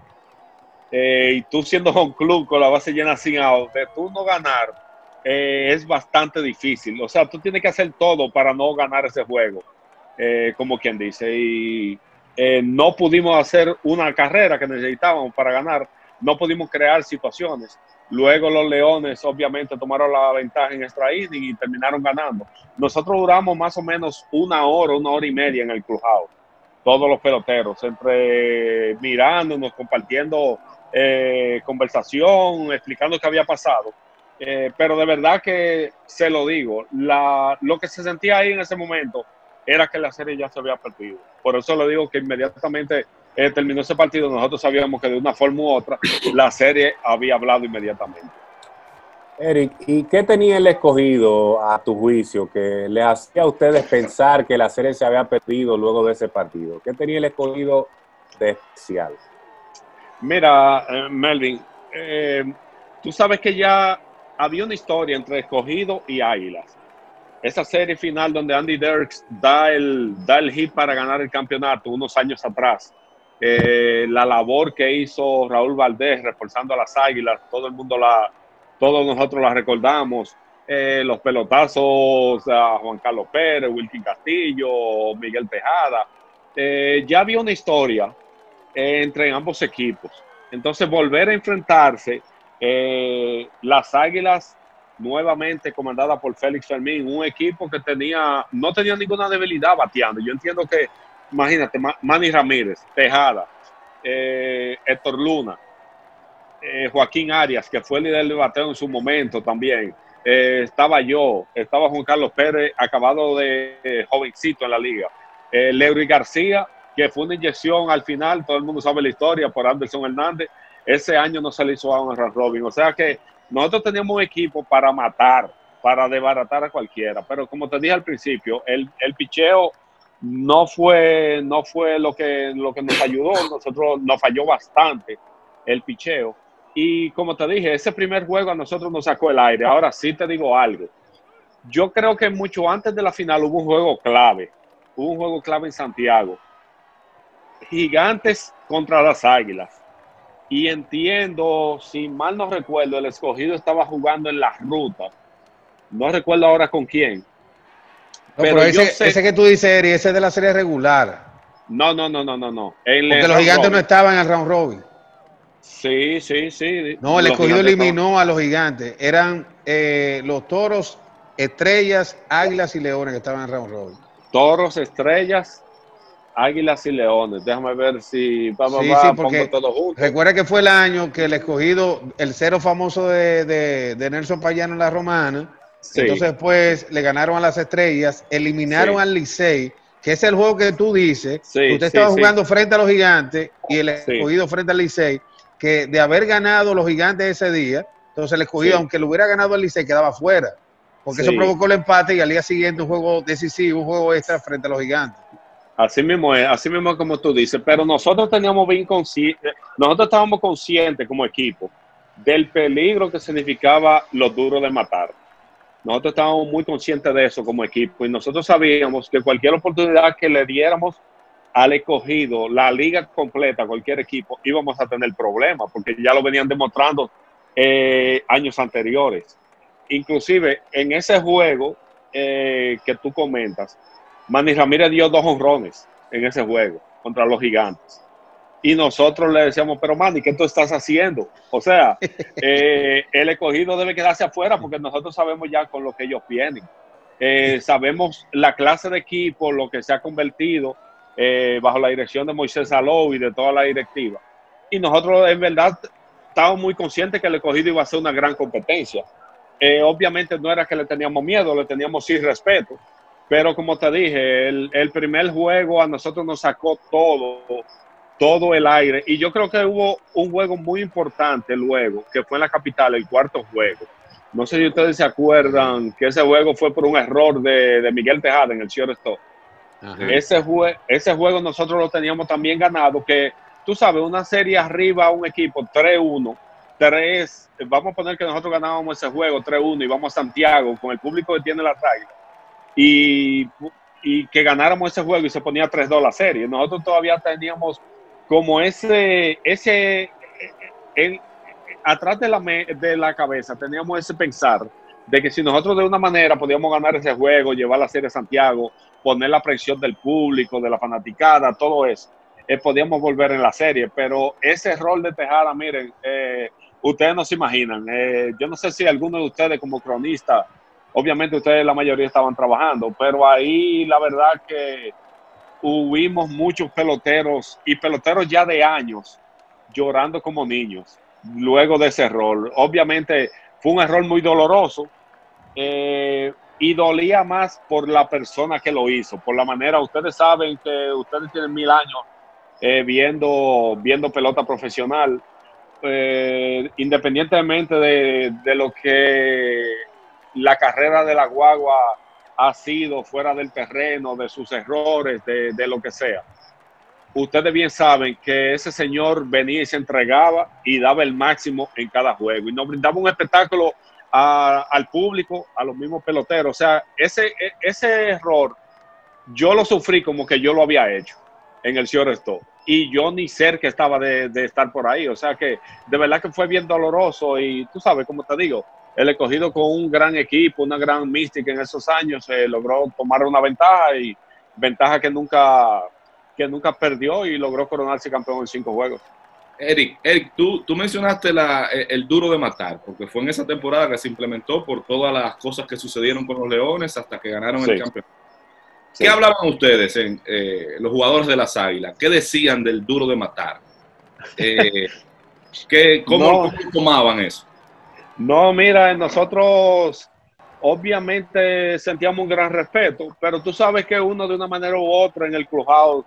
Y tú siendo home club con la base llena sin out, de tú no ganar es bastante difícil. O sea, tú tienes que hacer todo para no ganar ese juego, como quien dice. Y no pudimos hacer una carrera que necesitábamos para ganar. No pudimos crear situaciones. Luego los Leones obviamente tomaron la ventaja en extra inning y terminaron ganando. Nosotros duramos más o menos una hora y media en el clubhouse. Todos los peloteros, entre mirándonos, compartiendo conversación, explicando qué había pasado. Pero de verdad que se lo digo, lo que se sentía ahí en ese momento era que la serie ya se había perdido. Por eso le digo que inmediatamente terminó ese partido, nosotros sabíamos que de una forma u otra la serie había hablado inmediatamente. Eric, ¿y qué tenía el Escogido, a tu juicio, que le hacía a ustedes pensar que la serie se había perdido luego de ese partido? ¿Qué tenía el Escogido de especial? Mira, Melvin, tú sabes que ya había una historia entre Escogido y Águilas. Esa serie final donde Andy Dirks da el hit para ganar el campeonato unos años atrás. La labor que hizo Raúl Valdés reforzando a las Águilas, todos nosotros la recordamos. Los pelotazos a Juan Carlos Pérez, Wilkin Castillo, Miguel Tejada. Ya había una historia entre ambos equipos. Entonces volver a enfrentarse, las Águilas nuevamente comandada por Félix Fermín, un equipo que no tenía ninguna debilidad bateando. Yo entiendo que, imagínate, Manny Ramírez, Tejada, Héctor Luna, Joaquín Arias, que fue el líder de bateo en su momento también, estaba Juan Carlos Pérez, acabado de jovencito en la liga, Leury García, que fue una inyección al final, todo el mundo sabe la historia, por Anderson Hernández. Ese año no se le hizo a un round robin, o sea que nosotros teníamos un equipo para matar, para desbaratar a cualquiera, pero como te dije al principio, el picheo no fue lo que nos ayudó. Nosotros nos falló bastante el picheo, y como te dije, ese primer juego a nosotros nos sacó el aire. Ahora sí te digo algo, yo creo que mucho antes de la final hubo un juego clave en Santiago, Gigantes contra las Águilas. Y entiendo, si mal no recuerdo, el Escogido estaba jugando en la ruta. No recuerdo ahora con quién. No, pero ese que tú dices, Eri, ese es de la serie regular. No. Porque los Gigantes no estaban en el round robin. Sí. No, el Escogido eliminó a los Gigantes. Eran los Toros, Estrellas, Águilas y Leones que estaban en el round robin. Toros, Estrellas, Águilas y Leones. Déjame ver si porque todo junto. Recuerda que fue el año que el Escogido, el cero famoso de Nelson Payano en la Romana. Sí. Entonces después le ganaron a las Estrellas, eliminaron al Licey, que es el juego que tú dices. Usted estaba jugando frente a los Gigantes y el Escogido frente al Licey, que de haber ganado los Gigantes ese día, Entonces el Escogido, aunque lo hubiera ganado el Licey, quedaba fuera. Porque eso provocó el empate y al día siguiente un juego decisivo, un juego extra frente a los Gigantes. Así mismo como tú dices, pero nosotros teníamos nosotros estábamos conscientes como equipo del peligro que significaba lo duro de matar. Nosotros estábamos muy conscientes de eso como equipo y nosotros sabíamos que cualquier oportunidad que le diéramos al Escogido, la liga completa, cualquier equipo, íbamos a tener problemas porque ya lo venían demostrando años anteriores. Inclusive en ese juego que tú comentas, Manny Ramírez dio 2 jonrones en ese juego contra los Gigantes. Y nosotros le decíamos, pero Manny, ¿qué tú estás haciendo? O sea, el Escogido debe quedarse afuera porque nosotros sabemos ya con lo que ellos vienen. Sabemos la clase de equipo, lo que se ha convertido bajo la dirección de Moisés Salou y de toda la directiva. Y nosotros en verdad estábamos muy conscientes que el Escogido iba a ser una gran competencia. Obviamente no era que le teníamos miedo, le teníamos sí respeto. Pero como te dije, el primer juego a nosotros nos sacó todo el aire. Y yo creo que hubo un juego muy importante luego, que fue en la capital, el cuarto juego. No sé si ustedes se acuerdan que ese juego fue por un error de Miguel Tejada en el shortstop. Ese juego nosotros lo teníamos también ganado, que tú sabes, una serie arriba a un equipo 3-1, vamos a poner que nosotros ganábamos ese juego 3-1 y vamos a Santiago con el público que tiene las Águilas. Y que ganáramos ese juego y se ponía 3-2 la serie. Nosotros todavía teníamos como atrás de la cabeza teníamos ese pensar de que si nosotros de una manera podíamos ganar ese juego, llevar la serie a Santiago, poner la presión del público, de la fanaticada, todo eso, podíamos volver en la serie. Pero ese rol de Tejada, miren, ustedes no se imaginan. Yo no sé si alguno de ustedes como cronista, obviamente ustedes la mayoría estaban trabajando, pero ahí la verdad que hubimos muchos peloteros y peloteros ya de años llorando como niños luego de ese error. Obviamente fue un error muy doloroso y dolía más por la persona que lo hizo, por la manera. Ustedes saben que ustedes tienen 1000 años viendo pelota profesional, independientemente de lo que la carrera de la guagua ha sido fuera del terreno, de sus errores, de lo que sea. Ustedes bien saben que ese señor venía y se entregaba y daba el máximo en cada juego y nos brindaba un espectáculo al público, a los mismos peloteros. O sea, ese error yo lo sufrí como que yo lo había hecho en el shortstop y yo ni cerca estaba de estar por ahí. O sea que de verdad que fue bien doloroso y tú sabes, como te digo, el Escogido con un gran equipo, una gran mística en esos años, logró tomar una ventaja que nunca perdió y logró coronarse campeón en 5 juegos. Eric, tú mencionaste el duro de matar, porque fue en esa temporada que se implementó por todas las cosas que sucedieron con los Leones hasta que ganaron el campeonato. ¿Qué hablaban ustedes, los jugadores de las Águilas? ¿Qué decían del duro de matar? ¿Cómo tomaban eso? No, mira, nosotros obviamente sentíamos un gran respeto, pero tú sabes que uno de una manera u otra en el clubhouse,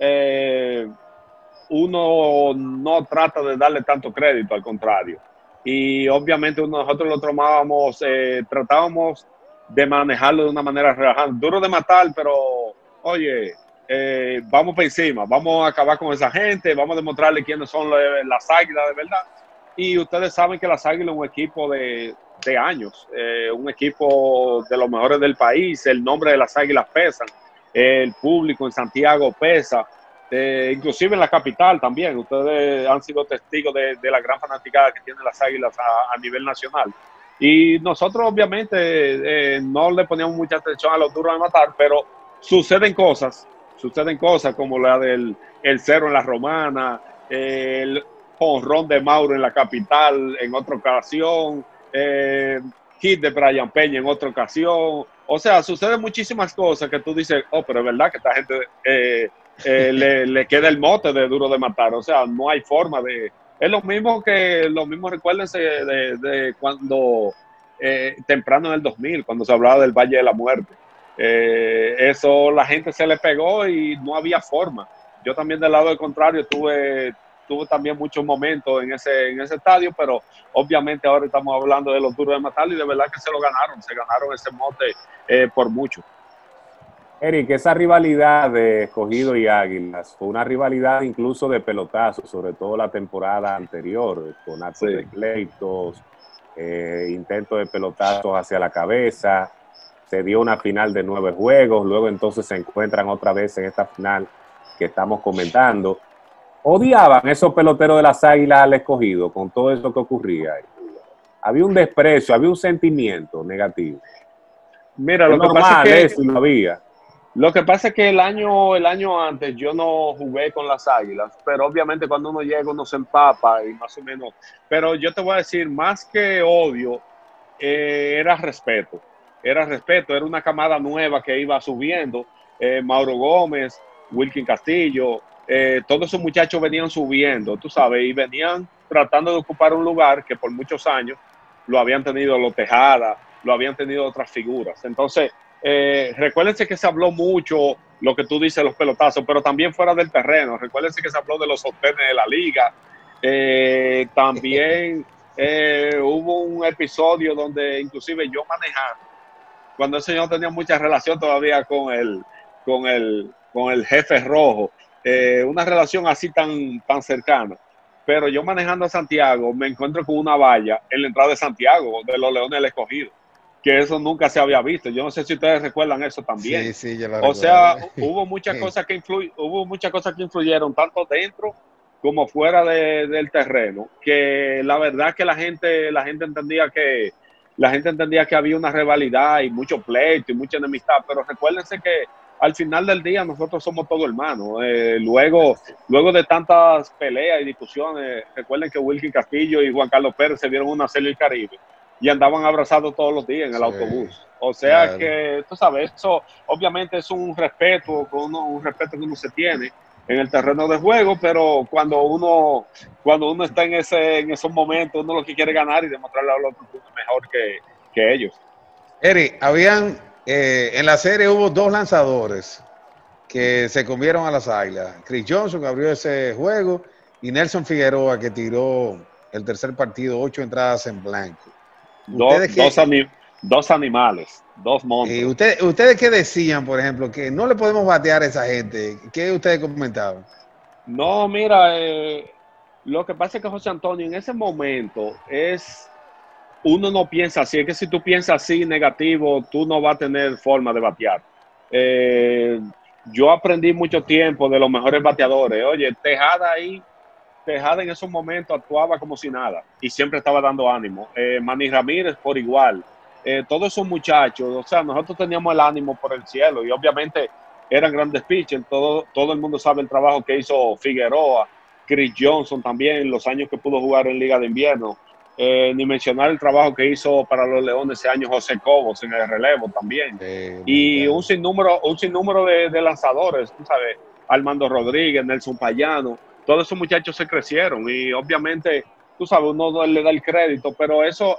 uno no trata de darle tanto crédito, al contrario. Y obviamente nosotros lo tomábamos, tratábamos de manejarlo de una manera relajada. Duro de matar, pero oye, vamos para encima, vamos a acabar con esa gente, vamos a demostrarle quiénes son las Águilas de verdad. Y ustedes saben que las Águilas es un equipo de años, un equipo de los mejores del país. El nombre de las Águilas pesa, el público en Santiago pesa, inclusive en la capital también. Ustedes han sido testigos de la gran fanaticada que tienen las Águilas a nivel nacional. Y nosotros obviamente no le poníamos mucha atención a los duros de matar, pero suceden cosas como la del cero en la Romana, el jonrón de Mauro en la capital en otra ocasión, hit de Brian Peña en otra ocasión. O sea, suceden muchísimas cosas que tú dices, pero es verdad que esta gente le queda el mote de duro de matar. O sea, no hay forma de... Es lo mismo, recuérdense de cuando temprano en el 2000, cuando se hablaba del Valle de la Muerte. Eso la gente se le pegó y no había forma. Yo también del lado del contrario tuve tuve también muchos momentos en ese estadio, pero obviamente ahora estamos hablando de los Duros de Matarlo y de verdad que se ganaron ese mote por mucho. Eric, esa rivalidad de Escogido y Águilas fue una rivalidad incluso de pelotazos, sobre todo la temporada anterior, con actos de pleitos, intentos de pelotazos hacia la cabeza. Se dio una final de 9 juegos, luego entonces se encuentran otra vez en esta final que estamos comentando. ¿Odiaban esos peloteros de las Águilas al Escogido con todo eso que ocurría ahí? Había un desprecio, había un sentimiento negativo. Mira, lo que pasa es que eso lo había. Lo que pasa es que el año antes yo no jugué con las Águilas, pero obviamente cuando uno llega uno se empapa y más o menos. Pero yo te voy a decir, más que odio, era respeto. Era respeto, era una camada nueva que iba subiendo. Mauro Gómez, Wilkin Castillo, todos esos muchachos venían subiendo, tú sabes, y venían tratando de ocupar un lugar que por muchos años lo habían tenido los Tejada, lo habían tenido otras figuras. Entonces, recuérdense que se habló mucho, lo que tú dices, los pelotazos, pero también fuera del terreno. Recuérdense que se habló de los sostenes de la liga. También hubo un episodio donde inclusive yo manejando, cuando ese señor tenía mucha relación todavía con el jefe rojo, una relación así tan cercana. Pero yo manejando a Santiago me encuentro con una valla en la entrada de Santiago, de los Leones del Escogido, que eso nunca se había visto. Yo no sé si ustedes recuerdan eso también. Sí, yo lo recuerdo. O sea, hubo muchas cosas que influyeron tanto dentro como fuera del terreno, que la verdad que la gente entendía que había una rivalidad y mucho pleito y mucha enemistad, pero recuérdense que al final del día nosotros somos todos hermanos. Luego de tantas peleas y discusiones, recuerden que Wilkin Castillo y Juan Carlos Pérez se dieron una serie del Caribe y andaban abrazados todos los días en el autobús. O sea que, tú sabes, eso obviamente es un respeto que uno se tiene en el terreno de juego, pero cuando uno está en esos momentos, uno lo que quiere ganar y demostrarle a los otros que es mejor que ellos. Eric, en la serie hubo 2 lanzadores que se comieron a las Águilas. Chris Johnson, que abrió ese juego, y Nelson Figueroa, que tiró el tercer partido, 8 entradas en blanco. Dos animales, 2 monstruos. ¿Ustedes qué decían, por ejemplo? Que no le podemos batear a esa gente. ¿Qué ustedes comentaban? No, mira, lo que pasa es que José Antonio en ese momento uno no piensa así. Es que si tú piensas así negativo, tú no vas a tener forma de batear. Yo aprendí mucho tiempo de los mejores bateadores. Oye, Tejada en esos momentos actuaba como si nada y siempre estaba dando ánimo. Manny Ramírez por igual. Todos esos muchachos, o sea, nosotros teníamos el ánimo por el cielo y obviamente eran grandes pitchers. Todo el mundo sabe el trabajo que hizo Figueroa, Chris Johnson también, los años que pudo jugar en Liga de Invierno. Ni mencionar el trabajo que hizo para los Leones ese año José Cobos en el relevo también. Y un sinnúmero de lanzadores, tú sabes, Armando Rodríguez, Nelson Payano. Todos esos muchachos se crecieron y obviamente, tú sabes, uno le da el crédito, pero eso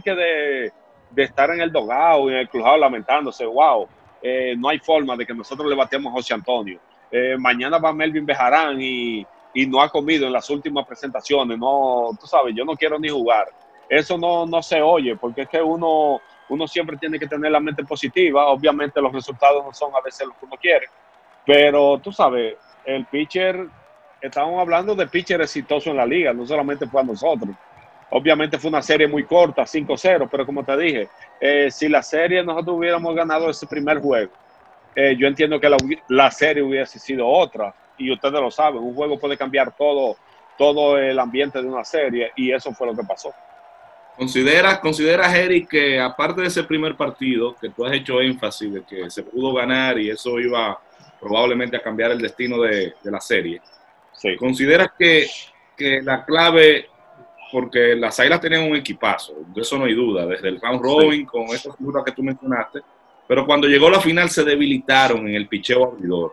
de estar en el dogado y en el crujado lamentándose, wow, no hay forma de que nosotros le bateamos a José Antonio. Mañana va Melvin Bejarán y no ha comido en las últimas presentaciones. No, tú sabes, yo no quiero ni jugar. Eso no se oye, porque es que uno siempre tiene que tener la mente positiva. Obviamente los resultados no son a veces lo que uno quiere, pero tú sabes, el pitcher, estábamos hablando de pitcher exitoso en la liga, no solamente fue a nosotros. Obviamente fue una serie muy corta, 5-0, pero como te dije, si la serie nosotros hubiéramos ganado ese primer juego, yo entiendo que la serie hubiese sido otra, y ustedes lo saben, un juego puede cambiar todo el ambiente de una serie, y eso fue lo que pasó. ¿Consideras, Eric, que aparte de ese primer partido, que tú has hecho énfasis de que se pudo ganar y eso iba probablemente a cambiar el destino de la serie, sí, consideras que la clave, porque las Águilas tenían un equipazo, de eso no hay duda, desde el round robin con esas figuras que tú mencionaste, pero cuando llegó la final se debilitaron en el picheo abridor.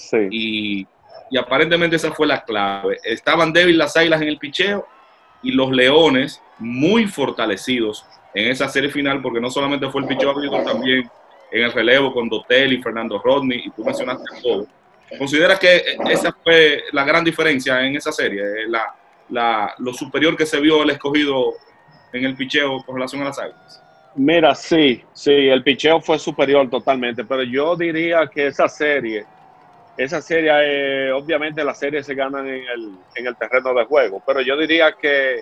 Sí. Y aparentemente esa fue la clave. Estaban débiles las Águilas en el picheo y los Leones muy fortalecidos en esa serie final, porque no solamente fue el picheo abridor, también en el relevo con Dotel y Fernando Rodney, y tú mencionaste a todos. ¿Considera que esa fue la gran diferencia en esa serie? Lo superior que se vio el Escogido en el picheo con relación a las Águilas. Mira, sí, el picheo fue superior totalmente, pero yo diría que esa serie, obviamente las series se ganan en el terreno de juego, pero yo diría que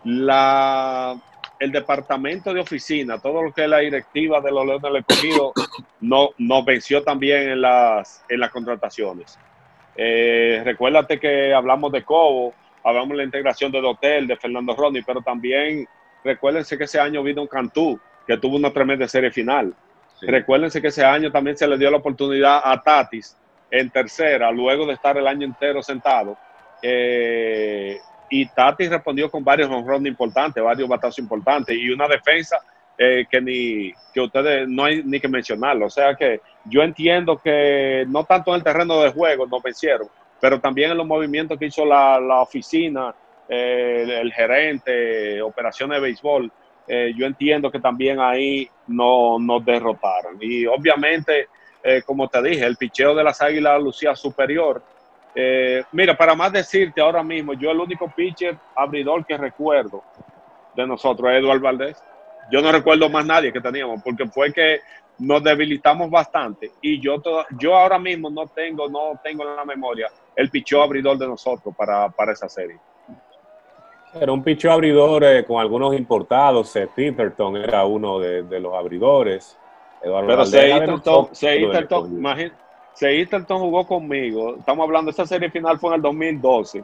el departamento de oficina, todo lo que es la directiva de los Leones del Escogido, nos venció también en las contrataciones. Recuérdate que hablamos de Cobo, hablamos de la integración de Dotel, de Fernando Rodney, pero también recuérdense que ese año vino un Cantú, que tuvo una tremenda serie final. Sí. Recuérdense que ese año también se le dio la oportunidad a Tatis en tercera, luego de estar el año entero sentado. Y Tatis respondió con varios honrones importantes, varios batazos importantes y una defensa que ustedes no hay ni que mencionarlo. O sea que yo entiendo que no tanto en el terreno de juego nos vencieron, pero también en los movimientos que hizo la oficina, el gerente, operaciones de béisbol. Yo entiendo que también ahí nos derrotaron. Y obviamente, como te dije, el picheo de las Águilas lucía superior. Mira, para más decirte ahora mismo, yo el único pitcher abridor que recuerdo de nosotros es Eduardo Valdés. Yo no recuerdo más nadie que teníamos, porque fue que nos debilitamos bastante. Y yo ahora mismo no tengo en la memoria el picheo abridor de nosotros para esa serie. Era un picheo abridor con algunos importados. Seth Peterson era uno de los abridores. Eduardo Pero Valdés, Seisterton jugó conmigo. Estamos hablando, esa serie final fue en el 2012.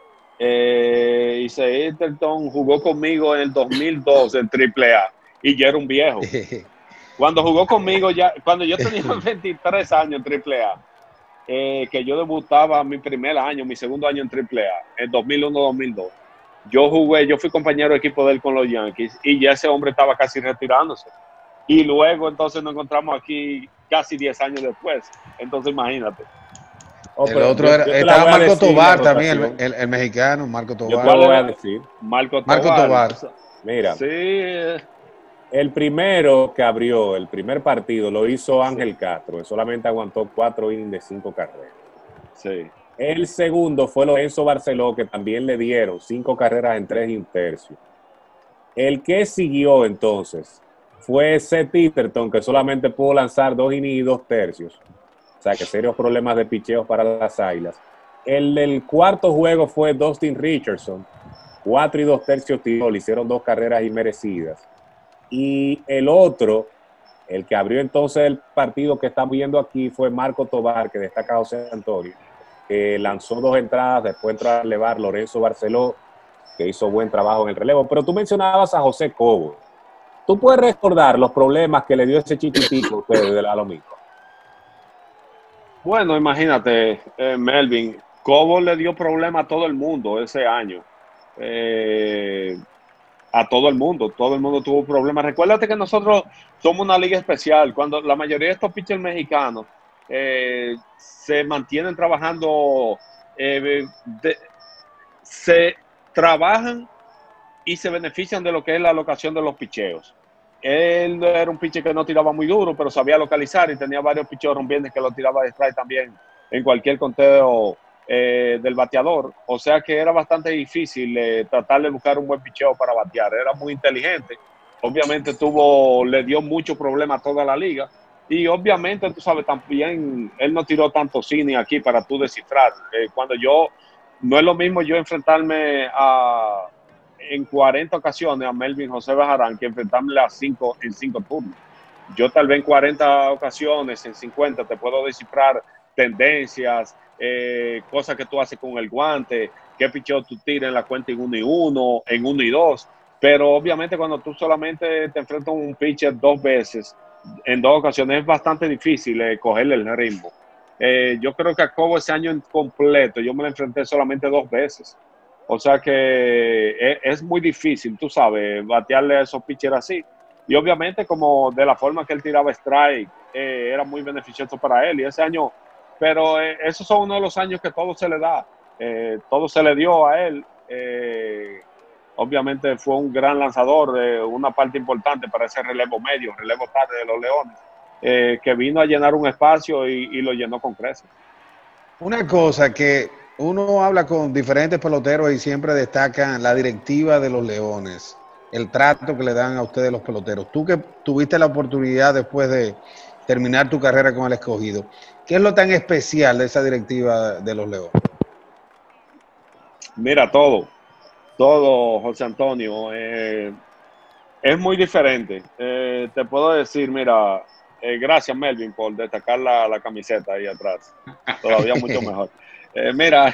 Y Seisterton jugó conmigo en el 2012 en AAA. Y ya era un viejo. Cuando jugó conmigo, cuando yo tenía 23 años en AAA, que yo debutaba mi primer año, mi segundo año en AAA, en 2001-2002. Yo fui compañero de equipo de él con los Yankees y ya ese hombre estaba casi retirándose. Y luego entonces nos encontramos aquí casi 10 años después. Entonces imagínate. El otro estaba Marco Tovar también, el mexicano, Marco Tovar. Yo te lo voy a decir. Marco Tovar. Mira. Sí. El primero que abrió el primer partido lo hizo Ángel Castro, que solamente aguantó 4 innings de 5 carreras. Sí. El segundo fue Lorenzo Barceló, que también le dieron 5 carreras en 3 1/3. El que siguió entonces fue Seth Peterson, que solamente pudo lanzar 2 innings y 2 tercios. O sea que serios problemas de picheos para las Águilas. El del cuarto juego fue Dustin Richardson, 4 2 tercios tiró, le hicieron 2 carreras inmerecidas. Y el otro, el que abrió entonces el partido que estamos viendo aquí, fue Marco Tovar, que destaca a José Antonio, que lanzó 2 entradas, después entró a relevar Lorenzo Barceló, que hizo buen trabajo en el relevo. Pero tú mencionabas a José Cobo. ¿Tú puedes recordar los problemas que le dio ese chiquitico a ustedes de la Lomico? Bueno, imagínate, Melvin, Cobo le dio problema a todo el mundo ese año. A todo el mundo tuvo problemas. Recuérdate que nosotros somos una liga especial. Cuando la mayoría de estos pitchers mexicanos se mantienen trabajando, se trabajan y se benefician de lo que es la locación de los picheos. Él era un pitcher que no tiraba muy duro, pero sabía localizar y tenía varios picheos rompientes que lo tiraba de strike también en cualquier conteo del bateador. O sea que era bastante difícil tratar de buscar un buen picheo para batear. Era muy inteligente. Obviamente le dio mucho problema a toda la liga. Y obviamente, tú sabes, también él no tiró tanto cine aquí para tú descifrar. No es lo mismo yo enfrentarme en 40 ocasiones a Melvin José Bejarán que enfrentarme en 5 turnos. Yo tal vez en 40 ocasiones, en 50, te puedo descifrar tendencias, cosas que tú haces con el guante, qué picheo tú tiras en la cuenta en 1 y 1, en 1 y 2. Pero obviamente cuando tú solamente te enfrentas a un pitcher 2 veces, en 2 ocasiones, es bastante difícil cogerle el ritmo. Yo creo que a Cobo ese año en completo, yo me lo enfrenté solamente 2 veces. O sea que es muy difícil, tú sabes, batearle a esos pitchers así. Y obviamente como de la forma que él tiraba strike, era muy beneficioso para él. Y ese año, pero esos son uno de los años que todo se le da. Todo se le dio a él. Obviamente fue un gran lanzador, una parte importante para ese relevo medio, relevo tarde de los Leones, que vino a llenar un espacio y lo llenó con creces. Una cosa que uno habla con diferentes peloteros y siempre destacan la directiva de los Leones, el trato que le dan a ustedes los peloteros. Tú que tuviste la oportunidad después de terminar tu carrera con el Escogido, ¿qué es lo tan especial de esa directiva de los Leones? Mira, todo, José Antonio, es muy diferente. Te puedo decir, mira, gracias Melvin por destacar la camiseta ahí atrás. Todavía mucho mejor. Mira,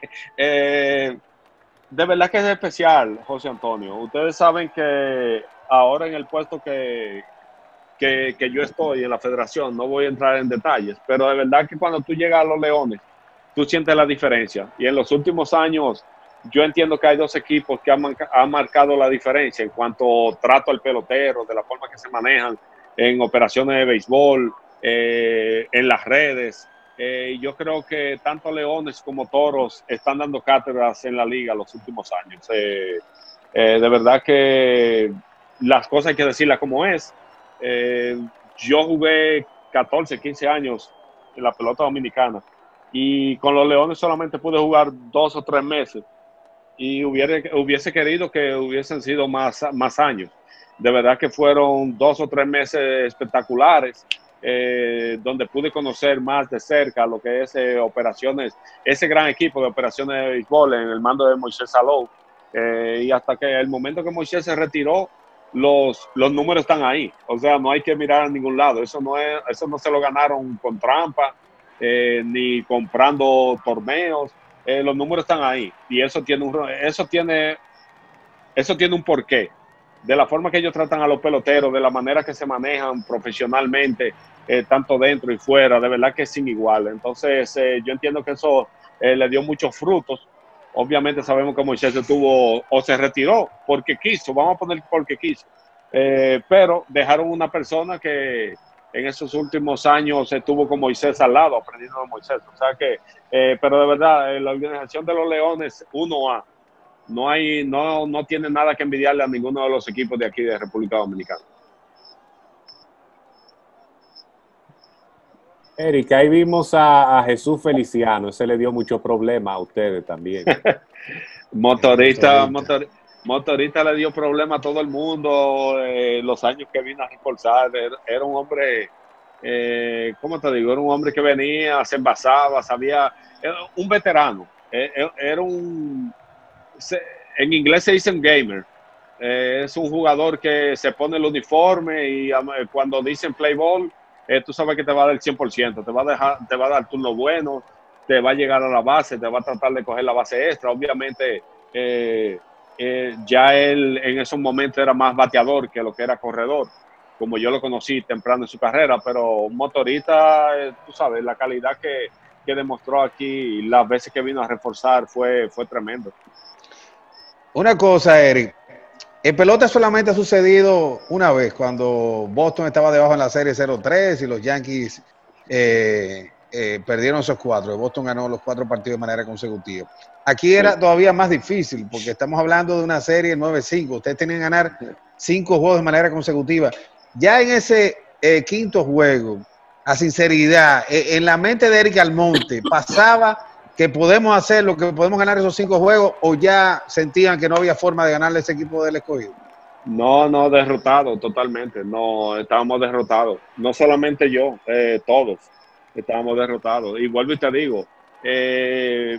de verdad que es especial, José Antonio. Ustedes saben que ahora en el puesto que yo estoy en la federación, no voy a entrar en detalles, pero de verdad que cuando tú llegas a los Leones, tú sientes la diferencia. Y en los últimos años, yo entiendo que hay dos equipos que han marcado la diferencia en cuanto trato al pelotero, de la forma que se manejan en operaciones de béisbol, en las redes. Yo creo que tanto Leones como Toros están dando cátedras en la liga los últimos años. De verdad que las cosas hay que decirlas como es. Yo jugué 14, 15 años en la pelota dominicana y con los Leones solamente pude jugar 2 o 3 meses y hubiese querido que hubiesen sido más años. De verdad que fueron 2 o 3 meses espectaculares, donde pude conocer más de cerca lo que es operaciones, ese gran equipo de operaciones de béisbol en el mando de Moisés Salou, y hasta que el momento que Moisés se retiró, los números están ahí. O sea, no hay que mirar a ningún lado. Eso no se lo ganaron con trampa, ni comprando torneos. Los números están ahí y eso tiene un porqué, de la forma que ellos tratan a los peloteros, de la manera que se manejan profesionalmente, tanto dentro y fuera, de verdad que es sin igual. Entonces yo entiendo que eso le dio muchos frutos. Obviamente sabemos que Moisés se retiró porque quiso, vamos a poner porque quiso, pero dejaron una persona que en esos últimos años estuvo con Moisés al lado, aprendiendo de Moisés. O sea que, pero de verdad, la organización de los Leones 1A no tiene nada que envidiarle a ninguno de los equipos de aquí de República Dominicana. Eric, ahí vimos a Jesús Feliciano, ese le dio mucho problema a ustedes también. Motorista le dio problema a todo el mundo, los años que vino a reforzar. Era un hombre, ¿cómo te digo? Era un hombre que venía, se envasaba, era un veterano. En inglés se dice un gamer. Es un jugador que se pone el uniforme y cuando dicen play ball, tú sabes que te va a dar el 100%, te va a dar turno bueno, te va a llegar a la base, te va a tratar de coger la base extra. Obviamente, ya él en esos momentos era más bateador que lo que era corredor, como yo lo conocí temprano en su carrera, pero motorista, tú sabes, la calidad que demostró aquí las veces que vino a reforzar fue tremendo. Una cosa, Eric, en pelota solamente ha sucedido una vez, cuando Boston estaba debajo en la serie 0-3 y los Yankees perdieron esos 4. Boston ganó los 4 partidos de manera consecutiva. Aquí era todavía más difícil, porque estamos hablando de una serie 9-5. Ustedes tenían que ganar 5 juegos de manera consecutiva. Ya en ese quinto juego, a sinceridad, en la mente de Eric Almonte, ¿pasaba que podemos hacer lo que podemos ganar esos 5 juegos, o ya sentían que no había forma de ganarle a ese equipo del Escogido? No, derrotado totalmente. No, estábamos derrotados. No solamente yo, todos estábamos derrotados. Y vuelvo y te digo, el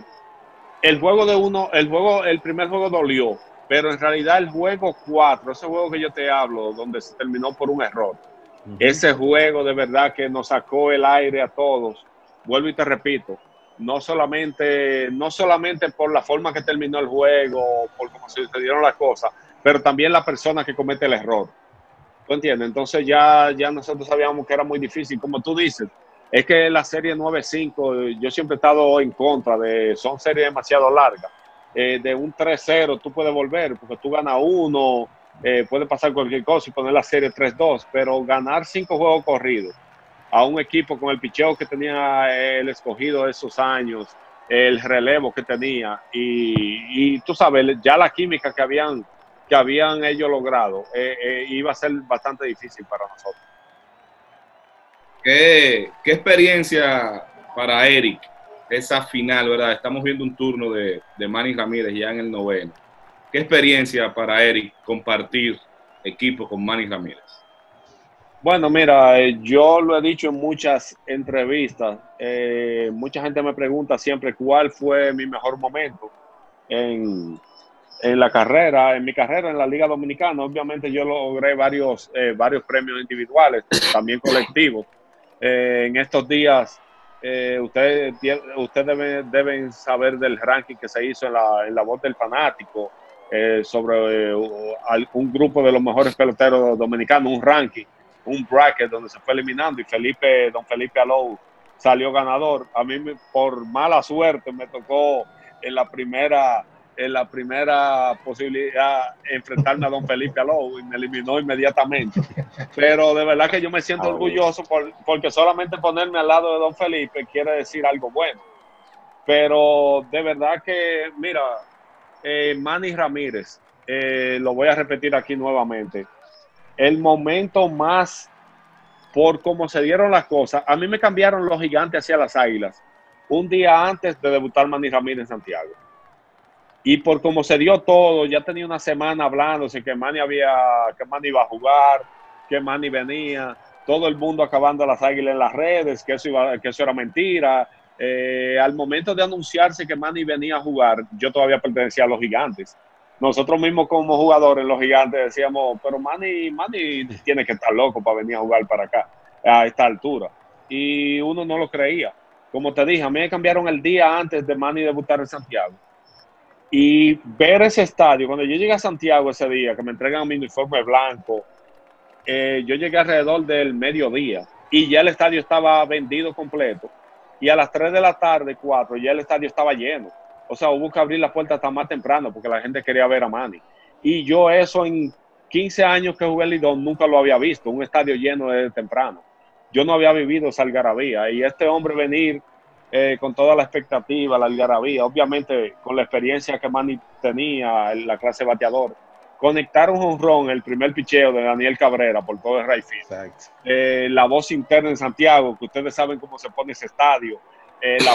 primer juego dolió, pero en realidad el juego 4, ese juego que yo te hablo, donde se terminó por un error, ese juego de verdad que nos sacó el aire a todos. Vuelvo y te repito, no solamente por la forma que terminó el juego, por cómo se dieron las cosas, pero también la persona que comete el error. ¿Tú entiendes? Entonces ya nosotros sabíamos que era muy difícil. Como tú dices, es que la serie 9-5, yo siempre he estado en contra son series demasiado largas. De un 3-0 tú puedes volver, porque tú ganas 1, puede pasar cualquier cosa y poner la serie 3-2, pero ganar 5 juegos corridos a un equipo con el picheo que tenía el Escogido esos años, el relevo que tenía y tú sabes, ya la química que habían ellos logrado, iba a ser bastante difícil para nosotros. ¿Qué experiencia para Eric esa final, ¿verdad? Estamos viendo un turno de Manny Ramírez ya en el 9º. ¿Qué experiencia para Eric compartir equipo con Manny Ramírez? Bueno, mira, yo lo he dicho en muchas entrevistas. Mucha gente me pregunta siempre cuál fue mi mejor momento en la carrera, en mi carrera en la Liga Dominicana. Obviamente yo logré varios premios individuales, también colectivos. En estos días, ustedes deben saber del ranking que se hizo en la Voz del Fanático sobre un grupo de los mejores peloteros dominicanos, un ranking, un bracket donde se fue eliminando, y don Felipe Alou salió ganador. A mí, por mala suerte, me tocó en la primera posibilidad enfrentarme a don Felipe Alou y me eliminó inmediatamente. Pero de verdad que yo me siento orgulloso porque solamente ponerme al lado de don Felipe quiere decir algo bueno. Pero de verdad que, mira, Manny Ramírez, lo voy a repetir aquí nuevamente, el momento más, por cómo se dieron las cosas, a mí me cambiaron los Gigantes hacia las Águilas un día antes de debutar Manny Ramírez en Santiago. Y por cómo se dio todo, ya tenía una semana hablándose que Manny iba a jugar, que Manny venía, todo el mundo acabando las Águilas en las redes, que eso era mentira. Al momento de anunciarse que Manny venía a jugar, yo todavía pertenecía a los Gigantes. Nosotros mismos como jugadores, los Gigantes, decíamos, pero Manny tiene que estar loco para venir a jugar para acá, a esta altura. Y uno no lo creía. Como te dije, a mí me cambiaron el día antes de Manny debutar en Santiago. Y ver ese estadio, cuando yo llegué a Santiago ese día, que me entregan mi uniforme blanco, yo llegué alrededor del mediodía y ya el estadio estaba vendido completo. Y a las 3 de la tarde, 4, ya el estadio estaba lleno. O sea, hubo que abrir la puerta hasta más temprano porque la gente quería ver a Manny. Y yo eso en 15 años que jugué en Lidón nunca lo había visto, un estadio lleno desde temprano. Yo no había vivido esa algarabía. Y este hombre venir con toda la expectativa, la algarabía, obviamente con la experiencia que Manny tenía en la clase bateador, conectar un jonrón, el primer picheo de Daniel Cabrera por todo el right field. La voz interna en Santiago, que ustedes saben cómo se pone ese estadio, la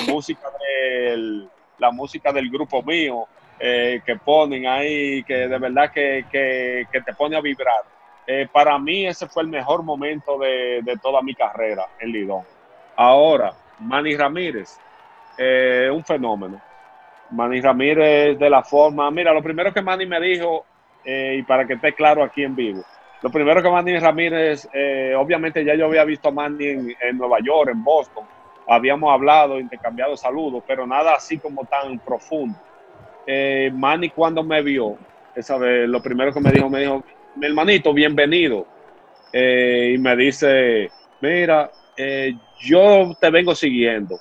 música del grupo mío que ponen ahí, que de verdad que te pone a vibrar. Para mí ese fue el mejor momento de toda mi carrera en Lidón. Ahora, Manny Ramírez, un fenómeno. Manny Ramírez de la forma, mira, lo primero que Manny me dijo, y para que esté claro aquí en vivo, lo primero que Manny Ramírez, obviamente ya yo había visto a Manny en Nueva York, en Boston, habíamos hablado, intercambiado saludos, pero nada así como tan profundo. Manny cuando me vio, esa vez, lo primero que me dijo, mi hermanito, bienvenido. Y me dice, mira, yo te vengo siguiendo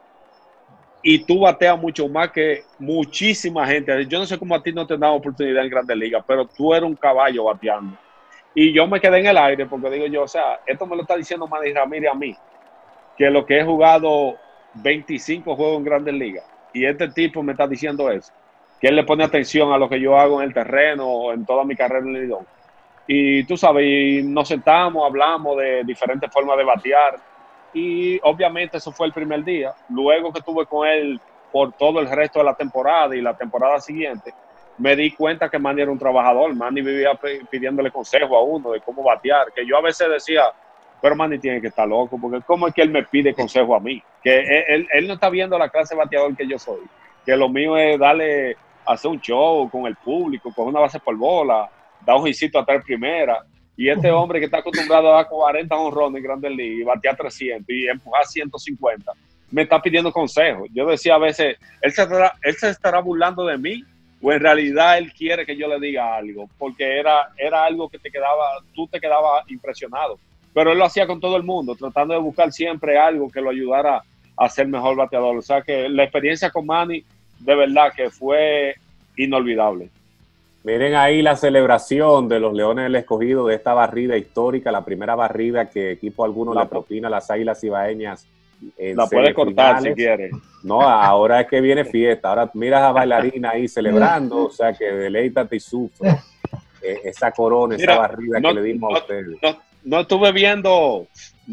y tú bateas mucho más que muchísima gente. Yo no sé cómo a ti no te dan oportunidad en Grandes Ligas, pero tú eres un caballo bateando. Y yo me quedé en el aire porque digo yo, o sea, esto me lo está diciendo Manny Ramírez a mí, que lo que he jugado 25 juegos en Grandes Ligas, y este tipo me está diciendo eso, que él le pone atención a lo que yo hago en el terreno, en toda mi carrera en Lidón. Y tú sabes, y nos sentamos, hablamos de diferentes formas de batear, y obviamente eso fue el primer día. Luego que estuve con él por todo el resto de la temporada y la temporada siguiente, me di cuenta que Manny era un trabajador. Manny vivía pidiéndole consejo a uno de cómo batear, que yo a veces decía, pero Manny tiene que estar loco, porque ¿cómo es que él me pide consejo a mí? Que él no está viendo la clase de bateador que yo soy, que lo mío es hacer un show con el público, con una base por bola, dar un hijito a 3 primeras. Y este hombre que está acostumbrado a dar 40 honrones en Grandes Ligas y batear 300 y empujar 150, me está pidiendo consejos. Yo decía a veces, él se estará burlando de mí, o en realidad él quiere que yo le diga algo, porque era algo que tú te quedabas impresionado. Pero él lo hacía con todo el mundo, tratando de buscar siempre algo que lo ayudara a ser mejor bateador. O sea que la experiencia con Manny, de verdad que fue inolvidable. Miren ahí la celebración de los Leones del Escogido de esta barrida histórica, la primera barrida que equipo alguno le propina a las Águilas Ibaeñas. La puede cortar si quiere. No, ahora es que viene fiesta. Ahora miras a bailarina ahí celebrando, o sea que deleítate y sufre esa corona, esa barrida que le dimos a ustedes. no estuve viendo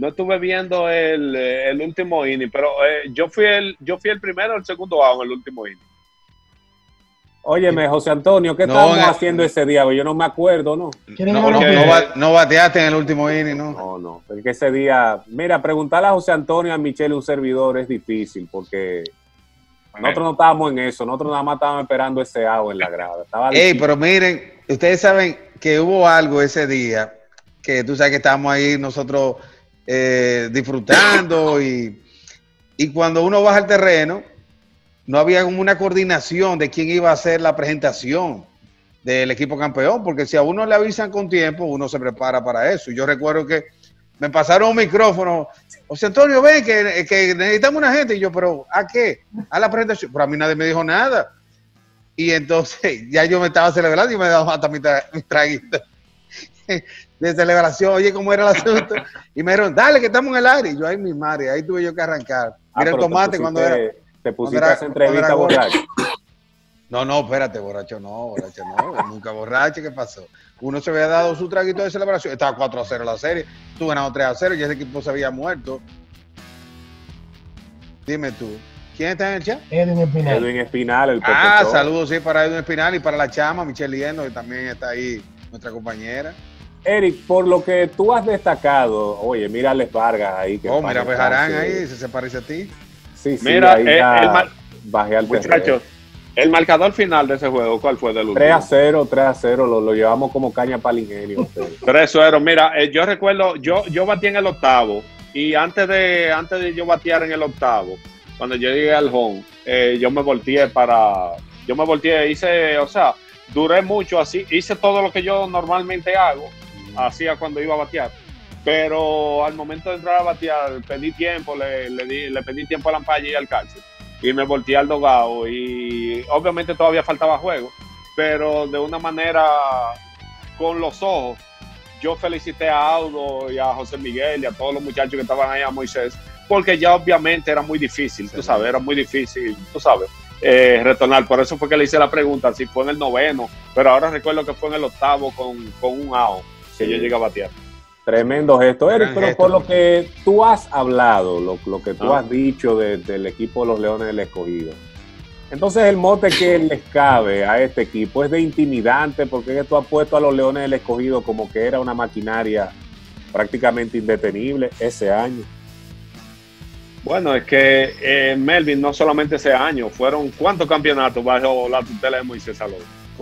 el último inning, pero yo fui el primero o el segundo out en el último inning. Óyeme, José Antonio, ¿qué estábamos haciendo ese día? Yo no me acuerdo, ¿no? No bateaste en el último inning, ¿no? No. Porque ese día, mira, preguntarle a José Antonio, a Michelle, un servidor, es difícil, porque nosotros no estábamos en eso, nosotros nada más estábamos esperando ese out en la grada. Pero miren, ustedes saben que hubo algo ese día, que tú sabes que estábamos ahí nosotros disfrutando y cuando uno baja al terreno, no había como una coordinación de quién iba a hacer la presentación del equipo campeón, porque si a uno le avisan con tiempo, uno se prepara para eso. Yo recuerdo que me pasaron un micrófono, José Antonio, ven que necesitamos una gente, y yo, pero ¿a qué? A la presentación, pero a mí nadie me dijo nada. Y entonces ya yo me estaba celebrando y me daba hasta mi traguito de celebración. Oye, ¿cómo era el asunto? Y me dijeron, dale, que estamos en el aire. Y yo, ay, mi madre, ahí tuve yo que arrancar. Mira el tomate cuando era... ¿Te pusiste a hacer entrevista borracho? No, espérate, borracho no, nunca borracho, ¿qué pasó? Uno se había dado su traguito de celebración, estaba 4-0 la serie, tú ganado 3-0 y ese equipo se había muerto. Dime tú, ¿quién está en el chat? Edwin Espinal, el profesor. Saludos, sí, para Edwin Espinal y para la chama, Michelle Liendo, que también está ahí, nuestra compañera. Eric, por lo que tú has destacado, oye, mira a Alex Vargas ahí. Que mira a Bejarán ahí, se parece a ti. Sí, mira, bajé al muchachos, el marcador final de ese juego, ¿cuál fue del último? 3-0, lo llevamos como caña para el ingenio. 3-0, mira, yo recuerdo, yo batí en el octavo, y antes de yo batear en el octavo, cuando yo llegué al home, yo me volteé, duré mucho así, hice todo lo que yo normalmente hago, hacía cuando iba a batear. Pero al momento de entrar a batear, pedí tiempo, le pedí tiempo a la ampalla y al cárcel. Y me volteé al dogado. Y obviamente todavía faltaba juego. Pero de una manera, con los ojos, yo felicité a Audo y a José Miguel y a todos los muchachos que estaban ahí, a Moisés. Porque ya obviamente era muy difícil, tú sabes, retornar. Por eso fue que le hice la pregunta, si fue en el noveno. Pero ahora recuerdo que fue en el octavo con un out que yo llegué a batear. Tremendo gesto, Eric, pero por lo que tú has hablado, lo que tú has dicho del equipo de los Leones del Escogido, entonces el mote que les cabe a este equipo es de intimidante, porque tú has puesto a los Leones del Escogido como que era una maquinaria prácticamente indetenible ese año. Bueno, es que Melvin, no solamente ese año, fueron ¿cuántos campeonatos bajo la tutela de Moisés Salón?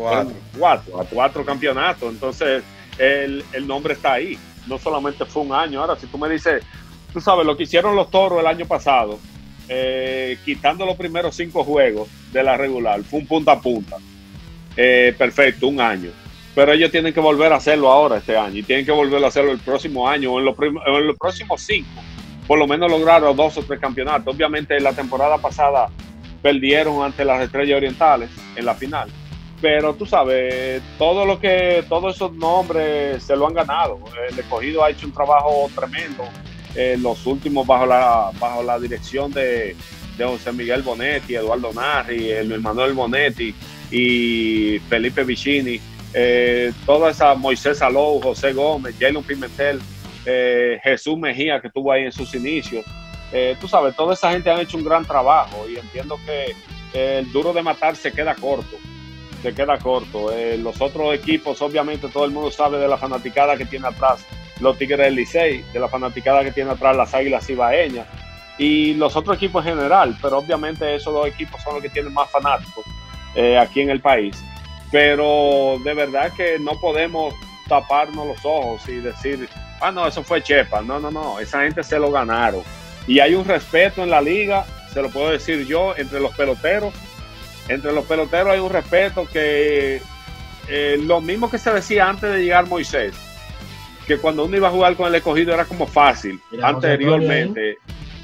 Cuatro campeonatos, entonces el nombre está ahí. No solamente fue un año. Ahora, si tú me dices, tú sabes, lo que hicieron los Toros el año pasado, quitando los primeros 5 juegos de la regular, fue un punta a punta. Perfecto, un año. Pero ellos tienen que volver a hacerlo ahora este año, y tienen que volver a hacerlo el próximo año, o en los próximos 5. Por lo menos lograron 2 o 3 campeonatos. Obviamente, la temporada pasada perdieron ante las Estrellas Orientales en la final. Pero tú sabes, todos esos nombres se lo han ganado. El Escogido ha hecho un trabajo tremendo. Los últimos bajo la dirección de José Miguel Bonetti, Eduardo Narri, Luis Manuel Bonetti y Felipe Vicini. Toda esa Moisés Salou, José Gómez, Jalen Pimentel, Jesús Mejía, que estuvo ahí en sus inicios. Tú sabes, toda esa gente han hecho un gran trabajo y entiendo que el duro de matar se queda corto. Los otros equipos, obviamente todo el mundo sabe de la fanaticada que tiene atrás los Tigres del Licey, de la fanaticada que tiene atrás las Águilas Ibaeñas y los otros equipos en general, pero obviamente esos 2 equipos son los que tienen más fanáticos aquí en el país. Pero de verdad que no podemos taparnos los ojos y decir, no, eso fue Chepa. No, esa gente se lo ganaron. Y hay un respeto en la liga, se lo puedo decir yo, entre los peloteros. Entre los peloteros hay un respeto que lo mismo que se decía antes de llegar Moisés, que cuando uno iba a jugar con el Escogido era como fácil, anteriormente.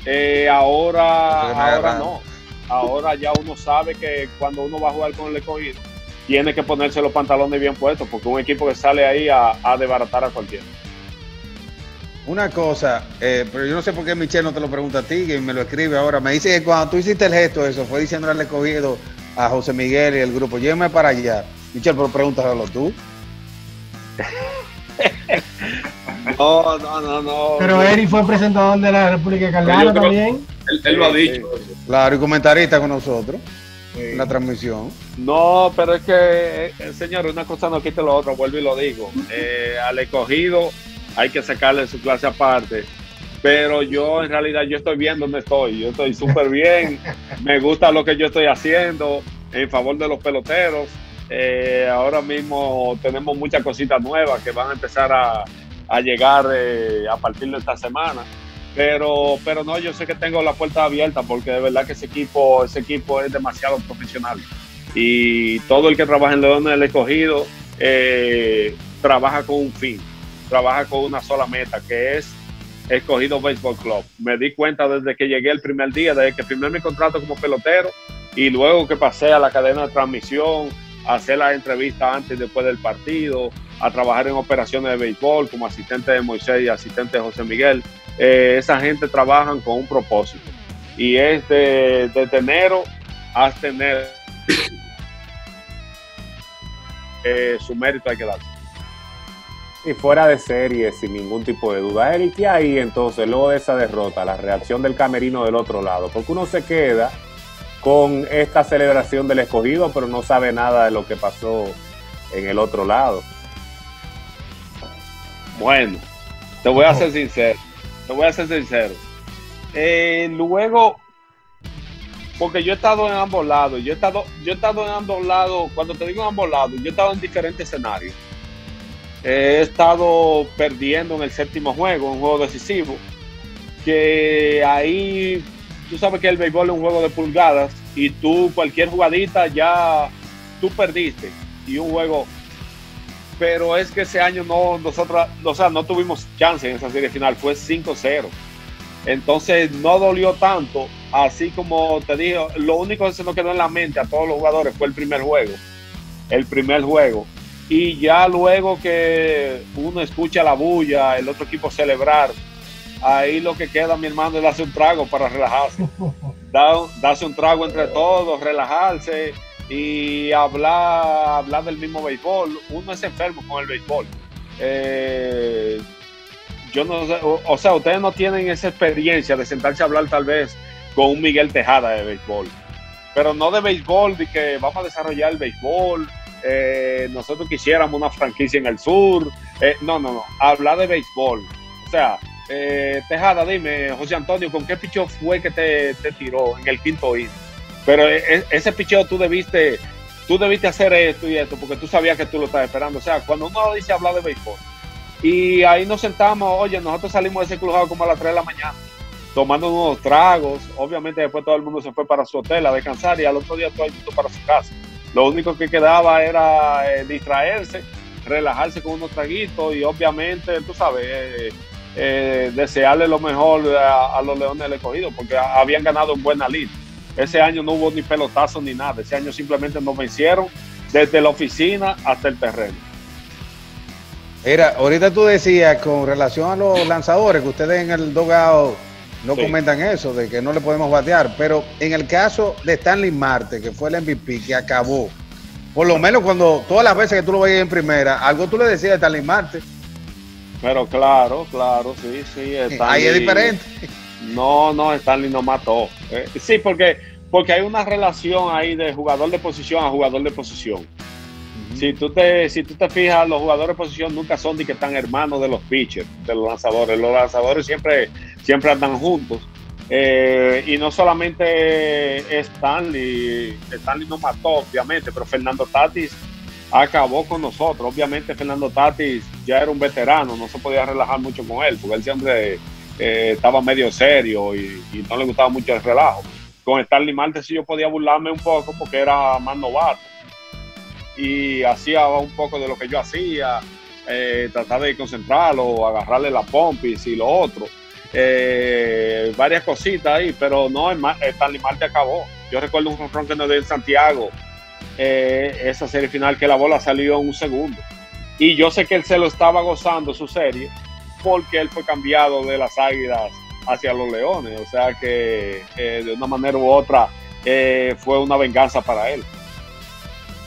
Ahora no. Ahora ya uno sabe que cuando uno va a jugar con el Escogido, tiene que ponerse los pantalones bien puestos, porque un equipo que sale ahí a desbaratar a cualquiera. Una cosa, pero yo no sé por qué Michelle no te lo pregunta a ti, que me lo escribe ahora. Me dice que cuando tú hiciste el gesto, eso fue diciéndole al Escogido a José Miguel y el grupo, llévame para allá. Michelle, pero pregúntaselo tú. No. Pero Eric fue presentador de la República de Cardano también. Él lo ha dicho. Claro, y comentarista con nosotros en la transmisión. No, pero es que, señor, una cosa no quita lo otra, vuelvo y lo digo. Al escogido hay que sacarle su clase aparte. Pero yo, en realidad, yo estoy bien donde estoy. Yo estoy súper bien. Me gusta lo que yo estoy haciendo en favor de los peloteros. Ahora mismo tenemos muchas cositas nuevas que van a empezar a llegar a partir de esta semana. Pero no, yo sé que tengo la puerta abierta porque de verdad que ese equipo es demasiado profesional. Y todo el que trabaja en Leones del Escogido trabaja con un fin, trabaja con una sola meta, que es Escogido Baseball Club. Me di cuenta desde que llegué el primer día, desde que firmé mi contrato como pelotero y luego que pasé a la cadena de transmisión, a hacer las entrevistas antes y después del partido, a trabajar en operaciones de béisbol como asistente de Moisés y asistente de José Miguel. Esa gente trabajan con un propósito y es desde enero hasta enero. Su mérito hay que darse. Y fuera de serie, sin ningún tipo de duda. Eric, ¿y ahí entonces, luego de esa derrota, la reacción del camerino del otro lado? Porque uno se queda con esta celebración del escogido, pero no sabe nada de lo que pasó en el otro lado. Bueno, te voy a ser sincero. Luego, porque yo he estado en ambos lados. Yo he estado en ambos lados. Cuando te digo en ambos lados, yo he estado en diferentes escenarios. He estado perdiendo en el séptimo juego, un juego decisivo, que ahí tú sabes que el béisbol es un juego de pulgadas y tú cualquier jugadita ya tú perdiste y un juego, pero es que ese año no tuvimos chance en esa serie final, fue 5-0, entonces no dolió tanto, así como te digo, lo único que se nos quedó en la mente a todos los jugadores fue el primer juego. Y ya luego que uno escucha la bulla, el otro equipo celebrar, ahí lo que queda, mi hermano, es darse un trago para relajarse. Darse un trago entre todos, relajarse y hablar del mismo béisbol. Uno es enfermo con el béisbol. Yo no sé, o sea, ustedes no tienen esa experiencia de sentarse a hablar tal vez con un Miguel Tejada de béisbol. Pero no de béisbol, de que vamos a desarrollar el béisbol. Nosotros quisiéramos una franquicia en el sur. No, hablar de béisbol. O sea, Tejada, dime, José Antonio, ¿con qué picheo fue que te tiró en el quinto inning? Pero ese picheo tú debiste hacer esto y esto, porque tú sabías que tú lo estabas esperando. O sea, cuando uno dice hablar de béisbol, y ahí nos sentamos, oye, nosotros salimos de ese clubhouse como a las 3 de la mañana, tomando unos tragos. Obviamente después todo el mundo se fue para su hotel a descansar y al otro día todo el mundo para su casa. Lo único que quedaba era distraerse, relajarse con unos traguitos y obviamente, tú sabes, desearle lo mejor a los Leones del Escogido porque habían ganado en buena lid. Ese año no hubo ni pelotazo ni nada. Ese año simplemente nos vencieron desde la oficina hasta el terreno. Mira, ahorita tú decías con relación a los lanzadores que ustedes en el dugout no comentan eso, de que no le podemos batear, pero en el caso de Stanley Marte, que fue el MVP, que acabó, por lo menos cuando todas las veces que tú lo veías en primera, algo tú le decías a Stanley Marte. Pero claro, sí. Stanley, ahí es diferente. No, Stanley no mató. Sí, porque hay una relación ahí de jugador de posición a jugador de posición. Si tú te fijas, los jugadores de posición nunca son ni que tan hermanos de los pitchers, de los lanzadores. Los lanzadores siempre andan juntos. Y no solamente Stanley no mató, obviamente, pero Fernando Tatis acabó con nosotros. Obviamente Fernando Tatis ya era un veterano, no se podía relajar mucho con él, porque él siempre estaba medio serio y no le gustaba mucho el relajo. Con Stanley Marte sí yo podía burlarme un poco porque era más novato. Y hacía un poco de lo que yo hacía, tratar de concentrarlo, agarrarle la pompis y lo otro, varias cositas ahí, pero no, Stanley Marte acabó. Yo recuerdo un jonrón que nos dio en Santiago, esa serie final, que la bola salió en un segundo, y yo sé que él se lo estaba gozando su serie, porque él fue cambiado de las Águilas hacia los Leones, o sea que de una manera u otra fue una venganza para él.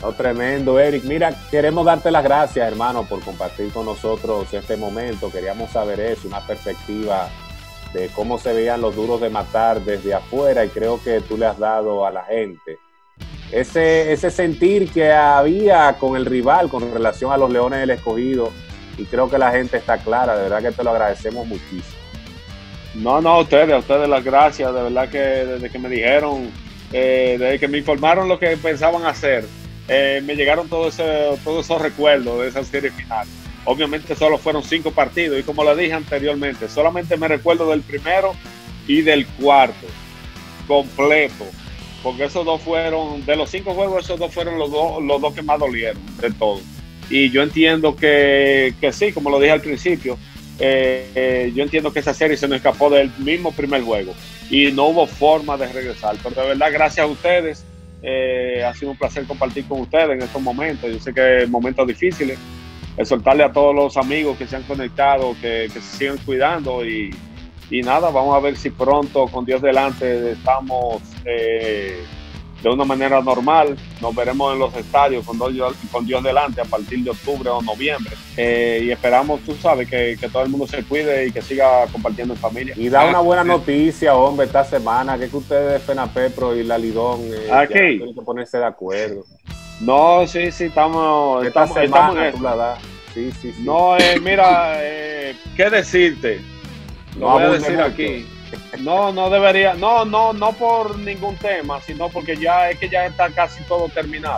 No, tremendo, Eric. Mira, queremos darte las gracias, hermano, por compartir con nosotros este momento. Queríamos saber eso, una perspectiva de cómo se veían los duros de matar desde afuera, y creo que tú le has dado a la gente ese sentir que había con el rival con relación a los Leones del Escogido, y creo que la gente está clara. De verdad que te lo agradecemos muchísimo. No, a ustedes las gracias. De verdad que desde que me dijeron, desde que me informaron lo que pensaban hacer, me llegaron todos esos recuerdos de esa serie final. Obviamente solo fueron 5 partidos, y como le dije anteriormente, solamente me recuerdo del primero y del cuarto completo, porque esos dos fueron, de los 5 juegos, esos dos fueron los dos que más dolieron de todo. Y yo entiendo que sí, como lo dije al principio, yo entiendo que esa serie se nos escapó del mismo primer juego y no hubo forma de regresar, pero de verdad gracias a ustedes. Ha sido un placer compartir con ustedes en estos momentos. Yo sé que momentos difíciles, exhortarle a todos los amigos que se han conectado, que se sigan cuidando, y nada, vamos a ver si pronto, con Dios delante, estamos de una manera normal. Nos veremos en los estadios con Dios delante a partir de octubre o noviembre, y esperamos, tú sabes, que todo el mundo se cuide y que siga compartiendo en familia. Y da una buena noticia, hombre, esta semana, que ustedes de FENAPEPRO y la Lidón tienen que ponerse de acuerdo. No, sí, estamos esta semana en tú la das. Sí. No, mira, ¿qué decirte? Lo voy a decir mucho aquí. No debería, no por ningún tema, sino porque ya está casi todo terminado.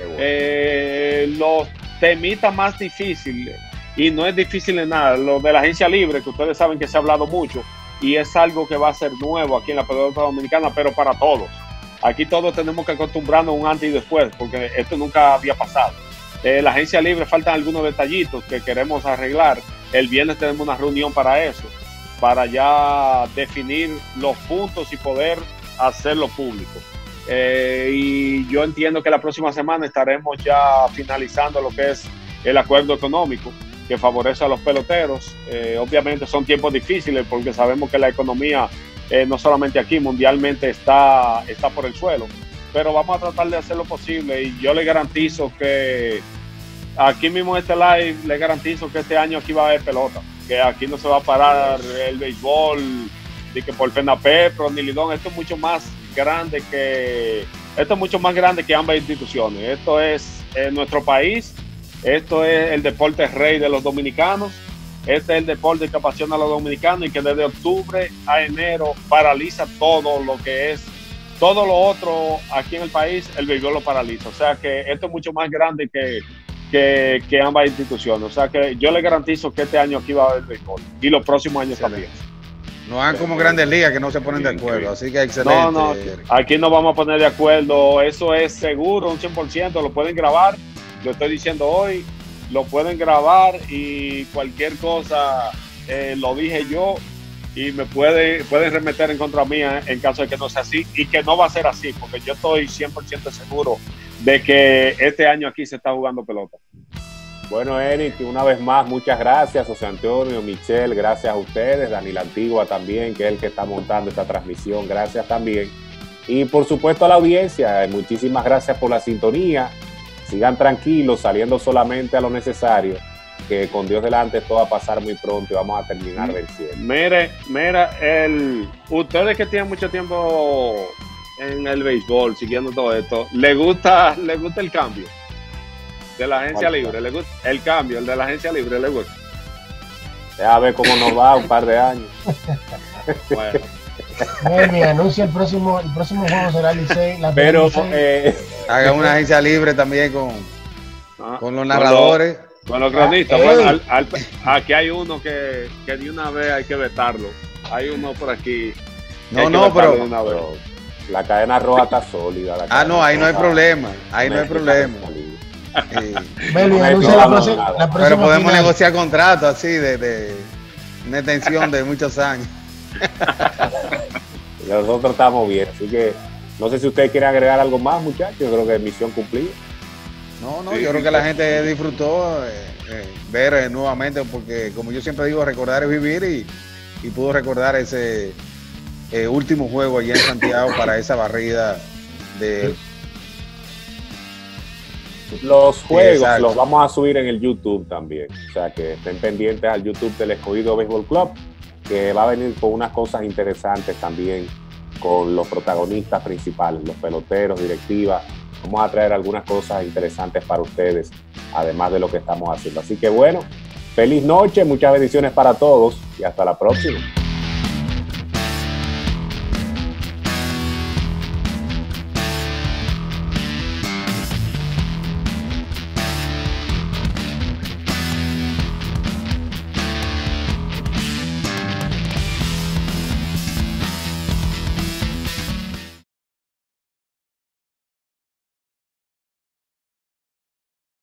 Los temitas más difíciles, y no es difícil en nada, lo de la agencia libre, que ustedes saben que se ha hablado mucho, y es algo que va a ser nuevo aquí en la pelota dominicana, pero para todos. Aquí todos tenemos que acostumbrarnos a un antes y después, porque esto nunca había pasado. La agencia libre, faltan algunos detallitos que queremos arreglar. El viernes tenemos una reunión para eso, para ya definir los puntos y poder hacerlo público. Y yo entiendo que la próxima semana estaremos ya finalizando lo que es el acuerdo económico que favorece a los peloteros. Obviamente son tiempos difíciles, porque sabemos que la economía, no solamente aquí, mundialmente está por el suelo, pero vamos a tratar de hacer lo posible, y yo le garantizo que aquí mismo en este live, le garantizo que este año aquí va a haber pelota, que aquí no se va a parar el béisbol de que por FENAPEPRO ni Lidón. Esto es mucho más grande que ambas instituciones. Esto es nuestro país, esto es el deporte rey de los dominicanos, este es el deporte que apasiona a los dominicanos, y que desde octubre a enero paraliza todo lo otro aquí en el país. El béisbol lo paraliza, o sea que esto es mucho más grande que ambas instituciones. O sea que yo le garantizo que este año aquí va a haber béisbol, y los próximos años también. No han como Grandes Ligas, que no se ponen de acuerdo, así que excelente. No, aquí nos vamos a poner de acuerdo, eso es seguro, un 100%, lo pueden grabar, lo estoy diciendo hoy, lo pueden grabar, y cualquier cosa lo dije yo, y me pueden remeter en contra mía en caso de que no sea así, y que no va a ser así, porque yo estoy 100% seguro de que este año aquí se está jugando pelota. Bueno, Eric, una vez más, muchas gracias. José Antonio, Michelle, gracias a ustedes. Daniel Antigua también, que es el que está montando esta transmisión, gracias también. Y por supuesto a la audiencia, muchísimas gracias por la sintonía. Sigan tranquilos, saliendo solamente a lo necesario, que con Dios delante esto va a pasar muy pronto y vamos a terminar venciendo. Mira, ustedes que tienen mucho tiempo en el béisbol, siguiendo todo esto, ¿le gusta el cambio de la agencia libre? ¿Le gusta el cambio, el de la agencia libre? ¿Le gusta? A ver cómo nos va un par de años. Bueno. Me anuncia el próximo juego será Licey. Pero haga una agencia libre también con los narradores. Con los cronistas. Bueno, aquí hay uno que de una vez hay que vetarlo. Hay uno por aquí. Pero la cadena roja está sólida. No, ahí no hay problema. Ahí no hay problema. Pero podemos negociar contratos así de una extensión de muchos años. Nosotros estamos bien, así que no sé si ustedes quieren agregar algo más, muchachos. Yo creo que misión cumplida. Yo creo que la gente disfrutó ver nuevamente, porque como yo siempre digo, recordar es vivir, y pudo recordar ese último juego allá en Santiago para esa barrida de Los juegos exacto. los vamos a subir en el YouTube también. O sea, que estén pendientes al YouTube del Escogido Béisbol Club, que va a venir con unas cosas interesantes también con los protagonistas principales, los peloteros, directivas. Vamos a traer algunas cosas interesantes para ustedes, además de lo que estamos haciendo. Así que bueno, feliz noche, muchas bendiciones para todos y hasta la próxima.